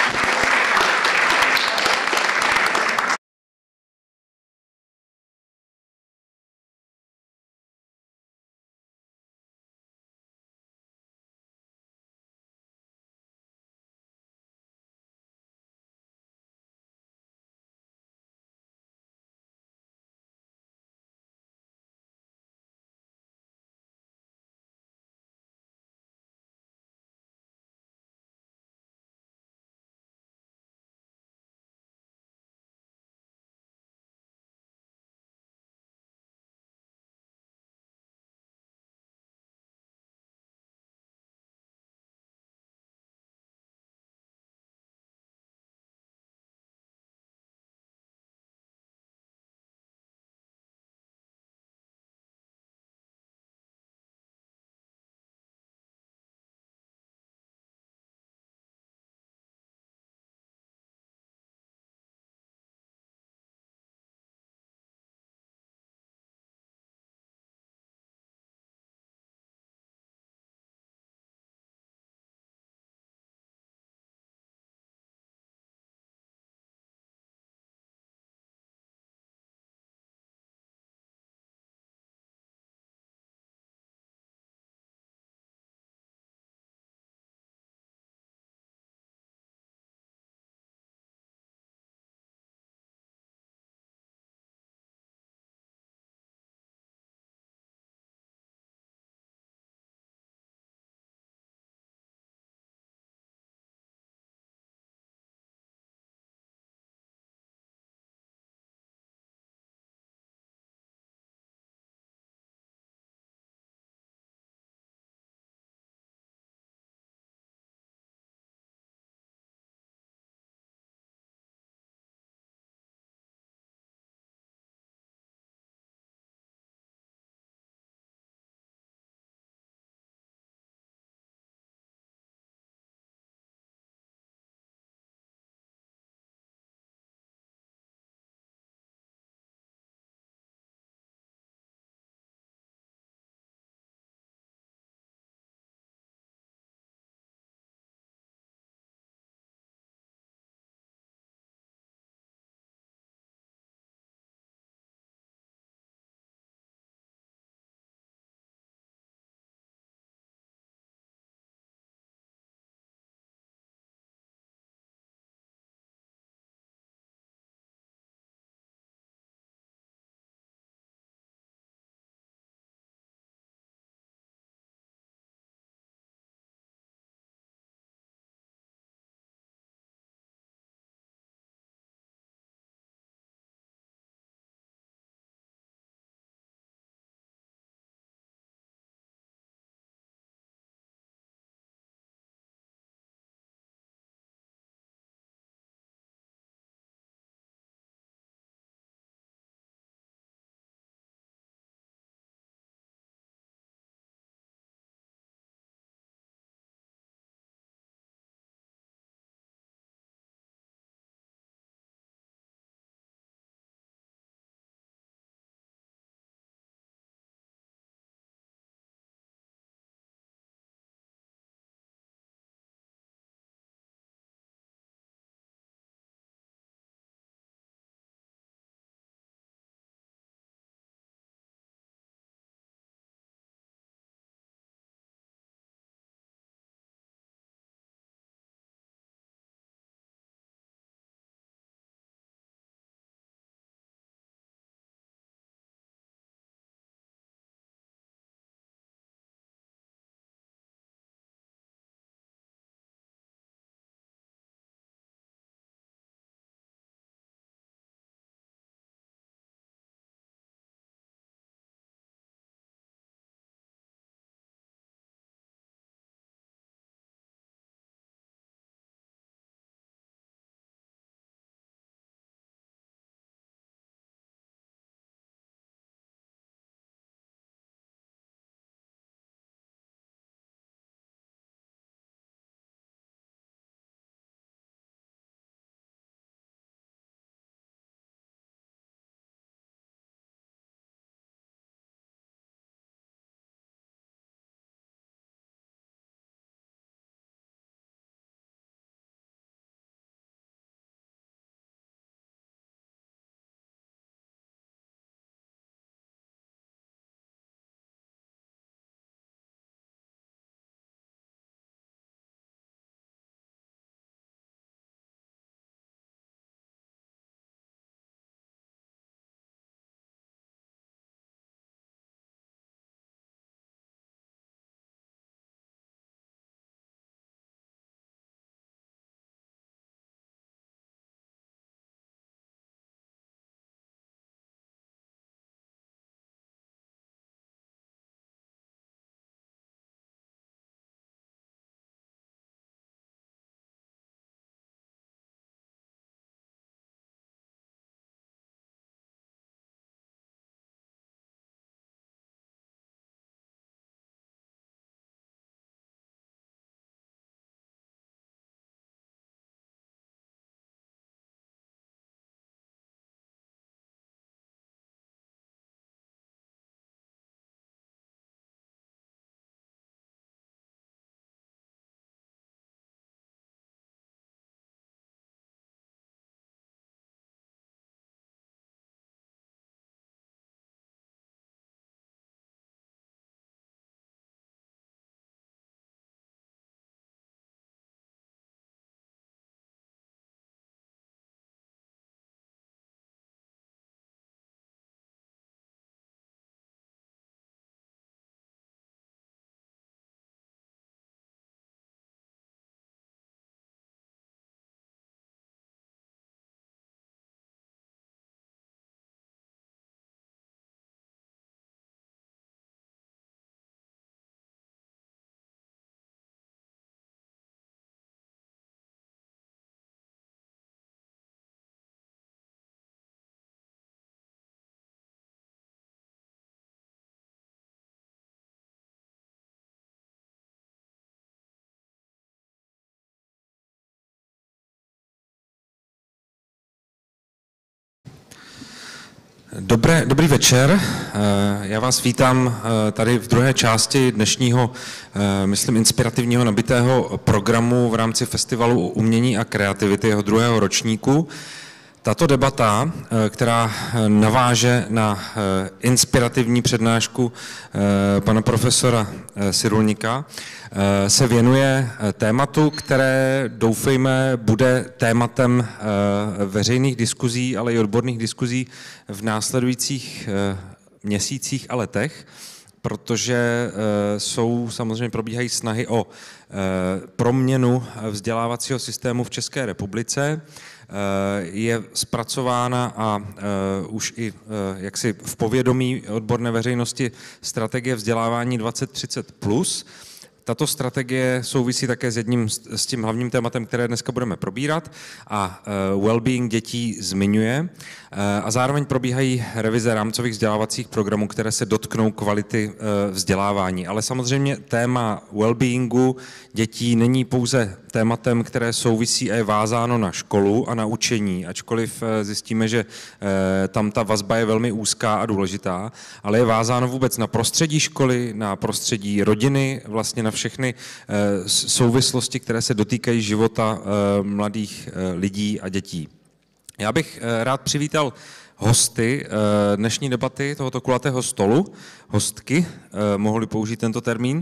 [SPEAKER 7] Dobré, dobrý večer. Já vás vítám tady v druhé části dnešního, myslím, inspirativního nabitého programu v rámci Festivalu umění a kreativity jeho druhého ročníku. Tato debata, která naváže na inspirativní přednášku pana profesora Cyrulníka, se věnuje tématu, které doufejme bude tématem veřejných diskuzí, ale i odborných diskuzí v následujících měsících a letech, protože jsou samozřejmě probíhají snahy o proměnu vzdělávacího systému v České republice. Je zpracována a uh, už i uh, jaksi v povědomí odborné veřejnosti strategie vzdělávání dvacet třicet plus. Tato strategie souvisí také s jedním s tím hlavním tématem, které dneska budeme probírat, a uh, well-being dětí zmiňuje. Uh, a zároveň probíhají revize rámcových vzdělávacích programů, které se dotknou kvality uh, vzdělávání. Ale samozřejmě téma well-beingu dětí není pouze tématem, které souvisí a je vázáno na školu a na učení, ačkoliv zjistíme, že tam ta vazba je velmi úzká a důležitá, ale je vázáno vůbec na prostředí školy, na prostředí rodiny, vlastně na všechny souvislosti, které se dotýkají života mladých lidí a dětí. Já bych rád přivítal hosty dnešní debaty tohoto kulatého stolu, hostky, mohli použít tento termín.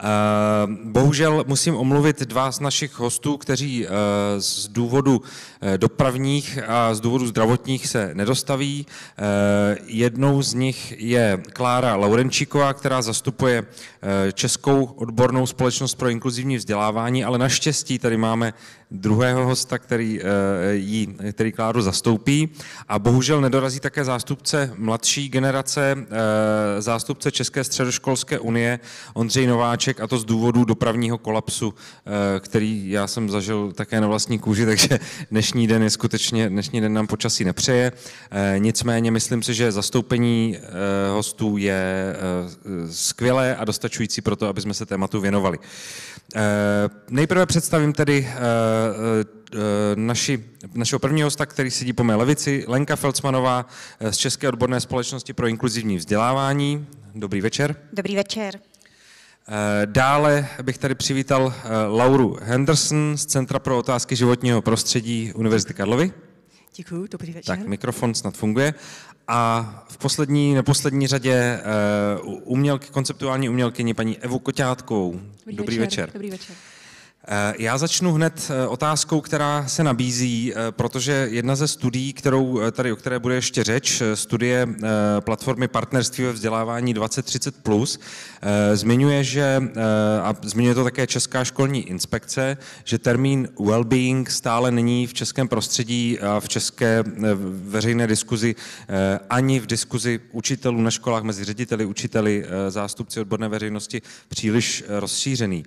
[SPEAKER 7] Bohužel musím omluvit dva z našich hostů, kteří z důvodu dopravních a z důvodu zdravotních se nedostaví. Jednou z nich je Klára Laurenčíková, která zastupuje Českou odbornou společnost pro inkluzivní vzdělávání, ale naštěstí tady máme druhého hosta, který, jí, který Kláru zastoupí. A bohužel nedorazí také zástupce mladší generace, zástupce České středoškolské unie Ondřej Nováček, a to z důvodu dopravního kolapsu, který já jsem zažil také na vlastní kůži, takže dnešní den je skutečně, dnešní den nám počasí nepřeje. Nicméně myslím si, že zastoupení hostů je skvělé a dostačující pro to, aby jsme se tématu věnovali. Nejprve představím tedy naši, našeho prvního hosta, který sedí po mé levici, Lenka Felcmanová z České odborné společnosti pro inkluzivní vzdělávání. Dobrý večer.
[SPEAKER 8] Dobrý večer.
[SPEAKER 7] Dále bych tady přivítal Lauru Henderson z Centra pro otázky životního prostředí Univerzity Karlovy.
[SPEAKER 8] Děkuji, dobrý večer.
[SPEAKER 7] Tak, mikrofon snad funguje. A v poslední, neposlední řadě umělky, konceptuální umělkyni paní Evu Koťátkovou. Dobrý, dobrý večer. večer.
[SPEAKER 8] Dobrý večer.
[SPEAKER 7] Já začnu hned otázkou, která se nabízí, protože jedna ze studií, kterou tady, o které bude ještě řeč, studie platformy Partnerství ve vzdělávání dvacet třicet plus, zmiňuje, že, a zmiňuje to také Česká školní inspekce, že termín well-being stále není v českém prostředí a v české veřejné diskuzi ani v diskuzi učitelů na školách mezi řediteli, učiteli, zástupci odborné veřejnosti příliš rozšířený.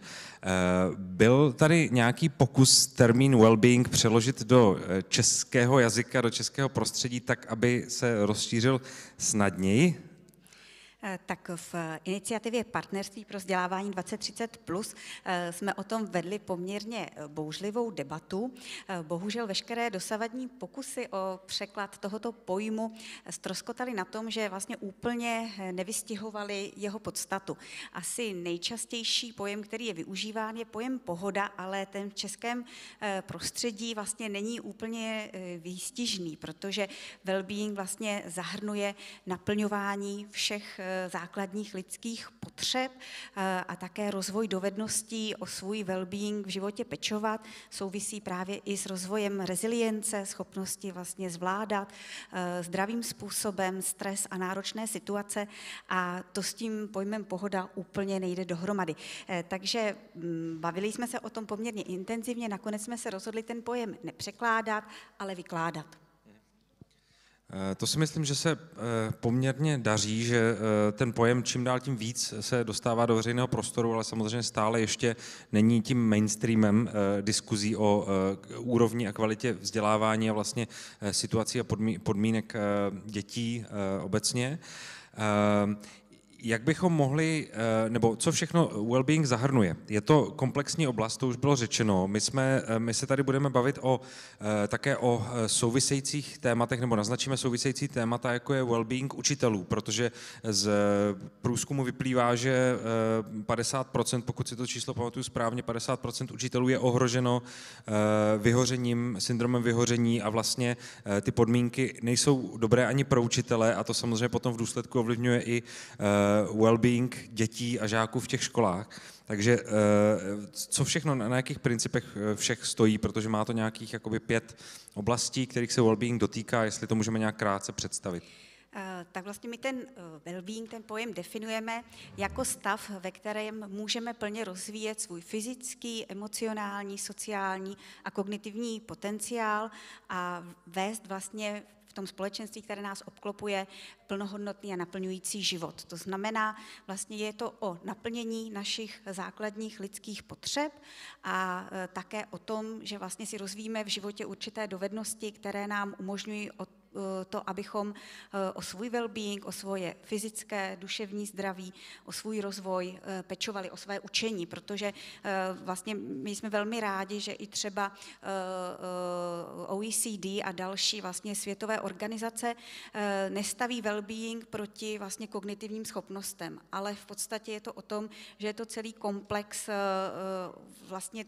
[SPEAKER 7] Byl tady nějaký pokus termín well-being přeložit do českého jazyka, do českého prostředí tak, aby se rozšířil snadněji?
[SPEAKER 8] Tak v iniciativě Partnerství pro vzdělávání dvacet třicet plus jsme o tom vedli poměrně bouřlivou debatu. Bohužel veškeré dosavadní pokusy o překlad tohoto pojmu ztroskotaly na tom, že vlastně úplně nevystihovali jeho podstatu. Asi nejčastější pojem, který je využíván, je pojem pohoda, ale ten v českém prostředí vlastně není úplně výstižný, protože well-being vlastně zahrnuje naplňování všech základních lidských potřeb a také rozvoj dovedností o svůj well-being v životě pečovat. Souvisí právě i s rozvojem rezilience, schopnosti vlastně zvládat zdravým způsobem stres a náročné situace, a to s tím pojmem pohoda úplně nejde dohromady. Takže bavili jsme se o tom poměrně intenzivně, nakonec jsme se rozhodli ten pojem nepřekládat, ale vykládat.
[SPEAKER 7] To si myslím, že se poměrně daří, že ten pojem čím dál tím víc se dostává do veřejného prostoru, ale samozřejmě stále ještě není tím mainstreamem diskuzí o úrovni a kvalitě vzdělávání a vlastně situací a podmínek dětí obecně. Jak bychom mohli, nebo co všechno wellbeing zahrnuje? Je to komplexní oblast, to už bylo řečeno. My, jsme, my se tady budeme bavit o, také o souvisejících tématech, nebo naznačíme související témata, jako je wellbeing učitelů, protože z průzkumu vyplývá, že padesát procent, pokud si to číslo pamatuju správně, padesát procent učitelů je ohroženo vyhořením, syndromem vyhoření a vlastně ty podmínky nejsou dobré ani pro učitele a to samozřejmě potom v důsledku ovlivňuje i well-being dětí a žáků v těch školách. Takže co všechno, na jakých principech všech stojí, protože má to nějakých jakoby pět oblastí, kterých se well-being dotýká, jestli to můžeme nějak krátce představit.
[SPEAKER 8] Tak vlastně my ten well-being, ten pojem definujeme jako stav, ve kterém můžeme plně rozvíjet svůj fyzický, emocionální, sociální a kognitivní potenciál a vést vlastně v tom společenství, které nás obklopuje, plnohodnotný a naplňující život. To znamená, vlastně je to o naplnění našich základních lidských potřeb a také o tom, že vlastně si rozvíjíme v životě určité dovednosti, které nám umožňují to, abychom o svůj well-being, o svoje fyzické, duševní zdraví, o svůj rozvoj pečovali, o své učení, protože vlastně my jsme velmi rádi, že i třeba O E C D a další vlastně světové organizace nestaví well-being proti vlastně kognitivním schopnostem, ale v podstatě je to o tom, že je to celý komplex vlastně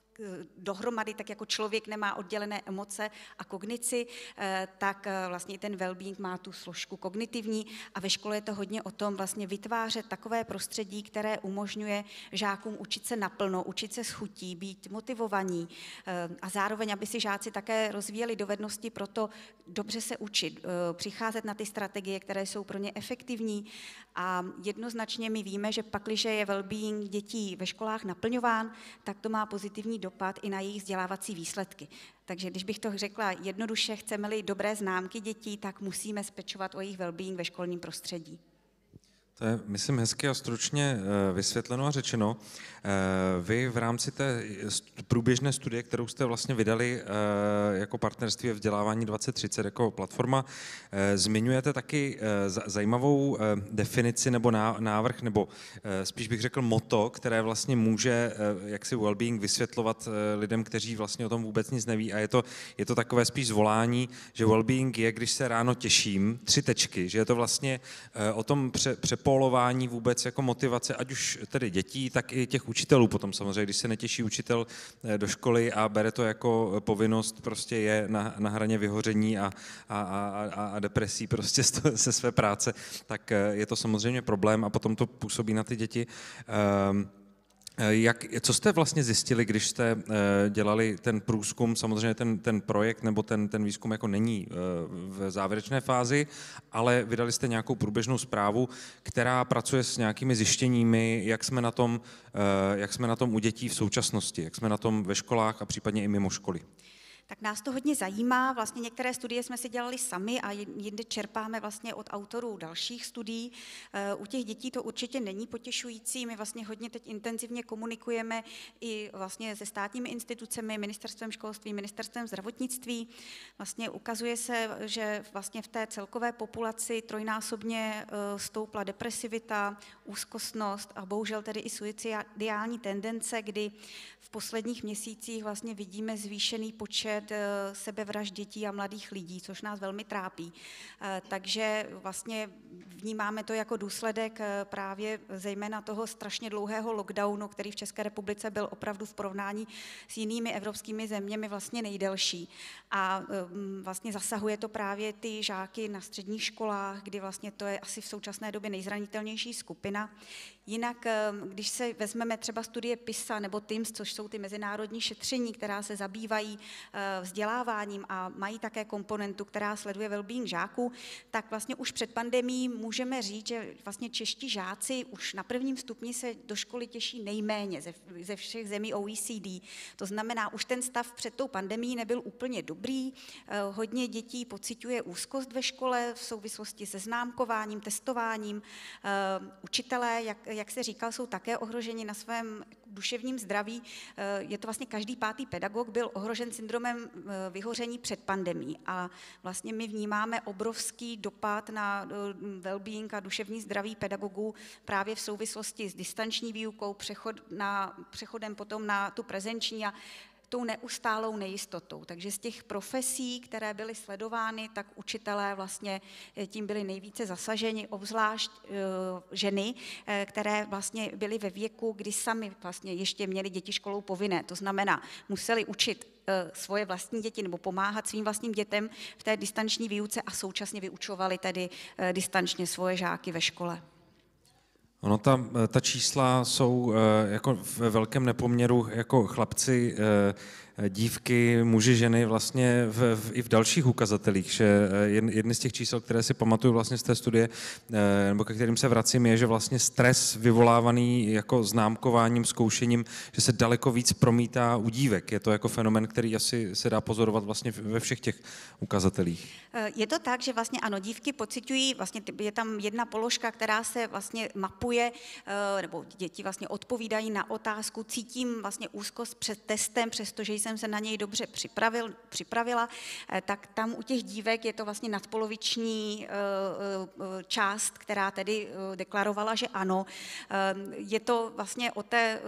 [SPEAKER 8] dohromady, tak jako člověk nemá oddělené emoce a kognici, tak vlastně i ten well-being má tu složku kognitivní a ve škole je to hodně o tom vlastně vytvářet takové prostředí, které umožňuje žákům učit se naplno, učit se s chutí, být motivovaní a zároveň, aby si žáci také rozvíjeli dovednosti pro to dobře se učit, přicházet na ty strategie, které jsou pro ně efektivní a jednoznačně my víme, že pakliže je well-being dětí ve školách naplňován, tak to má pozitivní dopad i na jejich vzdělávací výsledky. Takže když bych to řekla jednoduše, chceme-li dobré známky dětí, tak musíme spečovat o jejich well-being ve školním prostředí.
[SPEAKER 7] To je, myslím, hezky a stručně vysvětleno a řečeno. Vy v rámci té průběžné studie, kterou jste vlastně vydali jako partnerství vzdělávání dvacet třicet jako platforma, zmiňujete taky zajímavou definici nebo návrh, nebo spíš bych řekl motto, které vlastně může jaksi well-being vysvětlovat lidem, kteří vlastně o tom vůbec nic neví. A je to, je to takové spíš zvolání, že well-being je, když se ráno těším, tři tečky, že je to vlastně o tom pře, polování vůbec jako motivace, ať už tedy dětí, tak i těch učitelů potom samozřejmě, když se netěší učitel do školy a bere to jako povinnost, prostě je na, na hraně vyhoření a, a, a, a depresí prostě ze své práce, tak je to samozřejmě problém a potom to působí na ty děti. Um, Jak, co jste vlastně zjistili, když jste uh, dělali ten průzkum, samozřejmě ten, ten projekt nebo ten, ten výzkum jako není uh, v závěrečné fázi, ale vydali jste nějakou průběžnou zprávu, která pracuje s nějakými zjištěními, jak jsme na tom, uh, jak jsme na tom u dětí v současnosti, jak jsme na tom ve školách a případně i mimo školy.
[SPEAKER 8] Tak nás to hodně zajímá, vlastně některé studie jsme si dělali sami a jinde čerpáme vlastně od autorů dalších studií. U těch dětí to určitě není potěšující, my vlastně hodně teď intenzivně komunikujeme i vlastně se státními institucemi, ministerstvem školství, ministerstvem zdravotnictví. Vlastně ukazuje se, že vlastně v té celkové populaci trojnásobně stoupla depresivita, úzkostnost a bohužel tedy i suicidální tendence, kdy v posledních měsících vlastně vidíme zvýšený počet sebevražd dětí a mladých lidí, což nás velmi trápí. Takže vlastně vnímáme to jako důsledek právě zejména toho strašně dlouhého lockdownu, který v České republice byl opravdu v porovnání s jinými evropskými zeměmi vlastně nejdelší. A vlastně zasahuje to právě ty žáky na středních školách, kdy vlastně to je asi v současné době nejzranitelnější skupina. Jinak, když se vezmeme třeba studie PISA nebo T I M S, což jsou ty mezinárodní šetření, která se zabývají vzděláváním a mají také komponentu, která sleduje well-being žáků, tak vlastně už před pandemií můžeme říct, že vlastně čeští žáci už na prvním stupni se do školy těší nejméně ze, ze všech zemí O E C D. To znamená, už ten stav před tou pandemií nebyl úplně dobrý. Hodně dětí pociťuje úzkost ve škole v souvislosti se známkováním, testováním. Učitelé, jak, jak se říkal, jsou také ohroženi na svém duševním zdraví, je to vlastně každý pátý pedagog byl ohrožen syndromem vyhoření před pandemií a vlastně my vnímáme obrovský dopad na well-being a duševní zdraví pedagogů právě v souvislosti s distanční výukou, přechod na, přechodem potom na tu prezenční a tou neustálou nejistotou. Takže z těch profesí, které byly sledovány, tak učitelé vlastně tím byli nejvíce zasaženi, obzvlášť uh, ženy, které vlastně byly ve věku, kdy sami vlastně ještě měli děti školou povinné. To znamená, museli učit uh, svoje vlastní děti nebo pomáhat svým vlastním dětem v té distanční výuce a současně vyučovali tedy uh, distančně svoje žáky ve škole.
[SPEAKER 7] Ono, ta, ta čísla jsou jako ve velkém nepoměru, jako chlapci, dívky, muži, ženy vlastně v, v, i v dalších ukazatelích, že jedny z těch čísel, které si pamatuju vlastně z té studie, nebo ke kterým se vracím, je, že vlastně stres vyvolávaný jako známkováním, zkoušením, že se daleko víc promítá u dívek. Je to jako fenomén, který asi se dá pozorovat vlastně ve všech těch ukazatelích.
[SPEAKER 8] Je to tak, že vlastně ano, dívky pociťují, vlastně je tam jedna položka, která se vlastně mapuje, nebo děti vlastně odpovídají na otázku, cítím vlastně úzkost před testem, přestože jsem se na něj dobře připravil, připravila, tak tam u těch dívek je to vlastně nadpoloviční část, která tedy deklarovala, že ano. Je to vlastně o té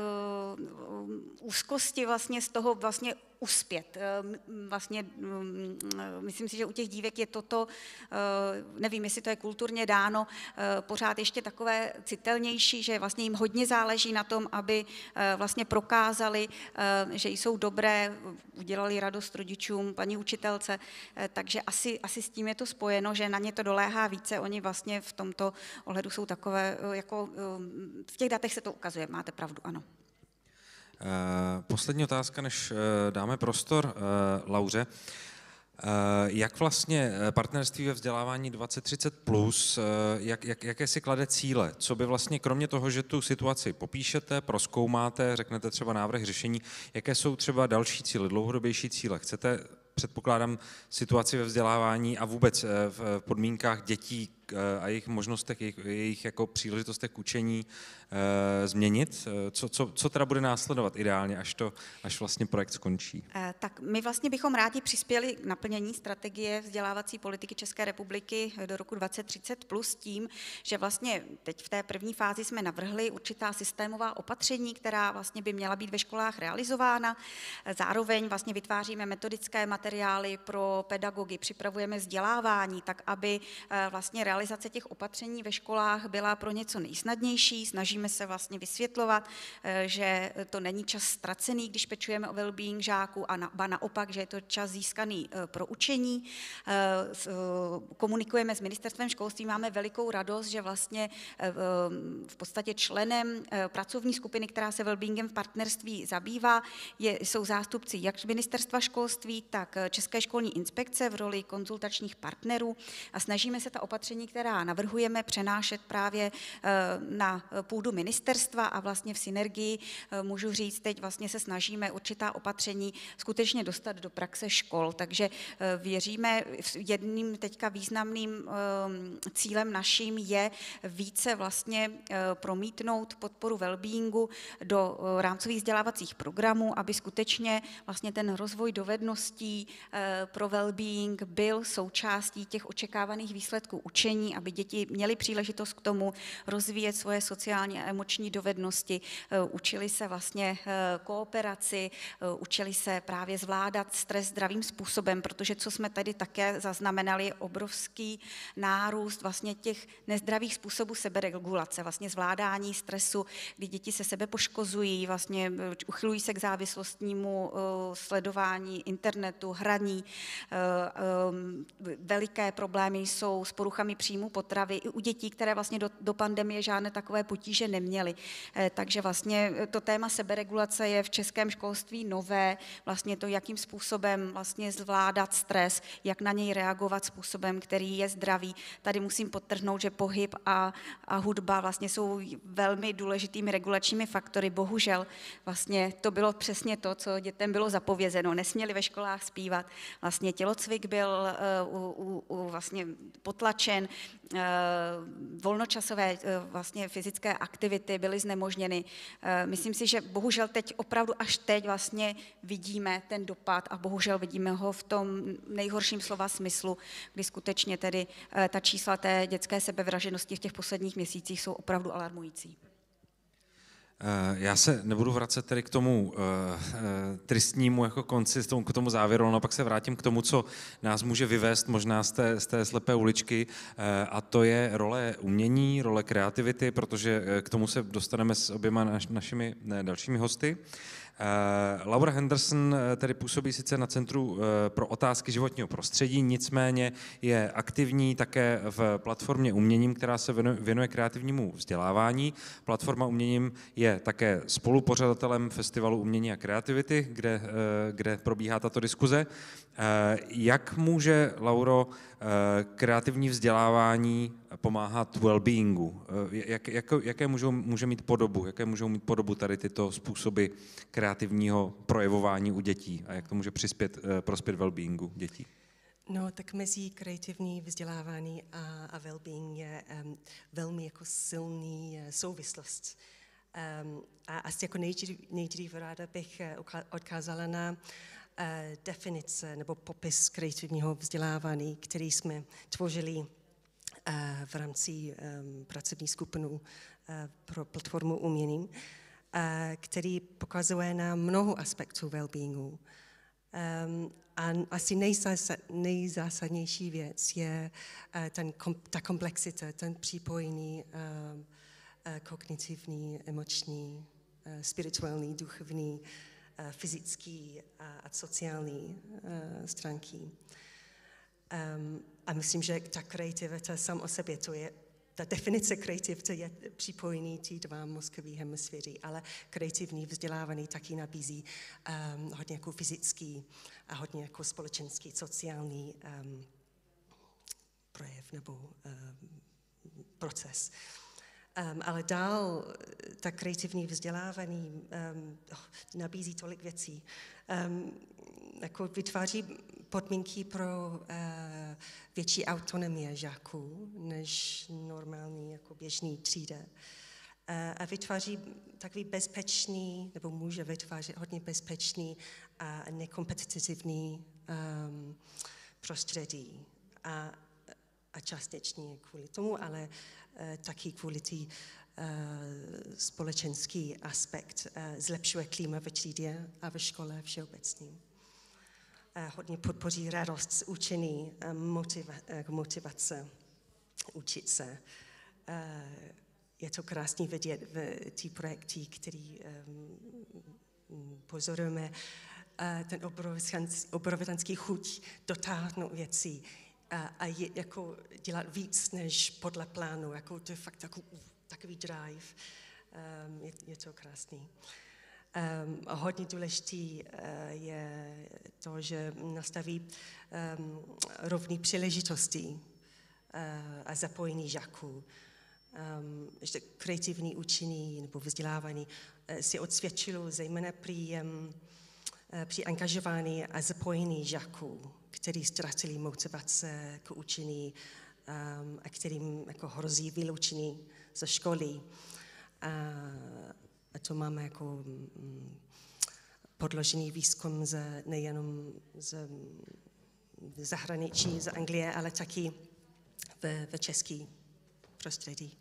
[SPEAKER 8] úzkosti vlastně z toho vlastně uspět. Vlastně myslím si, že u těch dívek je toto, nevím, jestli to je kulturně dáno, pořád ještě takové citelnější, že vlastně jim hodně záleží na tom, aby vlastně prokázali, že jsou dobré, udělali radost rodičům, paní učitelce, takže asi, asi s tím je to spojeno, že na ně to doléhá více, oni vlastně v tomto ohledu jsou takové, jako v těch datech se to ukazuje, máte pravdu, ano.
[SPEAKER 7] Poslední otázka, než dáme prostor Lauře. Jak vlastně partnerství ve vzdělávání dvacet třicet plus, jak, jak, jaké si klade cíle? Co by vlastně, kromě toho, že tu situaci popíšete, prozkoumáte, řeknete třeba návrh řešení, jaké jsou třeba další cíle, dlouhodobější cíle? Chcete, předpokládám, situaci ve vzdělávání a vůbec v podmínkách dětí a jejich možnostech, jejich, jejich jako příležitostech k učení e, změnit? Co, co, co teda bude následovat ideálně, až, to, až vlastně projekt skončí?
[SPEAKER 8] E, tak my vlastně bychom rádi přispěli k naplnění strategie vzdělávací politiky České republiky do roku dvacet třicet plus tím, že vlastně teď v té první fázi jsme navrhli určitá systémová opatření, která vlastně by měla být ve školách realizována. Zároveň vlastně vytváříme metodické materiály pro pedagogy, připravujeme vzdělávání, tak aby vlastně realizovány realizace těch opatření ve školách byla pro něco nejsnadnější. Snažíme se vlastně vysvětlovat, že to není čas ztracený, když pečujeme o well-being žáků, a na, ba naopak, že je to čas získaný pro učení. Komunikujeme s ministerstvem školství, máme velikou radost, že vlastně v podstatě členem pracovní skupiny, která se well-beingem v partnerství zabývá, je, jsou zástupci jak ministerstva školství, tak České školní inspekce v roli konzultačních partnerů a snažíme se ta opatření, která navrhujeme, přenášet právě na půdu ministerstva a vlastně v synergii, můžu říct, teď vlastně se snažíme určitá opatření skutečně dostat do praxe škol, takže věříme, jedním teďka významným cílem naším je více vlastně promítnout podporu wellbeingu do rámcových vzdělávacích programů, aby skutečně vlastně ten rozvoj dovedností pro wellbeing byl součástí těch očekávaných výsledků učení, aby děti měly příležitost k tomu rozvíjet svoje sociální a emoční dovednosti, učili se vlastně kooperaci, učili se právě zvládat stres zdravým způsobem, protože co jsme tady také zaznamenali, je obrovský nárůst vlastně těch nezdravých způsobů seberegulace, vlastně zvládání stresu, kdy děti se sebe poškozují, vlastně uchylují se k závislostnímu sledování internetu, hraní, veliké problémy jsou s poruchami příjmu potravy i u dětí, které vlastně do, do pandemie žádné takové potíže neměly. Takže vlastně to téma seberegulace je v českém školství nové, vlastně to, jakým způsobem vlastně zvládat stres, jak na něj reagovat způsobem, který je zdravý. Tady musím podtrhnout, že pohyb a, a hudba vlastně jsou velmi důležitými regulačními faktory. Bohužel vlastně to bylo přesně to, co dětem bylo zapovězeno. Nesměli ve školách zpívat. Vlastně tělocvik byl uh, u, u, vlastně potlačen, volnočasové vlastně fyzické aktivity byly znemožněny. Myslím si, že bohužel teď, opravdu až teď vlastně vidíme ten dopad a bohužel vidíme ho v tom nejhorším slova smyslu, kdy skutečně tedy ta čísla té dětské sebevražednosti v těch posledních měsících jsou opravdu alarmující.
[SPEAKER 7] Já se nebudu vracet tedy k tomu uh, uh, tristnímu jako konci, k tomu závěru, ale pak se vrátím k tomu, co nás může vyvést možná z té, z té slepé uličky, uh, a to je role umění, role kreativity, protože k tomu se dostaneme s oběma naš, našimi ne, dalšími hosty. Uh, Laura Henderson tedy působí sice na Centru uh, pro otázky životního prostředí, nicméně je aktivní také v platformě Uměním, která se věnuje, věnuje kreativnímu vzdělávání. Platforma Uměním je také spolupořadatelem Festivalu umění a kreativity, kde, uh, kde probíhá tato diskuze. Uh, jak může, Lauro, uh, kreativní vzdělávání pomáhat well-beingu? Uh, jak, jak, jaké můžou, může mít podobu? Jaké můžou mít podobu tady tyto způsoby kreativního projevování u dětí a jak to může přispět, prospět well-beingu dětí?
[SPEAKER 9] No, tak mezi kreativní vzdělávání a, a well-being je um, velmi jako silný uh, souvislost. Um, a asi jako nejdřív, nejdřív ráda bych uh, odkázala na uh, definice nebo popis kreativního vzdělávání, který jsme tvořili uh, v rámci um, pracovní skupiny uh, pro platformu Uměním, který pokazuje na mnoho aspektů well-beingu. Um, a asi nejzásad, nejzásadnější věc je uh, ten, kom, ta komplexita, ten připojení uh, uh, kognitivní, emoční, uh, spirituální, duchovní, uh, fyzický a, a sociální uh, stránky. Um, a myslím, že ta kreativita sam o sobě, to je ta definice kreativity je připojení ty dva mozkové hemisféry, ale kreativní vzdělávání taky nabízí um, hodně jako fyzický a hodně jako společenský, sociální um, projev nebo um, proces. Um, ale dál ta kreativní vzdělávání um, oh, nabízí tolik věcí. Um, jako vytváří podmínky pro uh, větší autonomie žáků než normální jako běžný třída. Uh, a vytváří takový bezpečný, nebo může vytvářet hodně bezpečný a nekompetitivní um, prostředí. A, a částečně kvůli tomu, ale uh, taky kvůli tý uh, společenský aspekt uh, zlepšuje klima ve třídě a ve škole všeobecně. Hodně podpoří radost z učení, motiva, motivace, učit se. Je to krásný vidět v těch projektech, který um, pozorujeme, ten obrovitánský chuť dotáhnout věcí a, a je, jako dělat víc než podle plánu. Jako to je fakt takový, takový drive. Um, je, je to krásný. Um, hodně důležitý uh, je to, že nastaví um, rovné příležitosti uh, a zapojení žáků. Um, že kreativní učení nebo vzdělávání uh, si odsvědčilo zejména při, um, uh, při angažování a zapojení žáků, kteří ztratili motivace k učení um, a kterým jako hrozí vyloučení ze školy. Uh, A to máme jako podložený výzkum z, nejenom z zahraničí, z Anglie, ale taky v, v české prostředí.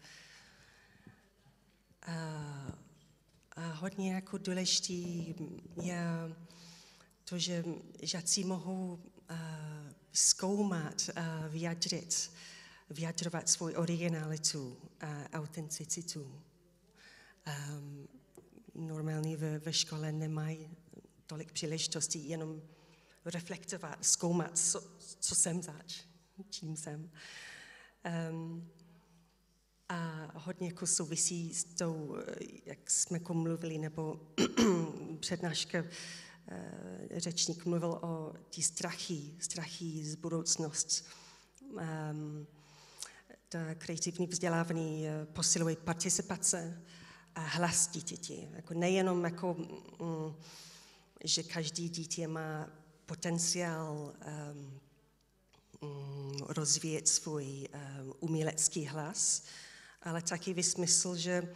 [SPEAKER 9] A, a hodně jako důležitý je to, že žáci mohou a, zkoumat a vyjadřit, vyjadřovat svou originalitu a autenticitu. Um, normálně ve, ve škole nemají tolik příležitostí jenom reflektovat, zkoumat, co, co jsem zač, čím jsem. Um, a hodně jako souvisí s tou, jak jsme jako mluvili, nebo přednáška, uh, řečník mluvil o tí strachy, strachy z budoucnosti. Um, ta kreativní vzdělávání posiluje participace a hlas dítěti. Jako nejenom, jako, mm, že každý dítě má potenciál um, rozvíjet svůj umělecký hlas, ale taky ve smyslu, že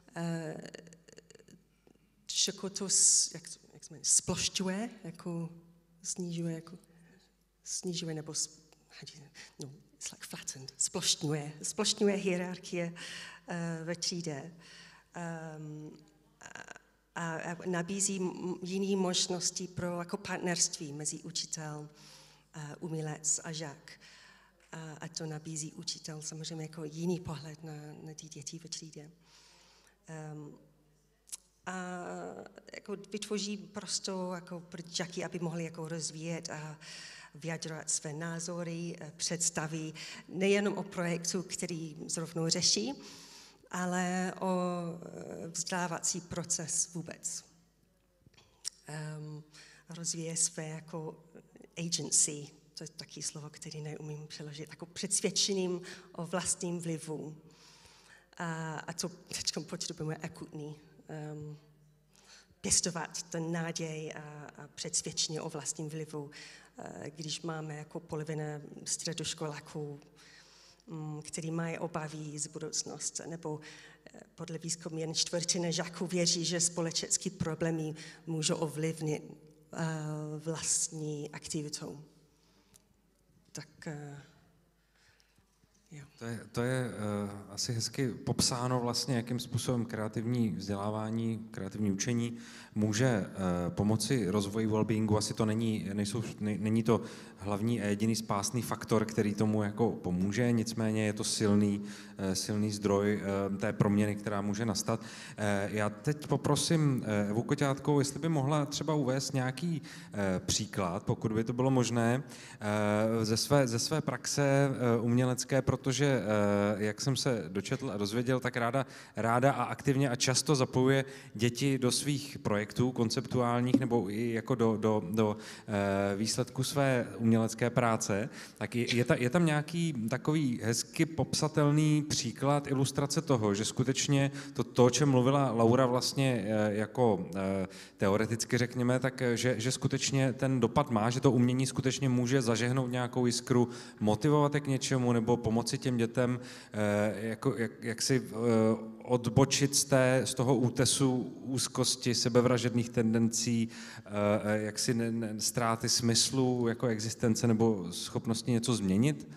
[SPEAKER 9] všechno to jak, jak jsme, splošťuje, jako snižuje, jako snižuje nebo no, it's like flattened, splošňuje, splošňuje hierarchie uh, ve třídě um, a, a nabízí jiné možnosti pro jako partnerství mezi učitel, uh, umělec a žák. A, a to nabízí učitel samozřejmě jako jiný pohled na, na ty děti ve třídě. Um, a jako vytvoří prostor jako pro žáky, aby mohli jako rozvíjet a vyjadřovat své názory, představy, nejenom o projektu, který zrovna řeší, ale o vzdělávací proces vůbec. Um, rozvíje své jako agency, to je taky slovo, které neumím přeložit, jako přesvědčením o vlastním vlivu. A, a to teď potřebujeme akutní. Um, pěstovat ten naděj a, a přesvědčení o vlastním vlivu, když máme jako polovina středoškoláků, který mají obavy z budoucnosti, nebo podle výzkumu jen čtvrtina žáků věří, že společenské problémy můžou ovlivnit vlastní aktivitou. Tak jo.
[SPEAKER 7] To je, to je uh, asi hezky popsáno vlastně, jakým způsobem kreativní vzdělávání, kreativní učení může uh, pomoci rozvoji wellbeingu. Asi to není, nejsou, ne, není to hlavní a jediný spásný faktor, který tomu jako pomůže, nicméně je to silný, uh, silný zdroj uh, té proměny, která může nastat. Uh, já teď poprosím uh, Evu Koťátkovou, jestli by mohla třeba uvést nějaký uh, příklad, pokud by to bylo možné, uh, ze své, ze své praxe uh, umělecké, protože, jak jsem se dočetl a dozvěděl, tak ráda, ráda a aktivně a často zapojuje děti do svých projektů konceptuálních nebo i jako do, do, do výsledku své umělecké práce. Tak je, je, ta, je tam nějaký takový hezky popsatelný příklad, ilustrace toho, že skutečně to, to o čem mluvila Laura vlastně jako teoreticky řekněme, tak že, že skutečně ten dopad má, že to umění skutečně může zažehnout nějakou jiskru, motivovat je k něčemu nebo pomoci těm dětem jako, jak, jak si odbočit z, té, z toho útesu úzkosti, sebevražedných tendencí, jaksi ne, ne, ztráty smyslu jako existence nebo schopnosti něco změnit?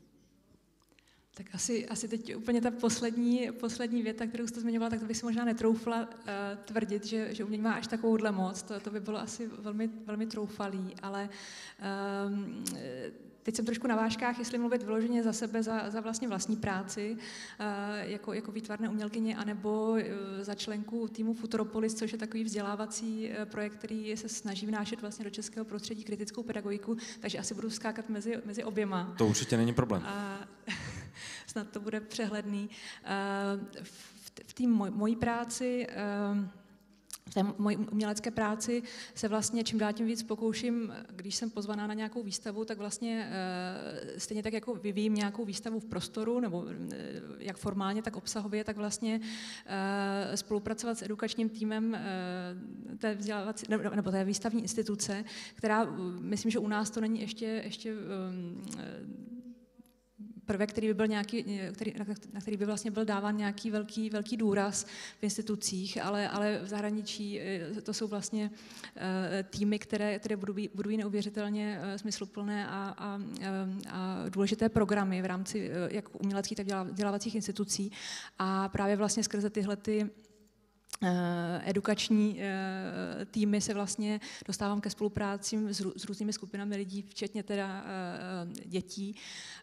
[SPEAKER 10] Tak asi, asi teď úplně ta poslední, poslední věta, kterou jste zmiňovala, tak to bych si možná netroufla uh, tvrdit, že, že umění má až takovouhle moc. To, to by bylo asi velmi, velmi troufalý, ale um, teď jsem trošku na vážkách, jestli mluvit vyloženě za sebe, za, za vlastně vlastní práci, uh, jako, jako výtvarné umělkyně, anebo uh, za členku týmu Futuropolis, což je takový vzdělávací uh, projekt, který se snaží vnášet vlastně do českého prostředí kritickou pedagogiku, takže asi budu skákat mezi, mezi oběma.
[SPEAKER 7] To určitě není problém.
[SPEAKER 10] Uh, snad to bude přehledný. Uh, v té moj, mojí práci uh, v té mojí umělecké práci se vlastně čím dál tím víc pokouším, když jsem pozvaná na nějakou výstavu, tak vlastně e, stejně tak jako vyvíjím nějakou výstavu v prostoru, nebo e, jak formálně, tak obsahově, tak vlastně e, spolupracovat s edukačním týmem e, té vzdělávací, nebo, nebo té výstavní instituce, která, myslím, že u nás to není ještě, ještě e, prvek, který by byl nějaký, který, na který by vlastně byl dáván nějaký velký, velký důraz v institucích, ale, ale v zahraničí to jsou vlastně týmy, které, které budují, budují neuvěřitelně smysluplné a, a, a důležité programy v rámci jak uměleckých, tak vzdělávacích institucí. A právě vlastně skrze tyhle ty edukační týmy se vlastně dostávám ke spoluprácím s, s různými skupinami lidí, včetně teda dětí,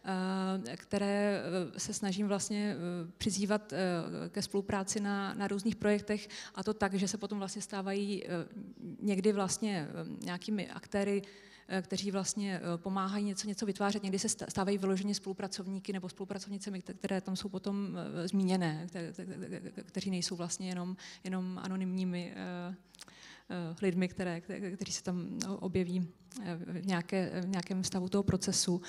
[SPEAKER 10] které se snažím vlastně přizývat ke spolupráci na, na různých projektech, a to tak, že se potom vlastně stávají někdy vlastně nějakými aktéry, kteří vlastně pomáhají něco, něco vytvářet. Někdy se stávají vyloženě spolupracovníky nebo spolupracovnicemi, které tam jsou potom zmíněné, kteří nejsou vlastně jenom, jenom anonymními lidmi, které, kteří se tam objeví v, nějaké, v nějakém stavu toho procesu.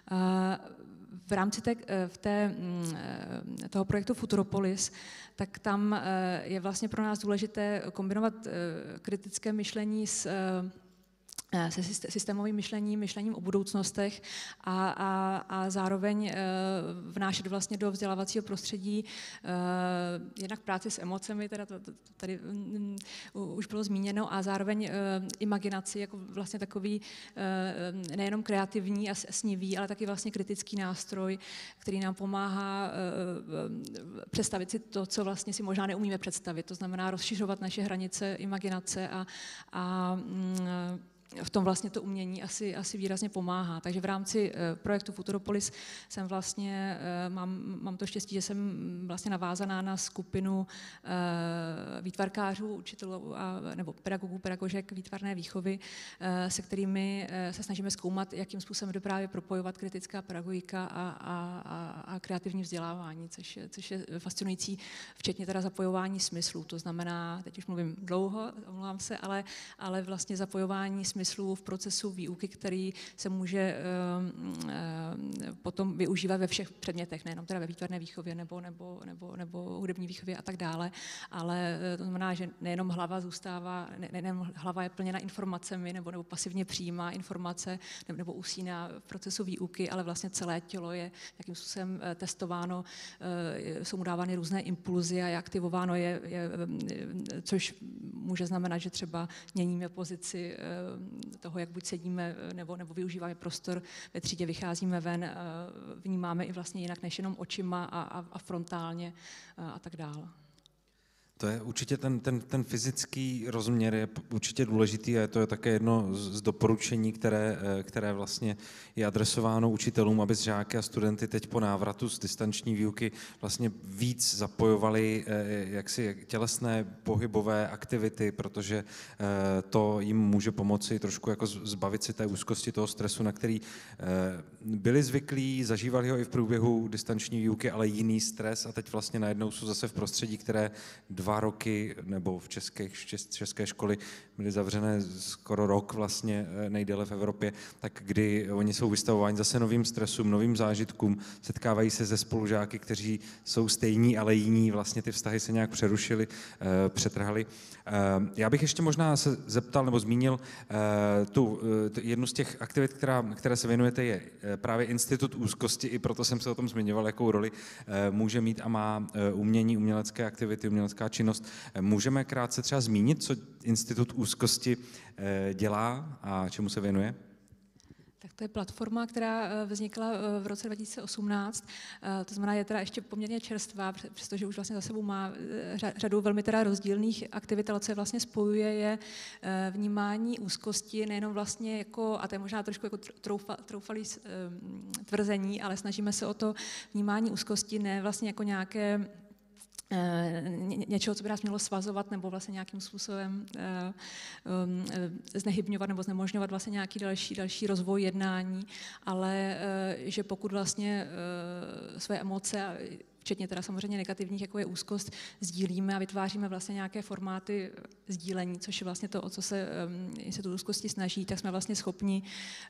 [SPEAKER 10] V rámci té, v té, toho projektu Futuropolis, tak tam je vlastně pro nás důležité kombinovat kritické myšlení s se systémovým myšlením, myšlením o budoucnostech a, a, a zároveň vnášet vlastně do vzdělávacího prostředí jednak práci s emocemi, teda to, to tady um, už bylo zmíněno, a zároveň imaginaci jako vlastně takový nejenom kreativní a snivý, ale taky vlastně kritický nástroj, který nám pomáhá představit si to, co vlastně si možná neumíme představit. To znamená rozšiřovat naše hranice imaginace a, a v tom vlastně to umění asi, asi výrazně pomáhá. Takže v rámci projektu Futuropolis jsem vlastně, mám, mám to štěstí, že jsem vlastně navázaná na skupinu výtvarkářů, učitelů a, nebo pedagogů, pedagožek výtvarné výchovy, se kterými se snažíme zkoumat, jakým způsobem jde právě propojovat kritická pedagogika a, a, a, a kreativní vzdělávání, což je, což je fascinující, včetně teda zapojování smyslů. To znamená, teď už mluvím dlouho, omlouvám se, ale, ale vlastně zapojování smyslů smyslu v procesu výuky, který se může uh, uh, potom využívat ve všech předmětech, nejenom teda ve výtvarné výchově nebo, nebo, nebo, nebo hudební výchově a tak dále, ale uh, to znamená, že nejenom hlava zůstává, ne, nejenom hlava je plněna informacemi nebo, nebo pasivně přijímá informace nebo, nebo usíná v procesu výuky, ale vlastně celé tělo je jakým způsobem uh, testováno, uh, jsou mu dávány různé impulzy a je aktivováno, je, je, což může znamenat, že třeba měníme pozici uh, toho, jak buď sedíme, nebo, nebo využíváme prostor ve třídě, vycházíme ven, vnímáme i vlastně jinak než jenom očima a, a, a frontálně a tak dále.
[SPEAKER 7] To je určitě ten, ten, ten fyzický rozměr je určitě důležitý a to je také jedno z doporučení, které, které vlastně je adresováno učitelům, aby žáky a studenty teď po návratu z distanční výuky vlastně víc zapojovali jaksi tělesné pohybové aktivity, protože to jim může pomoci trošku jako zbavit si té úzkosti, toho stresu, na který byli zvyklí, zažívali ho i v průběhu distanční výuky, ale jiný stres a teď vlastně najednou jsou zase v prostředí, které dva roky, nebo v české, české školy byly zavřené skoro rok vlastně nejdéle v Evropě, tak kdy oni jsou vystavováni zase novým stresům, novým zážitkům, setkávají se se spolužáky, kteří jsou stejní, ale jiní, vlastně ty vztahy se nějak přerušily, přetrhaly. Já bych ještě možná se zeptal nebo zmínil tu, tu jednu z těch aktivit, která, které se věnujete, je právě Institut úzkosti, i proto jsem se o tom zmiňoval, jakou roli může mít a má umění, umělecké aktivity, umělecká činnost. Můžeme krátce třeba zmínit, co Institut úzkosti dělá a čemu se věnuje?
[SPEAKER 10] Tak to je platforma, která vznikla v roce dva tisíce osmnáct, to znamená, je teda ještě poměrně čerstvá, přestože už vlastně za sebou má řadu velmi teda rozdílných aktivit, ale co je vlastně spojuje, je vnímání úzkosti, nejenom vlastně jako, a to je možná trošku jako troufa, troufalý tvrzení, ale snažíme se o to vnímání úzkosti ne vlastně jako nějaké něčeho, co by nás mělo svazovat nebo vlastně nějakým způsobem znehybňovat nebo znemožňovat vlastně nějaký další, další rozvoj jednání, ale že pokud vlastně své emoce, včetně teda samozřejmě negativních, jako je úzkost, sdílíme a vytváříme vlastně nějaké formáty sdílení, což je vlastně to, o co se Institut úzkosti snaží, tak jsme vlastně schopni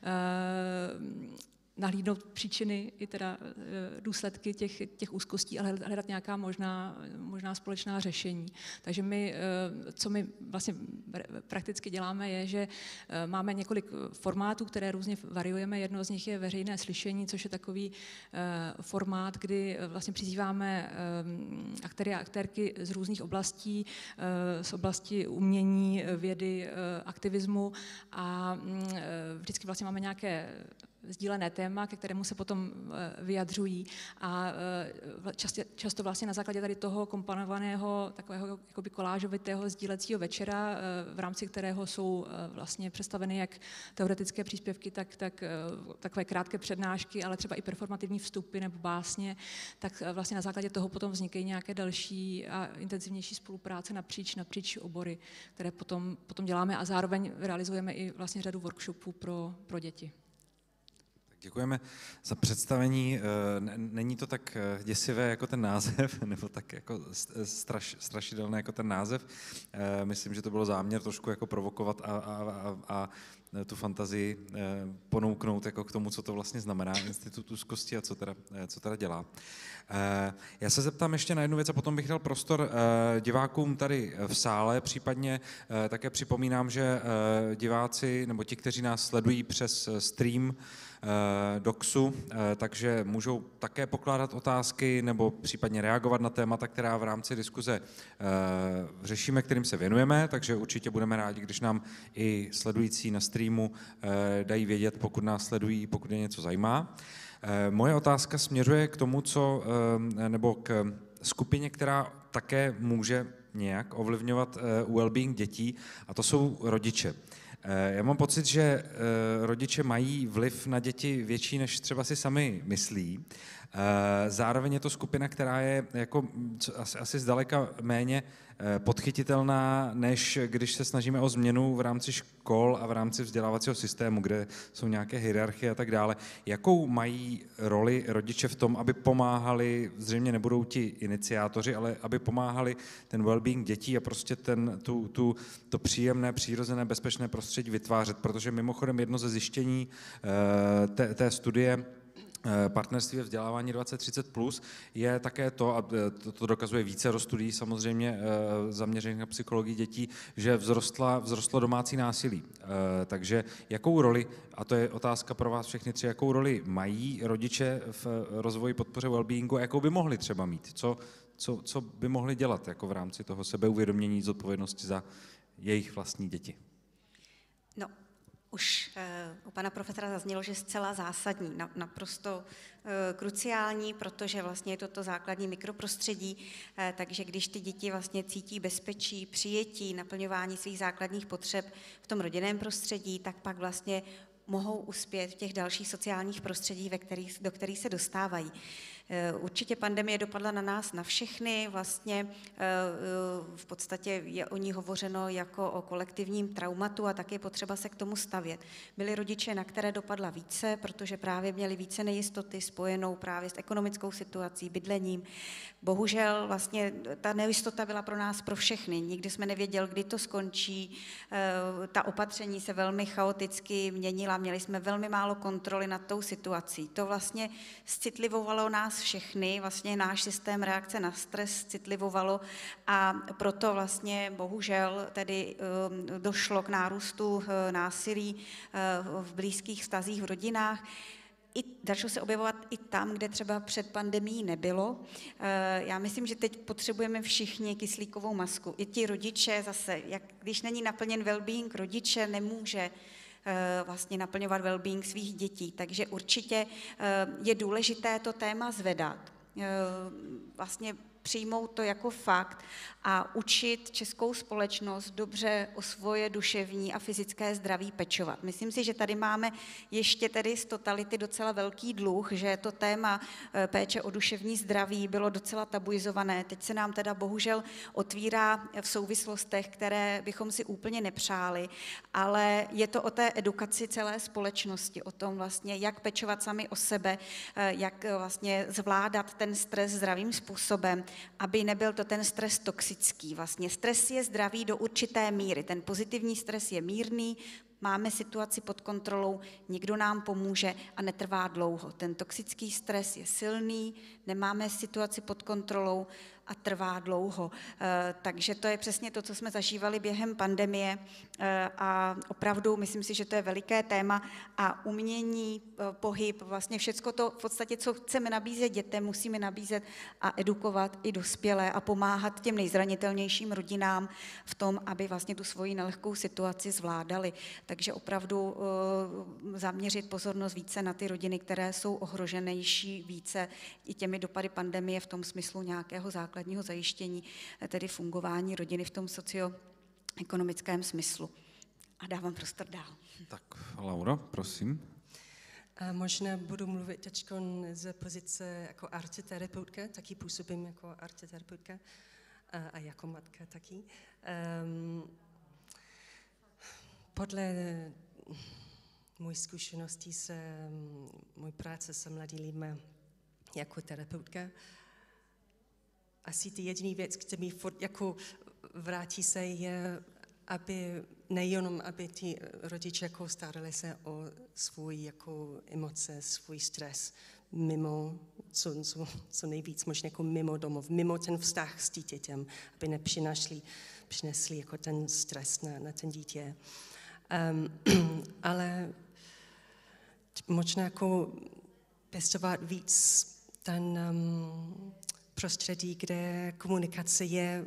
[SPEAKER 10] nahlídnout příčiny i teda důsledky těch, těch úzkostí, ale hledat nějaká možná, možná společná řešení. Takže my, co my vlastně prakticky děláme, je, že máme několik formátů, které různě variujeme. Jedno z nich je veřejné slyšení, což je takový formát, kdy vlastně přizýváme aktéry a aktérky z různých oblastí, z oblasti umění, vědy, aktivismu a vždycky vlastně máme nějaké sdílené téma, ke kterému se potom vyjadřují a často, často vlastně na základě tady toho komponovaného takového jakoby kolážovitého sdílecího večera, v rámci kterého jsou vlastně představeny jak teoretické příspěvky, tak, tak takové krátké přednášky, ale třeba i performativní vstupy nebo básně, tak vlastně na základě toho potom vznikají nějaké další a intenzivnější spolupráce napříč, napříč obory, které potom, potom děláme a zároveň realizujeme i vlastně řadu workshopů pro, pro děti.
[SPEAKER 7] Děkujeme za představení. Není to tak děsivé jako ten název, nebo tak jako straš, strašidelné jako ten název. Myslím, že to bylo záměr trošku jako provokovat a, a, a, a tu fantazii ponouknout jako k tomu, co to vlastně znamená Institut úzkosti a co teda, co teda dělá. Já se zeptám ještě na jednu věc a potom bych dal prostor divákům tady v sále, případně také připomínám, že diváci nebo ti, kteří nás sledují přes stream Doxu, takže můžou také pokládat otázky nebo případně reagovat na témata, která v rámci diskuze řešíme, kterým se věnujeme, takže určitě budeme rádi, když nám i sledující na streamu dají vědět, pokud nás sledují, pokud je něco zajímá. Moje otázka směřuje k tomu, co, nebo k skupině, která také může nějak ovlivňovat well-being dětí, a to jsou rodiče. Já mám pocit, že rodiče mají vliv na děti větší, než třeba si sami myslí. Zároveň je to skupina, která je jako asi, asi zdaleka méně podchytitelná, než když se snažíme o změnu v rámci škol a v rámci vzdělávacího systému, kde jsou nějaké hierarchie a tak dále. Jakou mají roli rodiče v tom, aby pomáhali, zřejmě nebudou ti iniciátoři, ale aby pomáhali ten well-being dětí a prostě ten, tu, tu, to příjemné, přirozené, bezpečné prostředí vytvářet, protože mimochodem jedno ze zjištění té, té studie Partnerství ve vzdělávání dvacet třicet plus je také to, a to dokazuje více studií samozřejmě zaměřených na psychologii dětí, že vzrostla, vzrostlo domácí násilí. Takže jakou roli, a to je otázka pro vás všechny tři, jakou roli mají rodiče v rozvoji podpoře wellbeingu a jakou by mohli třeba mít? Co, co, co by mohli dělat jako v rámci toho sebeuvědomění, zodpovědnosti za jejich vlastní děti?
[SPEAKER 8] No. Už uh, u pana profesora zaznělo, že zcela zásadní, na, naprosto uh, kruciální, protože vlastně je to to základní mikroprostředí, uh, takže když ty děti vlastně cítí bezpečí, přijetí, naplňování svých základních potřeb v tom rodinném prostředí, tak pak vlastně mohou uspět v těch dalších sociálních prostředích, ve kterých, do kterých se dostávají. Určitě pandemie dopadla na nás, na všechny, vlastně v podstatě je o ní hovořeno jako o kolektivním traumatu a tak je potřeba se k tomu stavět. Byli rodiče, na které dopadla více, protože právě měli více nejistoty spojenou právě s ekonomickou situací, bydlením. Bohužel vlastně ta nejistota byla pro nás, pro všechny. Nikdy jsme nevěděli, kdy to skončí. Ta opatření se velmi chaoticky měnila, měli jsme velmi málo kontroly nad tou situací. To vlastně citlivovalo nás všechny, vlastně náš systém reakce na stres citlivovalo a proto vlastně bohužel tedy došlo k nárůstu násilí v blízkých vztazích, v rodinách. I, začalo se objevovat i tam, kde třeba před pandemií nebylo. Já myslím, že teď potřebujeme všichni kyslíkovou masku. I ti rodiče zase, jak, když není naplněn well-being rodiče, nemůže vlastně naplňovat well-being svých dětí. Takže určitě je důležité to téma zvedat. Vlastně přijmout to jako fakt a učit českou společnost dobře o svoje duševní a fyzické zdraví pečovat. Myslím si, že tady máme ještě tedy z totality docela velký dluh, že to téma péče o duševní zdraví bylo docela tabuizované. Teď se nám teda bohužel otvírá v souvislostech, které bychom si úplně nepřáli, ale je to o té edukaci celé společnosti, o tom vlastně, jak pečovat sami o sebe, jak vlastně zvládat ten stres zdravým způsobem, aby nebyl to ten stres toxický. Vlastně stres je zdravý do určité míry. Ten pozitivní stres je mírný, máme situaci pod kontrolou, někdo nám pomůže a netrvá dlouho. Ten toxický stres je silný, nemáme situaci pod kontrolou a trvá dlouho. Takže to je přesně to, co jsme zažívali během pandemie a opravdu myslím si, že to je veliké téma a umění, pohyb, vlastně všecko to v podstatě, co chceme nabízet dětem, musíme nabízet a edukovat i dospělé a pomáhat těm nejzranitelnějším rodinám v tom, aby vlastně tu svoji nelehkou situaci zvládali. Takže opravdu zaměřit pozornost více na ty rodiny, které jsou ohroženější více i těmi dopady pandemie v tom smyslu nějakého základního zajištění, tedy fungování rodiny v tom socioekonomickém smyslu. A dávám prostor dál.
[SPEAKER 7] Tak, Laura, prosím.
[SPEAKER 9] A možná budu mluvit teď z pozice jako arteterapeutka, taky působím jako arteterapeutka a, a jako matka taky. Um, podle mojí zkušeností se, můj práce se mladými lidmi jako terapeutka, asi ty jediný věc, který mi furt jako vrátí se, je aby nejenom, aby ti rodiče jako starali se o svůj jako emoce, svůj stres mimo, co, co, co nejvíc možná jako mimo domov, mimo ten vztah s dítětem, aby nepřinesli přinesli jako ten stres na, na ten dítě. Um, ale možná jako pěstovat víc ten um, prostředí, kde komunikace je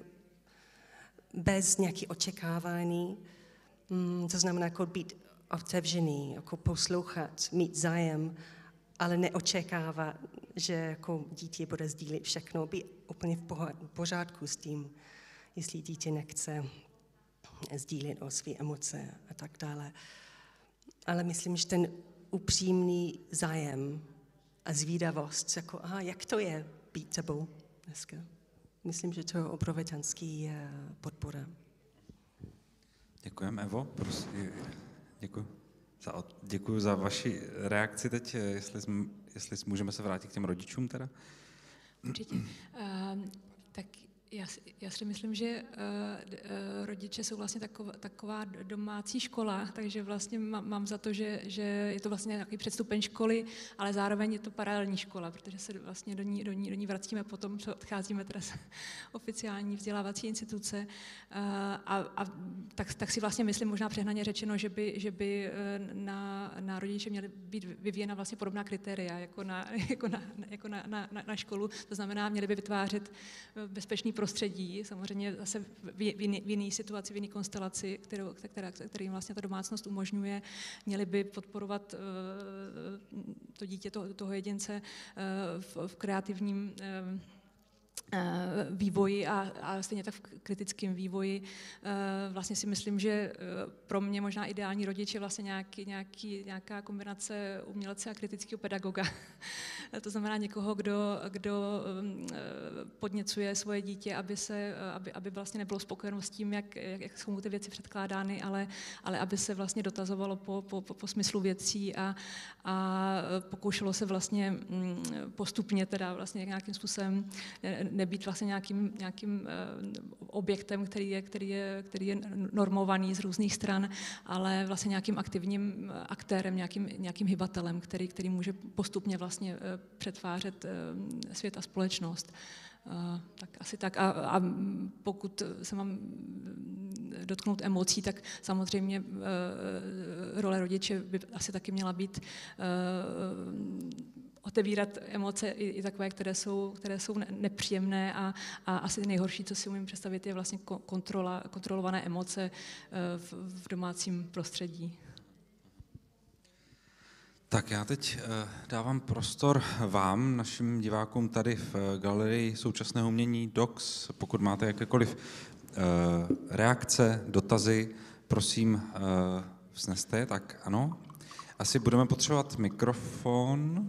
[SPEAKER 9] bez nějaké očekávání, um, to znamená jako být otevřený, jako poslouchat, mít zájem, ale neočekávat, že jako dítě bude sdílet všechno, být úplně v pořádku s tím, jestli dítě nechce sdílet o své emoce a tak dále. Ale myslím, že ten upřímný zájem a zvídavost, jako aha, jak to je být tebou dneska. Myslím, že to je obrovitánský podpora.
[SPEAKER 7] Děkujeme, Evo. Prosím, děkuji. Za, děkuji za vaši reakci teď, jestli, jsme, jestli můžeme se vrátit k těm rodičům teda.
[SPEAKER 10] Určitě. Um, tak já si, já si myslím, že uh, uh, rodiče jsou vlastně taková, taková domácí škola, takže vlastně mám, mám za to, že, že je to vlastně nějaký předstupeň školy, ale zároveň je to paralelní škola, protože se vlastně do ní, do ní, do ní vracíme potom, co odcházíme teda z oficiální vzdělávací instituce. Uh, a, a tak, tak si vlastně myslím, možná přehnaně řečeno, že by, že by na, na rodiče měly být vyvíjena vlastně podobná kritéria jako na, jako na, jako na, na, na školu. To znamená, měly by vytvářet bezpečný prostředí, samozřejmě zase v, v, jiný, v jiný situaci, v jiný konstelaci, kterou, která, kterým vlastně ta domácnost umožňuje, měli by podporovat uh, to dítě, to, toho jedince uh, v, v kreativním uh, vývoji a, a stejně tak v kritickém vývoji. Vlastně si myslím, že pro mě možná ideální rodič je vlastně nějaký, nějaký, nějaká kombinace umělce a kritického pedagoga. To znamená někoho, kdo, kdo podněcuje svoje dítě, aby, se, aby, aby vlastně nebylo spokojeno s tím, jak, jak jsou mu ty věci předkládány, ale, ale aby se vlastně dotazovalo po, po, po smyslu věcí a, a pokoušelo se vlastně postupně teda vlastně nějakým způsobem nebýt vlastně nějakým, nějakým objektem, který je, který, je, který je normovaný z různých stran, ale vlastně nějakým aktivním aktérem, nějakým, nějakým hybatelem, který, který může postupně vlastně přetvářet svět a společnost. Tak asi tak. A, a pokud se mám dotknout emocí, tak samozřejmě role rodiče by asi taky měla být otevírat emoce i, i takové, které jsou, které jsou nepříjemné a, a asi nejhorší, co si umím představit, je vlastně kontrola, kontrolované emoce v, v domácím prostředí.
[SPEAKER 7] Tak já teď dávám prostor vám, našim divákům tady v Galerii současného umění D O C S. Pokud máte jakékoliv reakce, dotazy, prosím, vzneste je. Tak ano. Asi budeme potřebovat mikrofon.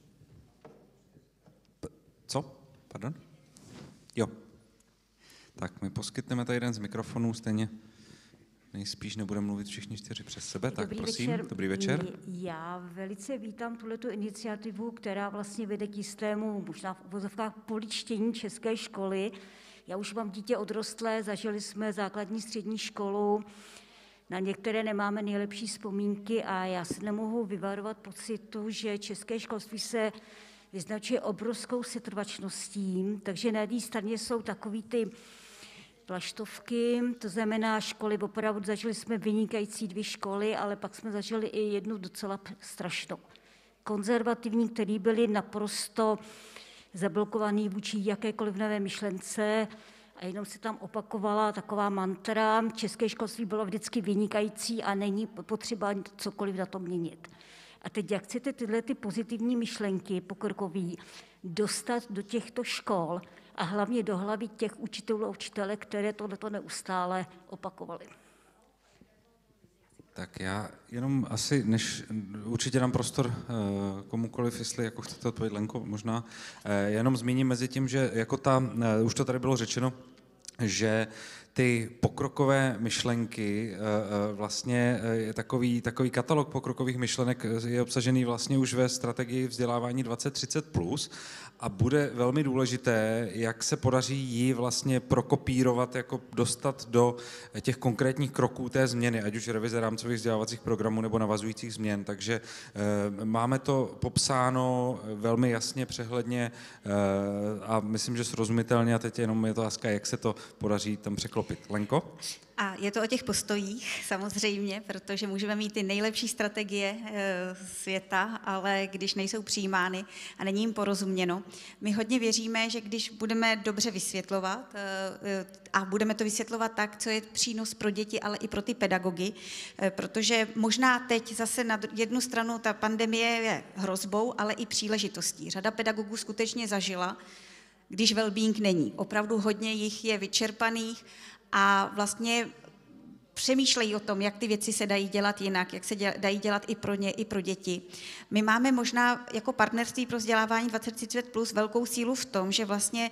[SPEAKER 7] Co? Pardon? Jo. Tak my poskytneme tady jeden z mikrofonů, stejně nejspíš nebudeme mluvit všichni čtyři přes sebe. Tak
[SPEAKER 11] Dobrý
[SPEAKER 7] prosím,
[SPEAKER 11] večer.
[SPEAKER 7] Dobrý večer.
[SPEAKER 11] Já velice vítám tuhletu iniciativu, která vlastně vede k jistému, možná v uvozovkách, poličtění české školy. Já už mám dítě odrostlé, zažili jsme základní střední školu, na některé nemáme nejlepší vzpomínky a já se nemohu vyvarovat pocitu, že české školství se vyznačuje obrovskou setrvačností, takže na jedné straně jsou takový ty plaštovky, to znamená školy, opravdu zažili jsme vynikající dvě školy, ale pak jsme zažili i jednu docela strašnou. Konzervativní, který byli naprosto zablokovaný vůči jakékoliv nové myšlence a jenom se tam opakovala taková mantra, české školství bylo vždycky vynikající a není potřeba cokoliv na to měnit. A teď jak chcete tyhle ty pozitivní myšlenky pokrokový dostat do těchto škol a hlavně do hlavy těch učitelů a učitelek, které tohleto neustále opakovali?
[SPEAKER 7] Tak já jenom asi, než určitě dám prostor komukoliv, jestli jako chcete odpovědět, Lenko, možná, jenom zmíním mezi tím, že jako ta, už to tady bylo řečeno, že ty pokrokové myšlenky, vlastně je takový, takový katalog pokrokových myšlenek je obsažený vlastně už ve strategii vzdělávání dvacet třicet plus a bude velmi důležité, jak se podaří ji vlastně prokopírovat, jako dostat do těch konkrétních kroků té změny, ať už revize rámcových vzdělávacích programů nebo navazujících změn. Takže máme to popsáno velmi jasně, přehledně a myslím, že srozumitelně a teď jenom je to otázka, jak se to podaří tam překlopit. Lenko?
[SPEAKER 8] A je to o těch postojích samozřejmě, protože můžeme mít ty nejlepší strategie světa, ale když nejsou přijímány a není jim porozuměno. My hodně věříme, že když budeme dobře vysvětlovat a budeme to vysvětlovat tak, co je přínos pro děti, ale i pro ty pedagogy, protože možná teď zase na jednu stranu ta pandemie je hrozbou, ale i příležitostí. Řada pedagogů skutečně zažila, když well-being není. Opravdu hodně jich je vyčerpaných a vlastně přemýšlejí o tom, jak ty věci se dají dělat jinak, jak se děla, dají dělat i pro ně, i pro děti. My máme možná jako partnerství pro vzdělávání dvacet třicet plus velkou sílu v tom, že vlastně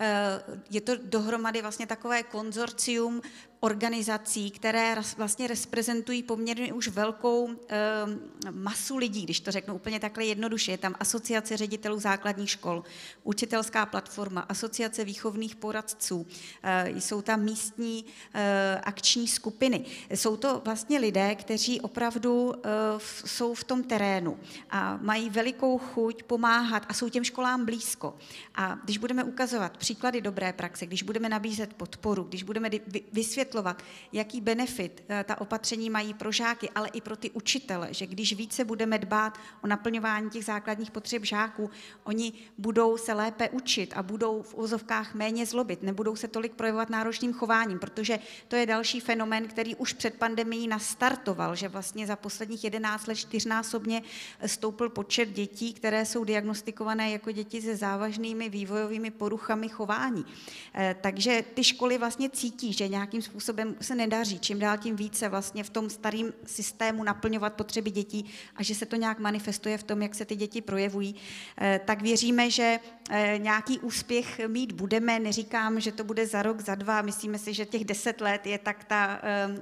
[SPEAKER 8] je to dohromady vlastně takové konzorcium organizací, které vlastně reprezentují poměrně už velkou e, masu lidí, když to řeknu úplně takhle jednoduše. Je tam asociace ředitelů základních škol, učitelská platforma, asociace výchovných poradců, e, jsou tam místní e, akční skupiny. Jsou to vlastně lidé, kteří opravdu e, v, jsou v tom terénu a mají velikou chuť pomáhat a jsou těm školám blízko. A když budeme ukazovat příklady dobré praxe, když budeme nabízet podporu, když budeme vysvětlovat, jaký benefit ta opatření mají pro žáky, ale i pro ty učitele, že když více budeme dbát o naplňování těch základních potřeb žáků, oni budou se lépe učit a budou v uvozovkách méně zlobit, nebudou se tolik projevovat náročným chováním, protože to je další fenomén, který už před pandemií nastartoval, že vlastně za posledních jedenáct let čtyřnásobně stoupl počet dětí, které jsou diagnostikované jako děti se závažnými vývojovými poruchami chování. Takže ty školy vlastně cítí, že nějakým způsobem se nedaří, čím dál tím více vlastně v tom starém systému naplňovat potřeby dětí a že se to nějak manifestuje v tom, jak se ty děti projevují, tak věříme, že nějaký úspěch mít budeme. Neříkám, že to bude za rok, za dva, myslíme si, že těch deset let je tak ta,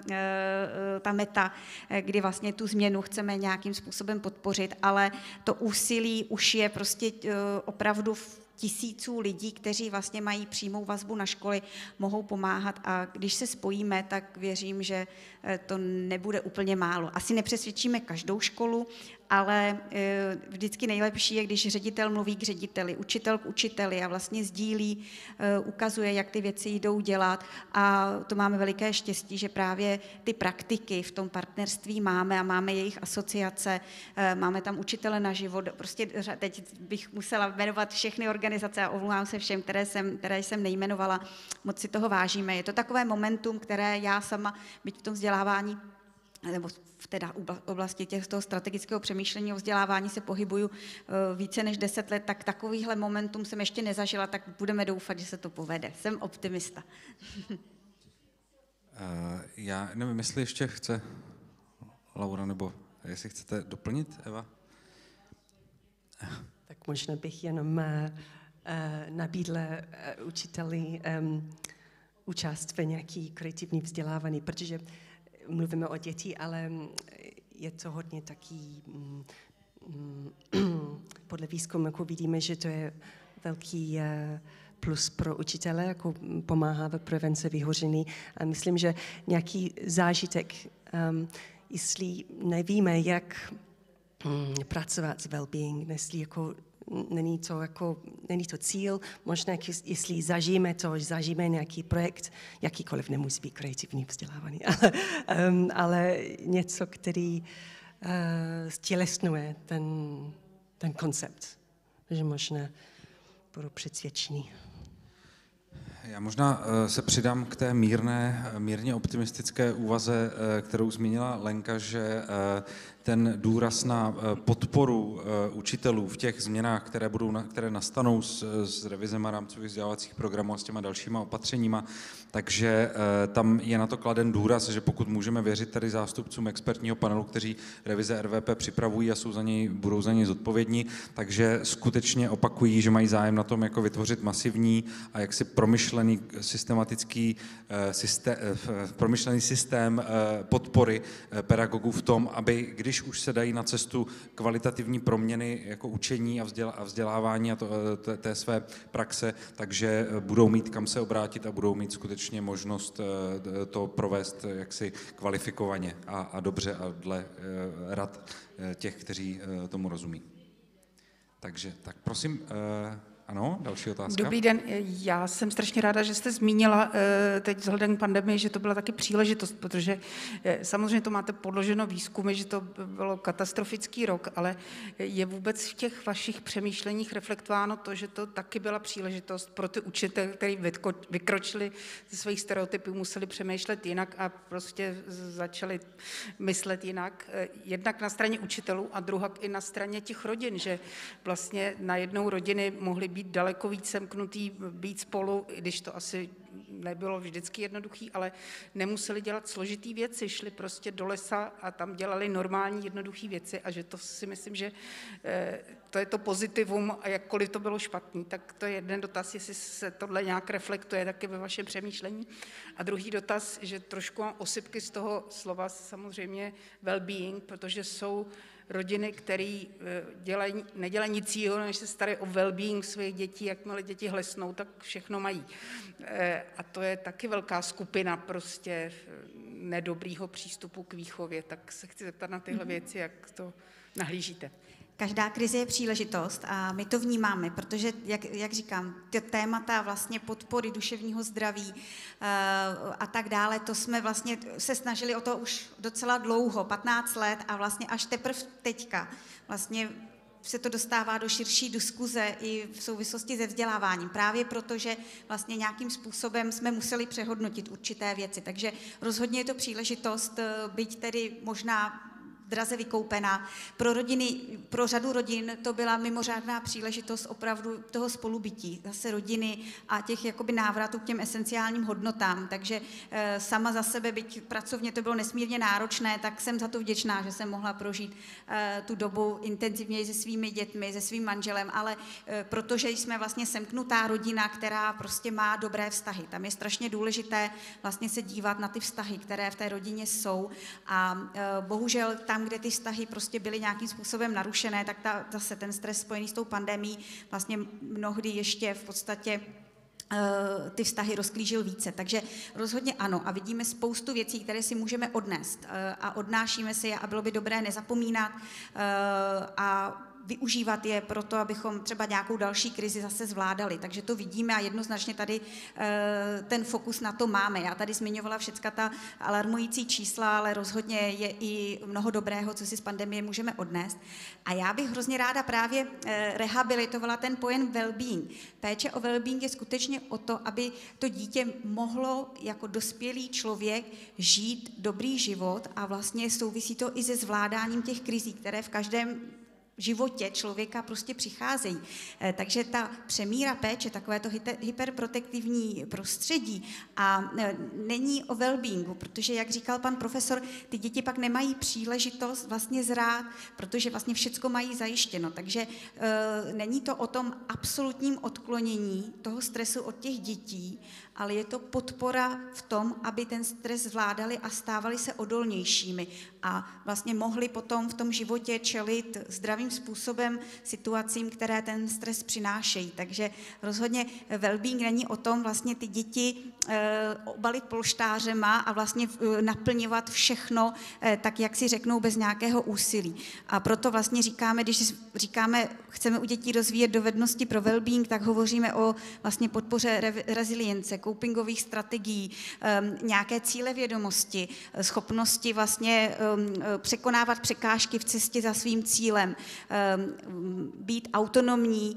[SPEAKER 8] ta meta, kdy vlastně tu změnu chceme nějakým způsobem podpořit, ale to úsilí už je prostě opravdu v tisíců lidí, kteří vlastně mají přímou vazbu na školy, mohou pomáhat a když se spojíme, tak věřím, že to nebude úplně málo. Asi nepřesvědčíme každou školu, ale vždycky nejlepší je, když ředitel mluví k řediteli, učitel k učiteli a vlastně sdílí, ukazuje, jak ty věci jdou dělat a to máme veliké štěstí, že právě ty praktiky v tom partnerství máme a máme jejich asociace, máme tam učitele na život, prostě teď bych musela jmenovat všechny organizace a omlouvám se všem, které jsem, které jsem nejmenovala, moc si toho vážíme. Je to takové momentum, které já sama, byť v tom vzdělávání nebo v teda oblasti těch, toho strategického přemýšlení o vzdělávání se pohybuju více než deset let, tak takovýhle momentum jsem ještě nezažila, tak budeme doufat, že se to povede. Jsem optimista.
[SPEAKER 7] Já nevím, jestli ještě chce Laura, nebo jestli chcete doplnit, Eva?
[SPEAKER 9] Tak možná bych jenom uh, nabídla uh, učiteli um, účast v nějaký kreativní vzdělávání, protože mluvíme o děti, ale je to hodně taký, mm, mm, podle výzkumu jako vidíme, že to je velký uh, plus pro učitele, jako pomáhá ve prevenci vyhoření. A myslím, že nějaký zážitek, um, jestli nevíme, jak um, pracovat s well-being, jestli jako není to, jako, není to cíl, možná jestli zažijeme to, zažijeme nějaký projekt, jakýkoliv nemusí být kreativní vzdělávání, ale, um, ale něco, který uh, stělesňuje ten, ten koncept, že možná budu přesvědčený.
[SPEAKER 7] Já možná se přidám k té mírné, mírně optimistické úvaze, kterou zmínila Lenka, že ten důraz na podporu učitelů v těch změnách, které, budou, které nastanou s, s revizema rámcových vzdělávacích programů a s těma dalšíma opatřeníma, takže tam je na to kladen důraz, že pokud můžeme věřit tady zástupcům expertního panelu, kteří revize R V P připravují a jsou za něj, budou za něj zodpovědní, takže skutečně opakují, že mají zájem na tom jako vytvořit masivní a jaksi promyšlený systematický systém, promyšlený systém podpory pedagogů v tom, aby když už se dají na cestu kvalitativní proměny jako učení a vzdělávání a to, té své praxe, takže budou mít kam se obrátit a budou mít skutečně možnost to provést jaksi kvalifikovaně a, a dobře a dle rad těch, kteří tomu rozumí. Takže tak prosím, ano, další otázka.
[SPEAKER 6] Dobrý den, já jsem strašně ráda, že jste zmínila teď vzhledem k pandemii, že to byla taky příležitost, protože samozřejmě to máte podloženo výzkumy, že to bylo katastrofický rok, ale je vůbec v těch vašich přemýšleních reflektováno to, že to taky byla příležitost pro ty učitele, kteří vykročili ze svých stereotypů, museli přemýšlet jinak a prostě začali myslet jinak. Jednak na straně učitelů a druhak i na straně těch rodin, že vlastně najednou rodiny mohly být daleko víc semknutý, být spolu, i když to asi nebylo vždycky jednoduchý, ale nemuseli dělat složitý věci, šli prostě do lesa a tam dělali normální jednoduché věci a že to si myslím, že to je to pozitivum a jakkoliv to bylo špatný, tak to je jeden dotaz, jestli se tohle nějak reflektuje taky ve vašem přemýšlení. A druhý dotaz, že trošku mám osypky z toho slova samozřejmě well-being, protože jsou rodiny, které dělají, nedělají nic jiného, než se starají o well-being svých dětí, jakmile děti hlesnou, tak všechno mají. A to je taky velká skupina prostě nedobrýho přístupu k výchově, tak se chci zeptat na tyhle věci, jak to nahlížíte.
[SPEAKER 8] Každá krize je příležitost a my to vnímáme, protože, jak, jak říkám, ty témata vlastně podpory duševního zdraví uh, a tak dále, to jsme vlastně se snažili o to už docela dlouho, patnáct let a vlastně až teprve teďka vlastně se to dostává do širší diskuze i v souvislosti se vzděláváním. Právě proto, že vlastně nějakým způsobem jsme museli přehodnotit určité věci. Takže rozhodně je to příležitost, byť tedy možná draze vykoupená. Pro rodiny, pro řadu rodin to byla mimořádná příležitost opravdu toho spolubytí, zase rodiny a těch jakoby návratů k těm esenciálním hodnotám. Takže e, sama za sebe, byť pracovně to bylo nesmírně náročné, tak jsem za to vděčná, že jsem mohla prožít e, tu dobu intenzivněji se svými dětmi, se svým manželem, ale e, protože jsme vlastně semknutá rodina, která prostě má dobré vztahy. Tam je strašně důležité vlastně se dívat na ty vztahy, které v té rodině jsou a e, bohužel tam, kde ty vztahy prostě byly nějakým způsobem narušené, tak ta, zase ten stres spojený s tou pandemií vlastně mnohdy ještě v podstatě ty vztahy rozklížil více. Takže rozhodně ano. A vidíme spoustu věcí, které si můžeme odnést a odnášíme si je a bylo by dobré nezapomínat a využívat je pro to, abychom třeba nějakou další krizi zase zvládali. Takže to vidíme a jednoznačně tady ten fokus na to máme. Já tady zmiňovala všecka ta alarmující čísla, ale rozhodně je i mnoho dobrého, co si z pandemie můžeme odnést. A já bych hrozně ráda právě rehabilitovala ten pojem well-being. Péče o well-being je skutečně o to, aby to dítě mohlo jako dospělý člověk žít dobrý život a vlastně souvisí to i se zvládáním těch krizí, které v každém životě člověka prostě přicházejí. Takže ta přemíra péče, takové to hyperprotektivní prostředí a není o well-beingu, protože, jak říkal pan profesor, ty děti pak nemají příležitost vlastně zrát, protože vlastně všecko mají zajištěno. Takže e, není to o tom absolutním odklonění toho stresu od těch dětí, ale je to podpora v tom, aby ten stres zvládali a stávali se odolnějšími a vlastně mohli potom v tom životě čelit zdravým způsobem situacím, které ten stres přinášejí. Takže rozhodně well-being není o tom vlastně ty děti e, obalit polštářema a vlastně e, naplňovat všechno e, tak, jak si řeknou, bez nějakého úsilí. A proto vlastně říkáme, když říkáme, chceme u dětí rozvíjet dovednosti pro well-being, tak hovoříme o vlastně podpoře re, rezilience, copingových strategií, um, nějaké cílevědomosti, schopnosti vlastně um, překonávat překážky v cestě za svým cílem, um, být autonomní,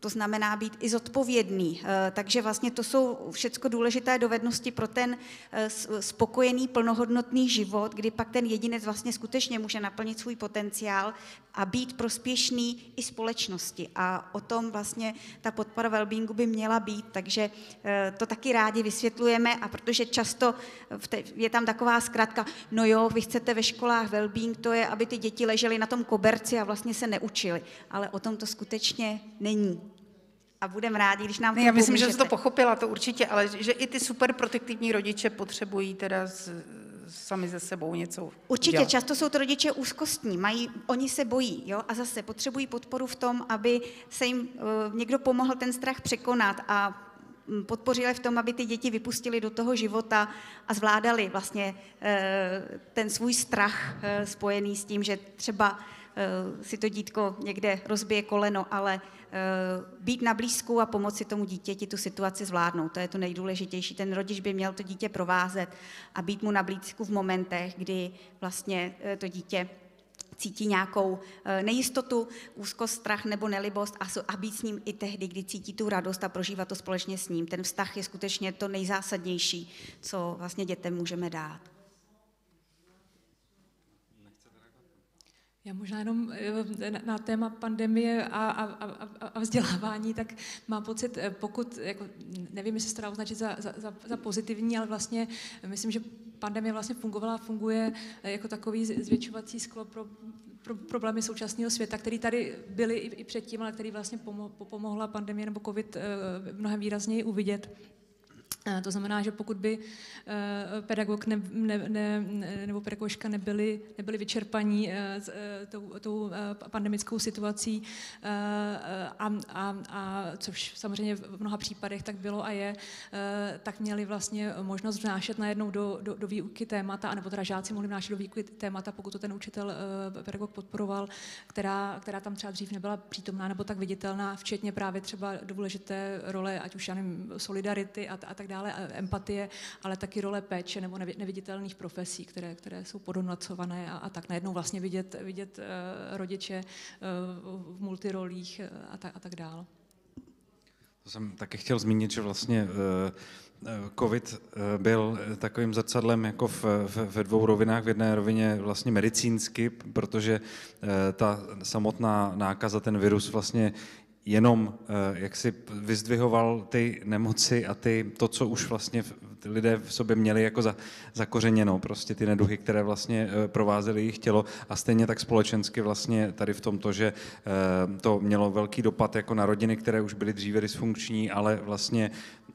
[SPEAKER 8] to znamená být i zodpovědný. Takže vlastně to jsou všechno důležité dovednosti pro ten spokojený, plnohodnotný život, kdy pak ten jedinec vlastně skutečně může naplnit svůj potenciál a být prospěšný i společnosti. A o tom vlastně ta podpora wellbeingu by měla být, takže to taky rádi vysvětlujeme, a protože často je tam taková zkratka, no jo, vy chcete ve školách wellbeing, to je, aby ty děti ležely na tom koberci a vlastně se neučily, ale o tom to skutečně není. A budeme rádi, když nám to
[SPEAKER 6] Já myslím,
[SPEAKER 8] pomůžete.
[SPEAKER 6] že jsi to pochopila, to určitě, ale že i ty super protektivní rodiče potřebují teda z, sami ze sebou něco
[SPEAKER 8] Určitě,
[SPEAKER 6] dělat.
[SPEAKER 8] často jsou to rodiče úzkostní, mají, oni se bojí, jo, a zase potřebují podporu v tom, aby se jim uh, někdo pomohl ten strach překonat a podpořili v tom, aby ty děti vypustili do toho života a zvládali vlastně uh, ten svůj strach uh, spojený s tím, že třeba uh, si to dítko někde rozbije koleno, ale být na blízku a pomoci tomu dítěti tu situaci zvládnout. To je to nejdůležitější. Ten rodič by měl to dítě provázet a být mu na blízku v momentech, kdy vlastně to dítě cítí nějakou nejistotu, úzkost, strach nebo nelibost a být s ním i tehdy, kdy cítí tu radost a prožívat to společně s ním. Ten vztah je skutečně to nejzásadnější, co vlastně dětem můžeme dát.
[SPEAKER 10] Já možná jenom na téma pandemie a, a, a, a vzdělávání, tak mám pocit, pokud, jako, nevím, jestli se to dá označit za, za, za pozitivní, ale vlastně myslím, že pandemie vlastně fungovala, funguje jako takový zvětšovací sklo pro, pro problémy současného světa, který tady byly i, i předtím, ale který vlastně pomo, pomohla pandemie nebo covid mnohem výrazněji uvidět. To znamená, že pokud by pedagog ne, ne, ne, nebo pedagožka nebyli, nebyli vyčerpaní tou, tou pandemickou situací, a, a, a což samozřejmě v mnoha případech tak bylo a je, tak měli vlastně možnost vnášet najednou do, do, do výuky témata, anebo teda žáci mohli vnášet do výuky témata, pokud to ten učitel, pedagog podporoval, která, která tam třeba dřív nebyla přítomná nebo tak viditelná, včetně právě třeba důležité role, ať už já nevím, solidarity a, a tak dále, empatie, ale taky role péče nebo neviditelných profesí, které, které jsou podhodnocované a, a tak najednou vlastně vidět, vidět uh, rodiče uh, v multirolích a, ta, a tak dále.
[SPEAKER 7] To jsem taky chtěl zmínit, že vlastně covid byl takovým zrcadlem jako v, v, ve dvou rovinách. V jedné rovině vlastně medicínsky, protože ta samotná nákaza, ten virus vlastně jenom jak si vyzdvihoval ty nemoci a ty, to, co už vlastně ty lidé v sobě měli jako za, zakořeněno, prostě ty neduhy, které vlastně provázely jejich tělo, a stejně tak společensky vlastně tady v tomto, že to mělo velký dopad jako na rodiny, které už byly dříve dysfunkční, ale vlastně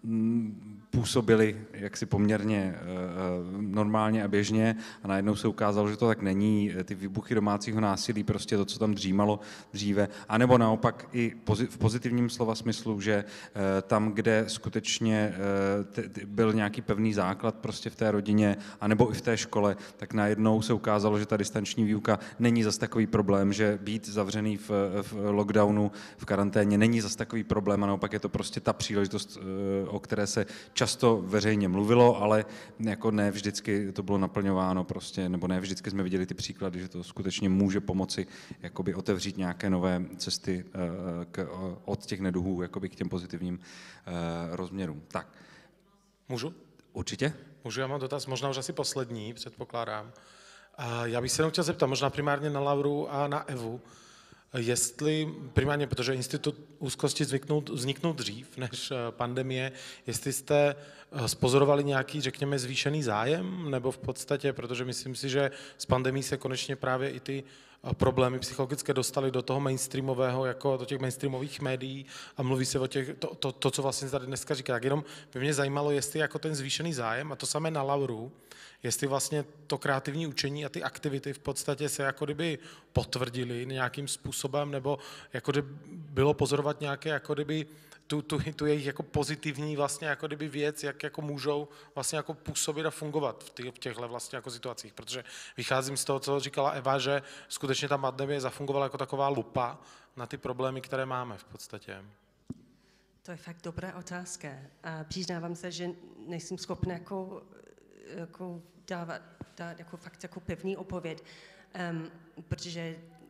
[SPEAKER 7] působili jaksi poměrně normálně a běžně, a najednou se ukázalo, že to tak není, ty výbuchy domácího násilí, prostě to, co tam dřímalo dříve, anebo naopak i v pozitivním slova smyslu, že tam, kde skutečně byl nějaký pevný základ prostě v té rodině, anebo i v té škole, tak najednou se ukázalo, že ta distanční výuka není zas takový problém, že být zavřený v, v lockdownu, v karanténě není zas takový problém, a naopak je to prostě ta příležitost, o které se často veřejně mluvilo, ale jako ne vždycky to bylo naplňováno prostě, nebo ne vždycky jsme viděli ty příklady, že to skutečně může pomoci jakoby otevřít nějaké nové cesty k, od těch neduhů jakoby k těm pozitivním rozměrům. Tak.
[SPEAKER 12] Můžu?
[SPEAKER 7] Určitě.
[SPEAKER 12] Můžu, já mám dotaz, možná už asi poslední, předpokládám. Já bych se jenom chtěl zeptat, možná primárně na Lauru a na Evu, jestli primárně, protože institut úzkosti vzniknul, vzniknul dřív než pandemie, jestli jste spozorovali nějaký, řekněme, zvýšený zájem, nebo v podstatě, protože myslím si, že s pandemií se konečně právě i ty problémy psychologické dostaly do toho mainstreamového, jako do těch mainstreamových médií, a mluví se o těch, to, to, to co vlastně tady dneska říká. Tak jenom by mě zajímalo, jestli jako ten zvýšený zájem, a to samé na Lauru, jestli vlastně to kreativní učení a ty aktivity v podstatě se jako kdyby potvrdily nějakým způsobem, nebo jako kdyby bylo pozorovat nějaké jako kdyby tu, tu, tu jejich jako pozitivní vlastně jako kdyby věc, jak jako můžou vlastně jako působit a fungovat v, těch, v těchto vlastně jako situacích, protože vycházím z toho, co říkala Eva, že skutečně ta pandemie zafungovala jako taková lupa na ty problémy, které máme v podstatě.
[SPEAKER 9] To je fakt dobrá otázka. A přiznávám se, že nejsem schopná jako, jako dávat, dát jako fakt jako pevný odpověď, um, protože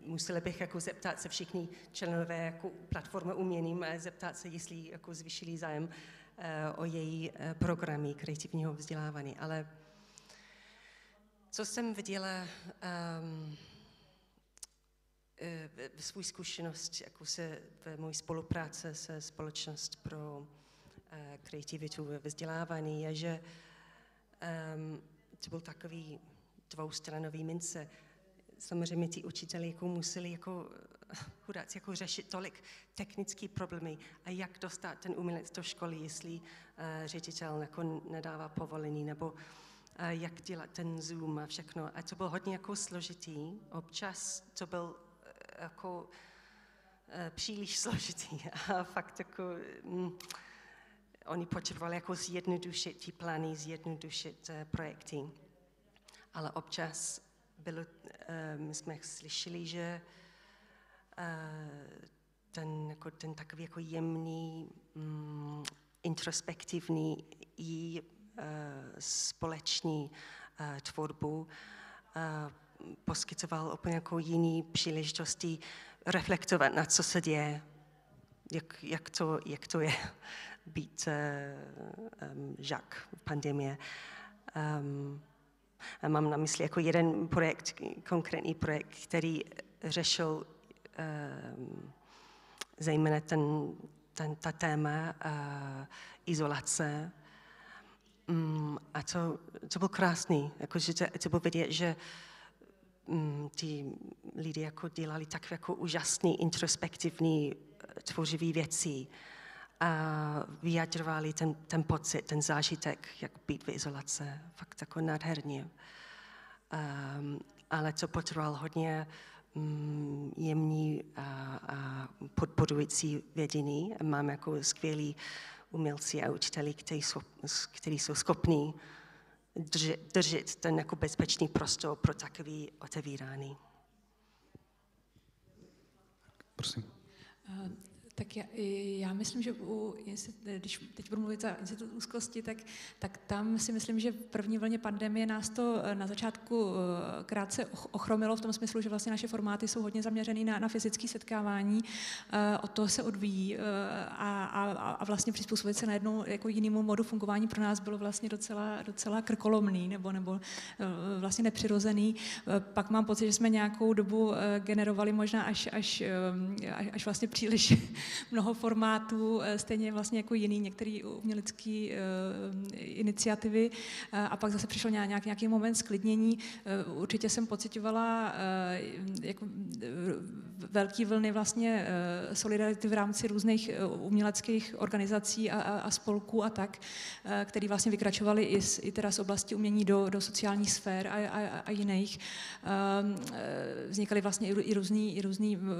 [SPEAKER 9] museli bych jako zeptat se všichni členové jako platformy uměním a zeptat se, jestli jako zvyšili zájem uh, o její uh, programy kreativního vzdělávání. Ale co jsem viděla um, v svou zkušenost, jako se v mojí spolupráce se Společnost pro uh, kreativitu ve vzdělávání, je, že um, to byl takový dvoustranový mince. Samozřejmě ti učitelé jako museli jako, chudáci, jako řešit tolik technické problémy a jak dostat ten umělec do školy, jestli uh, ředitel jako nedává povolení, nebo uh, jak dělat ten Zoom a všechno. A to bylo hodně jako složitý. Občas to byl uh, jako uh, příliš složitý a fakt jako mm, oni potřebovali jako zjednodušit ty plány, zjednodušit uh, projekty. Ale občas bylo, uh, my jsme slyšeli, že uh, ten, jako, ten takový jako jemný, um, introspektivní i uh, společný uh, tvorbu uh, poskytoval úplně jako jiný příležitosti reflektovat na co se děje, jak, jak, to, jak to je být uh, um, žák v pandemii. Um, Mám na mysli jako jeden projekt, konkrétní projekt, který řešil uh, zejména ten, ten, ta téma uh, izolace. Um, a to, to bylo krásný, jako, že to, to bylo vidět, že um, ty lidi jako dělali tak jako úžasný, introspektivní, tvořivý věci a vyjadřovali ten, ten pocit, ten zážitek, jak být v izolace, fakt jako nádherně. Um, ale co potřeboval hodně um, jemný a, a podporující vědění. Máme jako skvělí umělci a učitelí, kteří jsou, kteří jsou schopní držet, držet ten jako bezpečný prostor pro takový otevírání.
[SPEAKER 12] Prosím.
[SPEAKER 10] Uh, Tak já, já myslím, že u, když teď budu mluvit za Institut úzkosti, tak, tak tam si myslím, že v první vlně pandemie nás to na začátku krátce ochromilo v tom smyslu, že vlastně naše formáty jsou hodně zaměřený na, na fyzické setkávání, od toho se odvíjí a, a, a vlastně přizpůsobit se najednou jako jinému modu fungování pro nás bylo vlastně docela, docela krkolomný nebo, nebo vlastně nepřirozený. Pak mám pocit, že jsme nějakou dobu generovali možná až, až, až vlastně příliš mnoho formátů, stejně vlastně jako jiný některé umělecké uh, iniciativy uh, a pak zase přišel nějak, nějaký moment sklidnění. Uh, určitě jsem pocitovala uh, jako velký vlny vlastně uh, solidarity v rámci různých uh, uměleckých organizací a, a, a spolků a tak, uh, který vlastně vykračovaly i, z, i teda z oblasti umění do, do sociálních sfér a, a, a jiných. Uh, vznikaly vlastně i, i různý, i různý uh,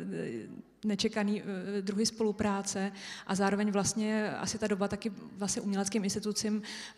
[SPEAKER 10] nečekaný druhy spolupráce a zároveň vlastně asi ta doba taky vlastně uměleckým institucím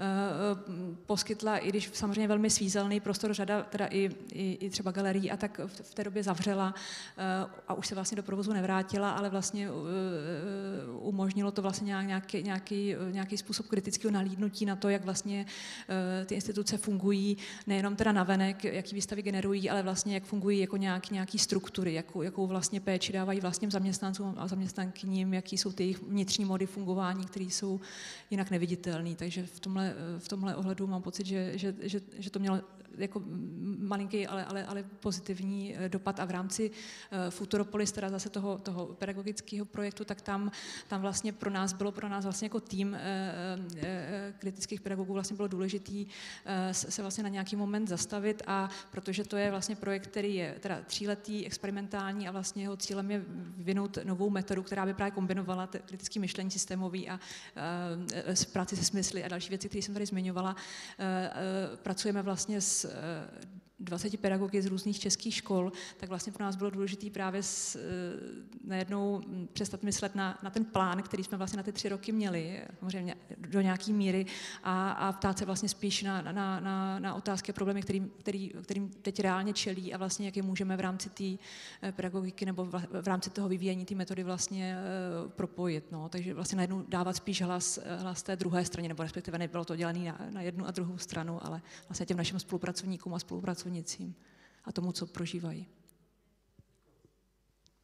[SPEAKER 10] uh, poskytla, i když samozřejmě velmi svízelný prostor, řada teda i, i, i třeba galerií a tak v, v té době zavřela uh, a už se vlastně do provozu nevrátila, ale vlastně uh, umožnilo to vlastně nějaký, nějaký, nějaký způsob kritického nahlídnutí na to, jak vlastně uh, ty instituce fungují, nejenom teda navenek, jaký výstavy generují, ale vlastně jak fungují jako nějaký, nějaký struktury, jakou, jakou vlastně péči dávají vlastním zaměstnancům a zaměstnankyním, jaký jsou ty jejich vnitřní mody fungování, které jsou jinak neviditelné. Takže v tomhle, v tomhle ohledu mám pocit, že, že, že, že to mělo jako malinký, ale, ale, ale pozitivní dopad a v rámci uh, Futuropolis, teda zase toho, toho pedagogického projektu, tak tam, tam vlastně pro nás bylo pro nás vlastně jako tým uh, uh, kritických pedagogů vlastně bylo důležitý uh, se vlastně na nějaký moment zastavit a protože to je vlastně projekt, který je teda tříletý, experimentální a vlastně jeho cílem je vyvinout novou metodu, která by právě kombinovala kritické myšlení systémový a uh, s práci se smysly a další věci, které jsem tady zmiňovala. Uh, uh, pracujeme vlastně s dvaceti pedagogy z různých českých škol, tak vlastně pro nás bylo důležité právě s, najednou přestat myslet na, na ten plán, který jsme vlastně na ty tři roky měli, samozřejmě do nějaké míry, a, a ptát se vlastně spíš na, na, na, na otázky a problémy, kterým, který, kterým teď reálně čelí a vlastně jak je můžeme v rámci té pedagogiky nebo v, v rámci toho vyvíjení té metody vlastně uh, propojit. No. Takže vlastně najednou dávat spíš hlas, hlas té druhé straně, nebo respektive nebylo to dělané na, na jednu a druhou stranu, ale vlastně těm našim spolupracovníkům a spolupracovnicím a tomu, co prožívají.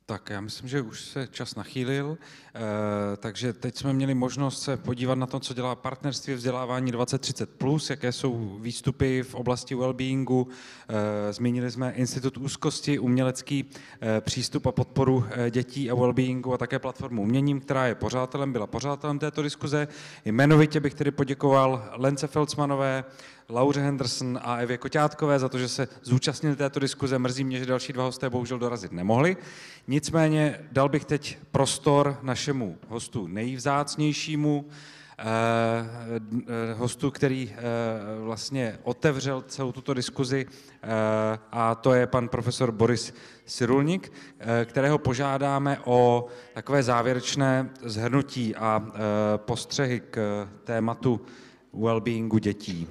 [SPEAKER 7] Tak já myslím, že už se čas nachýlil, takže teď jsme měli možnost se podívat na to, co dělá partnerství vzdělávání dvacet třicet plus, jaké jsou výstupy v oblasti wellbeingu. Zmínili jsme Institut úzkosti, umělecký přístup a podporu dětí a wellbeingu a také platformu Uměním, která je pořadatelem, byla pořadatelem této diskuze. Jmenovitě bych tedy poděkoval Lence Felcmanové, Lauře Henderson a Evě Koťátkové za to, že se zúčastnili této diskuze. Mrzí mě, že další dva hosté bohužel dorazit nemohli. Nicméně dal bych teď prostor našemu hostu nejvzácnějšímu, eh, eh, hostu, který eh, vlastně otevřel celou tuto diskuzi, eh, a to je pan profesor Boris Cyrulnik, eh, kterého požádáme o takové závěrečné shrnutí a eh, postřehy k tématu wellbeingu dětí.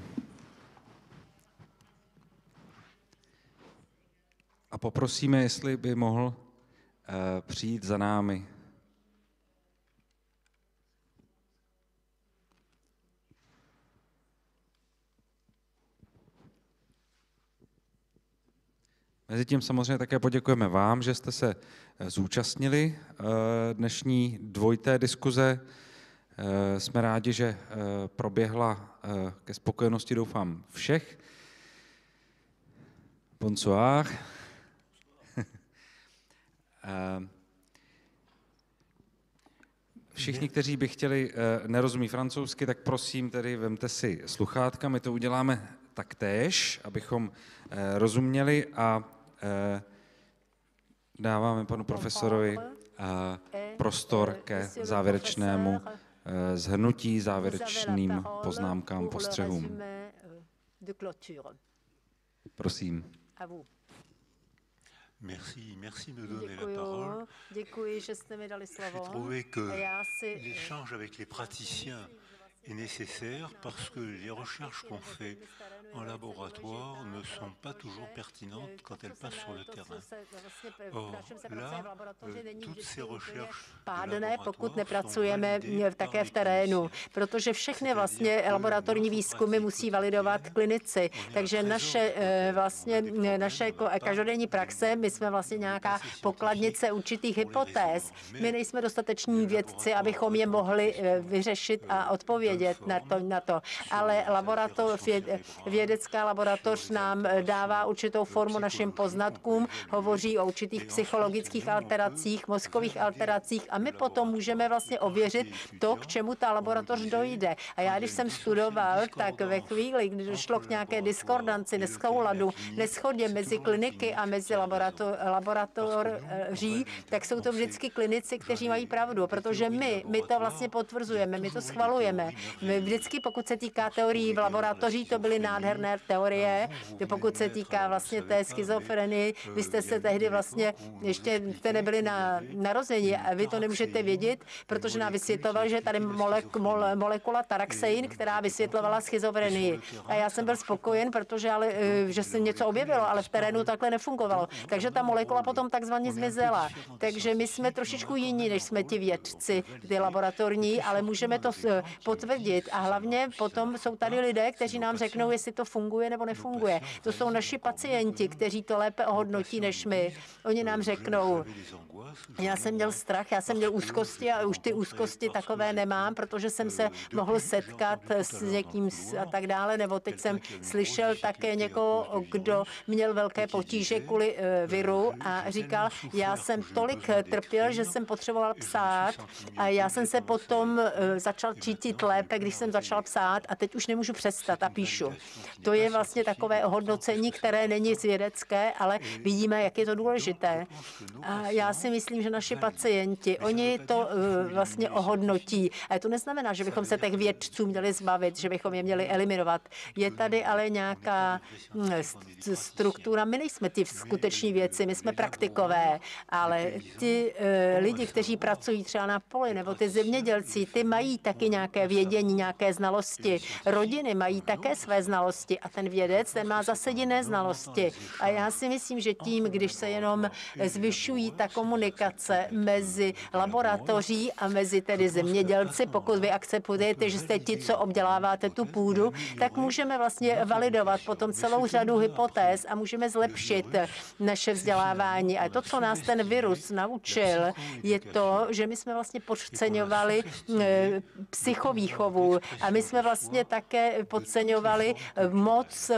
[SPEAKER 7] A poprosíme, jestli by mohl uh, přijít za námi. Mezitím samozřejmě také poděkujeme vám, že jste se zúčastnili uh, dnešní dvojité diskuze. Uh, jsme rádi, že uh, proběhla uh, ke spokojenosti, doufám, všech. Bonsoir. Všichni, kteří by chtěli, nerozumí francouzsky, tak prosím tedy vemte si sluchátka, my to uděláme taktéž, abychom rozuměli, a dáváme panu profesorovi prostor ke závěrečnému shrnutí, závěrečným poznámkám, postřehům. Prosím.
[SPEAKER 13] Merci, merci de donner la parole.
[SPEAKER 1] Děkuji, že jste mi dali slovo.
[SPEAKER 13] J'ai trouvé que l'échange avec les praticiens est nécessaire parce que les recherches qu'on fait en laboratoire ne sont pas toujours pertinentes quand elles passent sur le terrain. Or, là, toutes ces recherches
[SPEAKER 1] pádné, pokud nepracujeme také v terénu, protože všechny vlastně laboratorní výzkumy musí validovat klinici. Takže naše vlastně naše každodenní praxe, my jsme vlastně nějaká pokladnice určitých hypotéz. My nejsme dostateční vědci, abychom je mohli vyřešit a odpovědět na to, na to. Ale laboratoř, vědecká laboratoř nám dává určitou formu našim poznatkům, hovoří o určitých psychologických alteracích, mozkových alteracích, a my potom můžeme vlastně ověřit to, k čemu ta laboratoř dojde. A já, když jsem studoval, tak ve chvíli, kdy došlo k nějaké diskordanci, nesouladu, neschodě mezi kliniky a mezi laboratoří, tak jsou to vždycky klinici, kteří mají pravdu, protože my, my to vlastně potvrzujeme, my to schvalujeme. My vždycky, pokud se týká teorií v laboratoří, to byly nádherné teorie, pokud se týká vlastně té schizofrenii, vy jste se tehdy vlastně, ještě jste nebyli na narození a vy to nemůžete vědět, protože nám vysvětloval, že tady molek, mole, molekula taraxein, která vysvětlovala schizofrenii. A já jsem byl spokojen, protože ale, že se něco objevilo, ale v terénu takhle nefungovalo. Takže ta molekula potom takzvaně zmizela. Takže my jsme trošičku jiní, než jsme ti vědci, ty laboratorní, ale můžeme to potvrdit. A hlavně potom jsou tady lidé, kteří nám řeknou, jestli to funguje nebo nefunguje. To jsou naši pacienti, kteří to lépe ohodnotí než my. Oni nám řeknou, já jsem měl strach, já jsem měl úzkosti a už ty úzkosti takové nemám, protože jsem se mohl setkat s někým a tak dále, nebo teď jsem slyšel také někoho, kdo měl velké potíže kvůli viru a říkal, já jsem tolik trpěl, že jsem potřeboval psát a já jsem se potom začal cítit lépe, když jsem začal psát a teď už nemůžu přestat a píšu. To je vlastně takové ohodnocení, které není vědecké, ale vidíme, jak je to důležité. A já si myslím, že naši pacienti, oni to uh, vlastně ohodnotí. A to neznamená, že bychom se těch vědců měli zbavit, že bychom je měli eliminovat. Je tady ale nějaká st- struktura. My nejsme ty skuteční vědci, my jsme praktikové, ale ty uh, lidi, kteří pracují třeba na poli, nebo ty zemědělci, ty mají taky nějaké vědění, nějaké znalosti. Rodiny mají také své znalosti a ten vědec, ten má zase jiné znalosti. A já si myslím, že tím, když se jenom zvyšují ta komunikace,
[SPEAKER 5] komunikace mezi laboratoří a mezi tedy zemědělci. Pokud vy akceptujete, že jste ti, co obděláváte tu půdu, tak můžeme vlastně validovat potom celou řadu hypotéz a můžeme zlepšit naše vzdělávání. A to, co nás ten virus naučil, je to, že my jsme vlastně podceňovali psychovýchovu a my jsme vlastně také podceňovali moc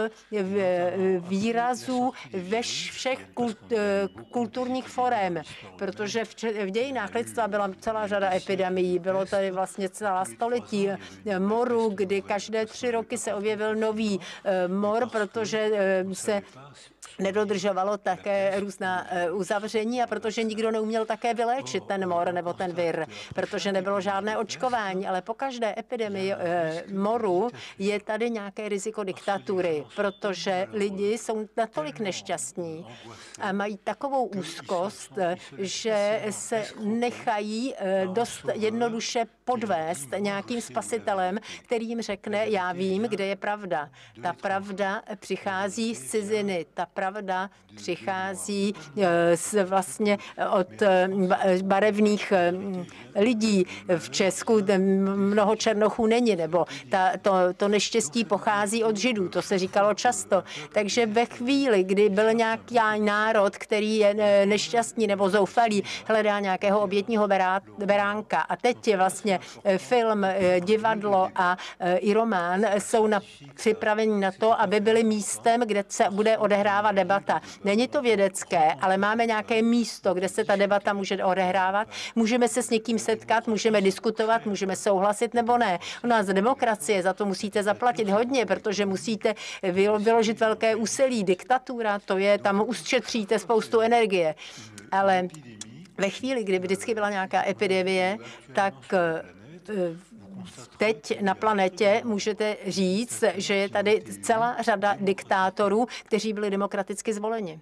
[SPEAKER 5] výrazů ve všech kulturních forem, protože v dějinách lidstva byla celá řada epidemií, bylo tady vlastně celá století moru, kdy každé tři roky se objevil nový mor, protože se nedodržovalo také různá uzavření a protože nikdo neuměl také vyléčit ten mor nebo ten vir, protože nebylo žádné očkování, ale po každé epidemii moru je tady nějaké riziko diktatury, protože lidi jsou natolik nešťastní a mají takovou úzkost, že se nechají dost jednoduše podvést nějakým spasitelem, který jim řekne, já vím, kde je pravda. Ta pravda přichází z ciziny, ta pravda přichází z vlastně od barevných lidí. V Česku mnoho černochů není, nebo ta, to, to neštěstí pochází od Židů, to se říkalo často. Takže ve chvíli, kdy byl nějaký národ, který je nešťastný nebo zoufalý, hledá nějakého obětního beránka a teď je vlastně film, divadlo a i román jsou na, připraveni na to, aby byli místem, kde se bude odehrávat debata. Není to vědecké, ale máme nějaké místo, kde se ta debata může odehrávat. Můžeme se s někým setkat, můžeme diskutovat, můžeme souhlasit nebo ne. U nás demokracie, za to musíte zaplatit hodně, protože musíte vyložit velké úsilí. Diktatura, to je, tam ušetříte spoustu energie. Ale ve chvíli, kdy vždycky byla nějaká epidemie, tak teď na planetě můžete říct, že je tady celá řada diktátorů, kteří byli demokraticky zvoleni.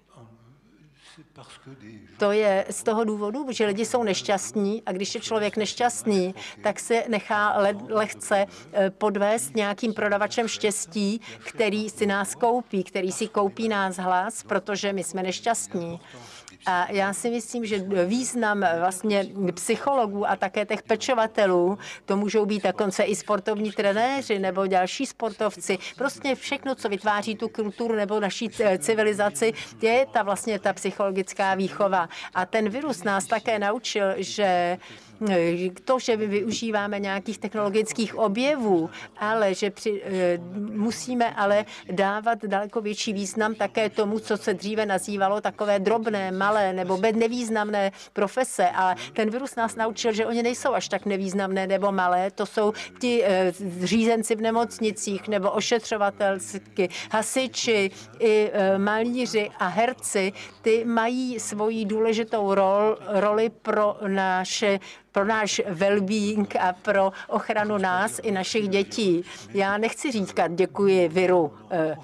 [SPEAKER 5] To je z toho důvodu, že lidi jsou nešťastní a když je člověk nešťastný, tak se nechá lehce podvést nějakým prodavačem štěstí, který si nás koupí, který si koupí nás hlas, protože my jsme nešťastní. A já si myslím, že význam vlastně psychologů a také těch pečovatelů, to můžou být dokonce i sportovní trenéři nebo další sportovci, prostě všechno, co vytváří tu kulturu nebo naší civilizaci, je ta vlastně ta psychologická výchova. A ten virus nás také naučil, že to, že my využíváme nějakých technologických objevů, ale že při, musíme ale dávat daleko větší význam také tomu, co se dříve nazývalo takové drobné, malé nebo nevýznamné profese. A ten virus nás naučil, že oni nejsou až tak nevýznamné nebo malé. To jsou ti řízenci v nemocnicích nebo ošetřovatelky, hasiči, i malíři a herci. Ty mají svoji důležitou rol, roli pro naše pro náš well-being a pro ochranu nás i našich dětí. Já nechci říkat děkuji viru,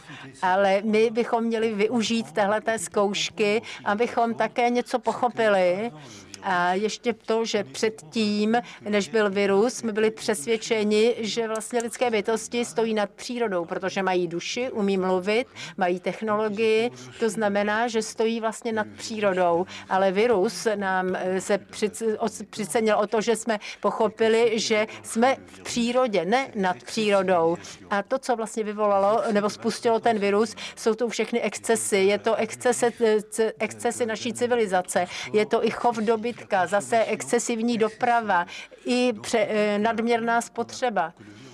[SPEAKER 5] ale my bychom měli využít téhleté zkoušky, abychom také něco pochopili. A ještě to, že předtím, než byl virus, jsme byli přesvědčeni, že vlastně lidské bytosti stojí nad přírodou, protože mají duši, umí mluvit, mají technologii, to znamená, že stojí vlastně nad přírodou. Ale virus nám se přicenil o to, že jsme pochopili, že jsme v přírodě, ne nad přírodou. A to, co vlastně vyvolalo nebo spustilo ten virus, jsou to všechny excesy. Je to excesy, excesy naší civilizace, je to i chov doby, zase excesivní doprava i pře, nadměrná spotřeba.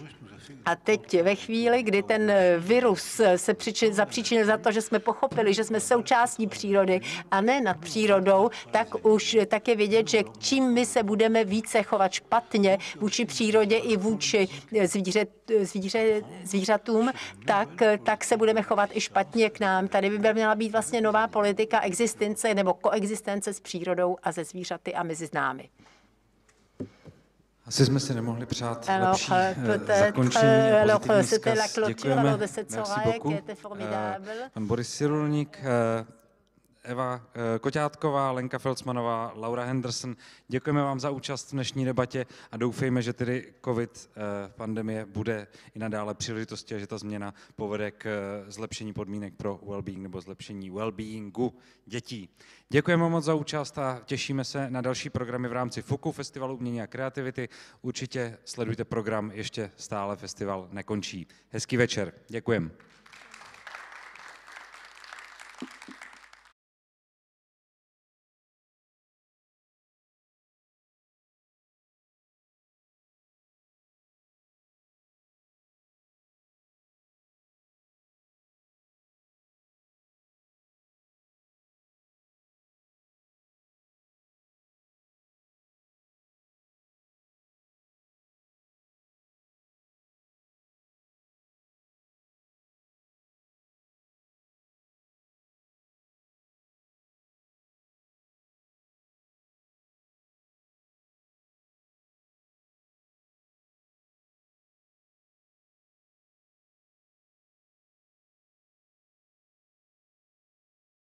[SPEAKER 5] A teď ve chvíli, kdy ten virus se přičin, zapříčinil za to, že jsme pochopili, že jsme součástí přírody a ne nad přírodou, tak už tak je vidět, že čím my se budeme více chovat špatně vůči přírodě i vůči zvíře, zvíře, zvířatům, tak, tak se budeme chovat i špatně k nám. Tady by měla být vlastně nová politika existence nebo koexistence s přírodou a se zvířaty a mezi námi.
[SPEAKER 7] Asi jsme si nemohli přát
[SPEAKER 5] alors,
[SPEAKER 7] lepší zakončení a pozitivní vzkaz. Děkujeme. Merci beaucoup. Pan Boris Cyrulník, Eva Koťátková, Lenka Felcmanová, Laura Henderson. Děkujeme vám za účast v dnešní debatě a doufejme, že tedy covid pandemie bude i nadále příležitostí a že ta změna povede k zlepšení podmínek pro well-being nebo zlepšení well-beingu dětí. Děkujeme moc za účast a těšíme se na další programy v rámci FUKu, Festivalu umění a kreativity. Určitě sledujte program, ještě stále festival nekončí. Hezký večer. Děkujeme.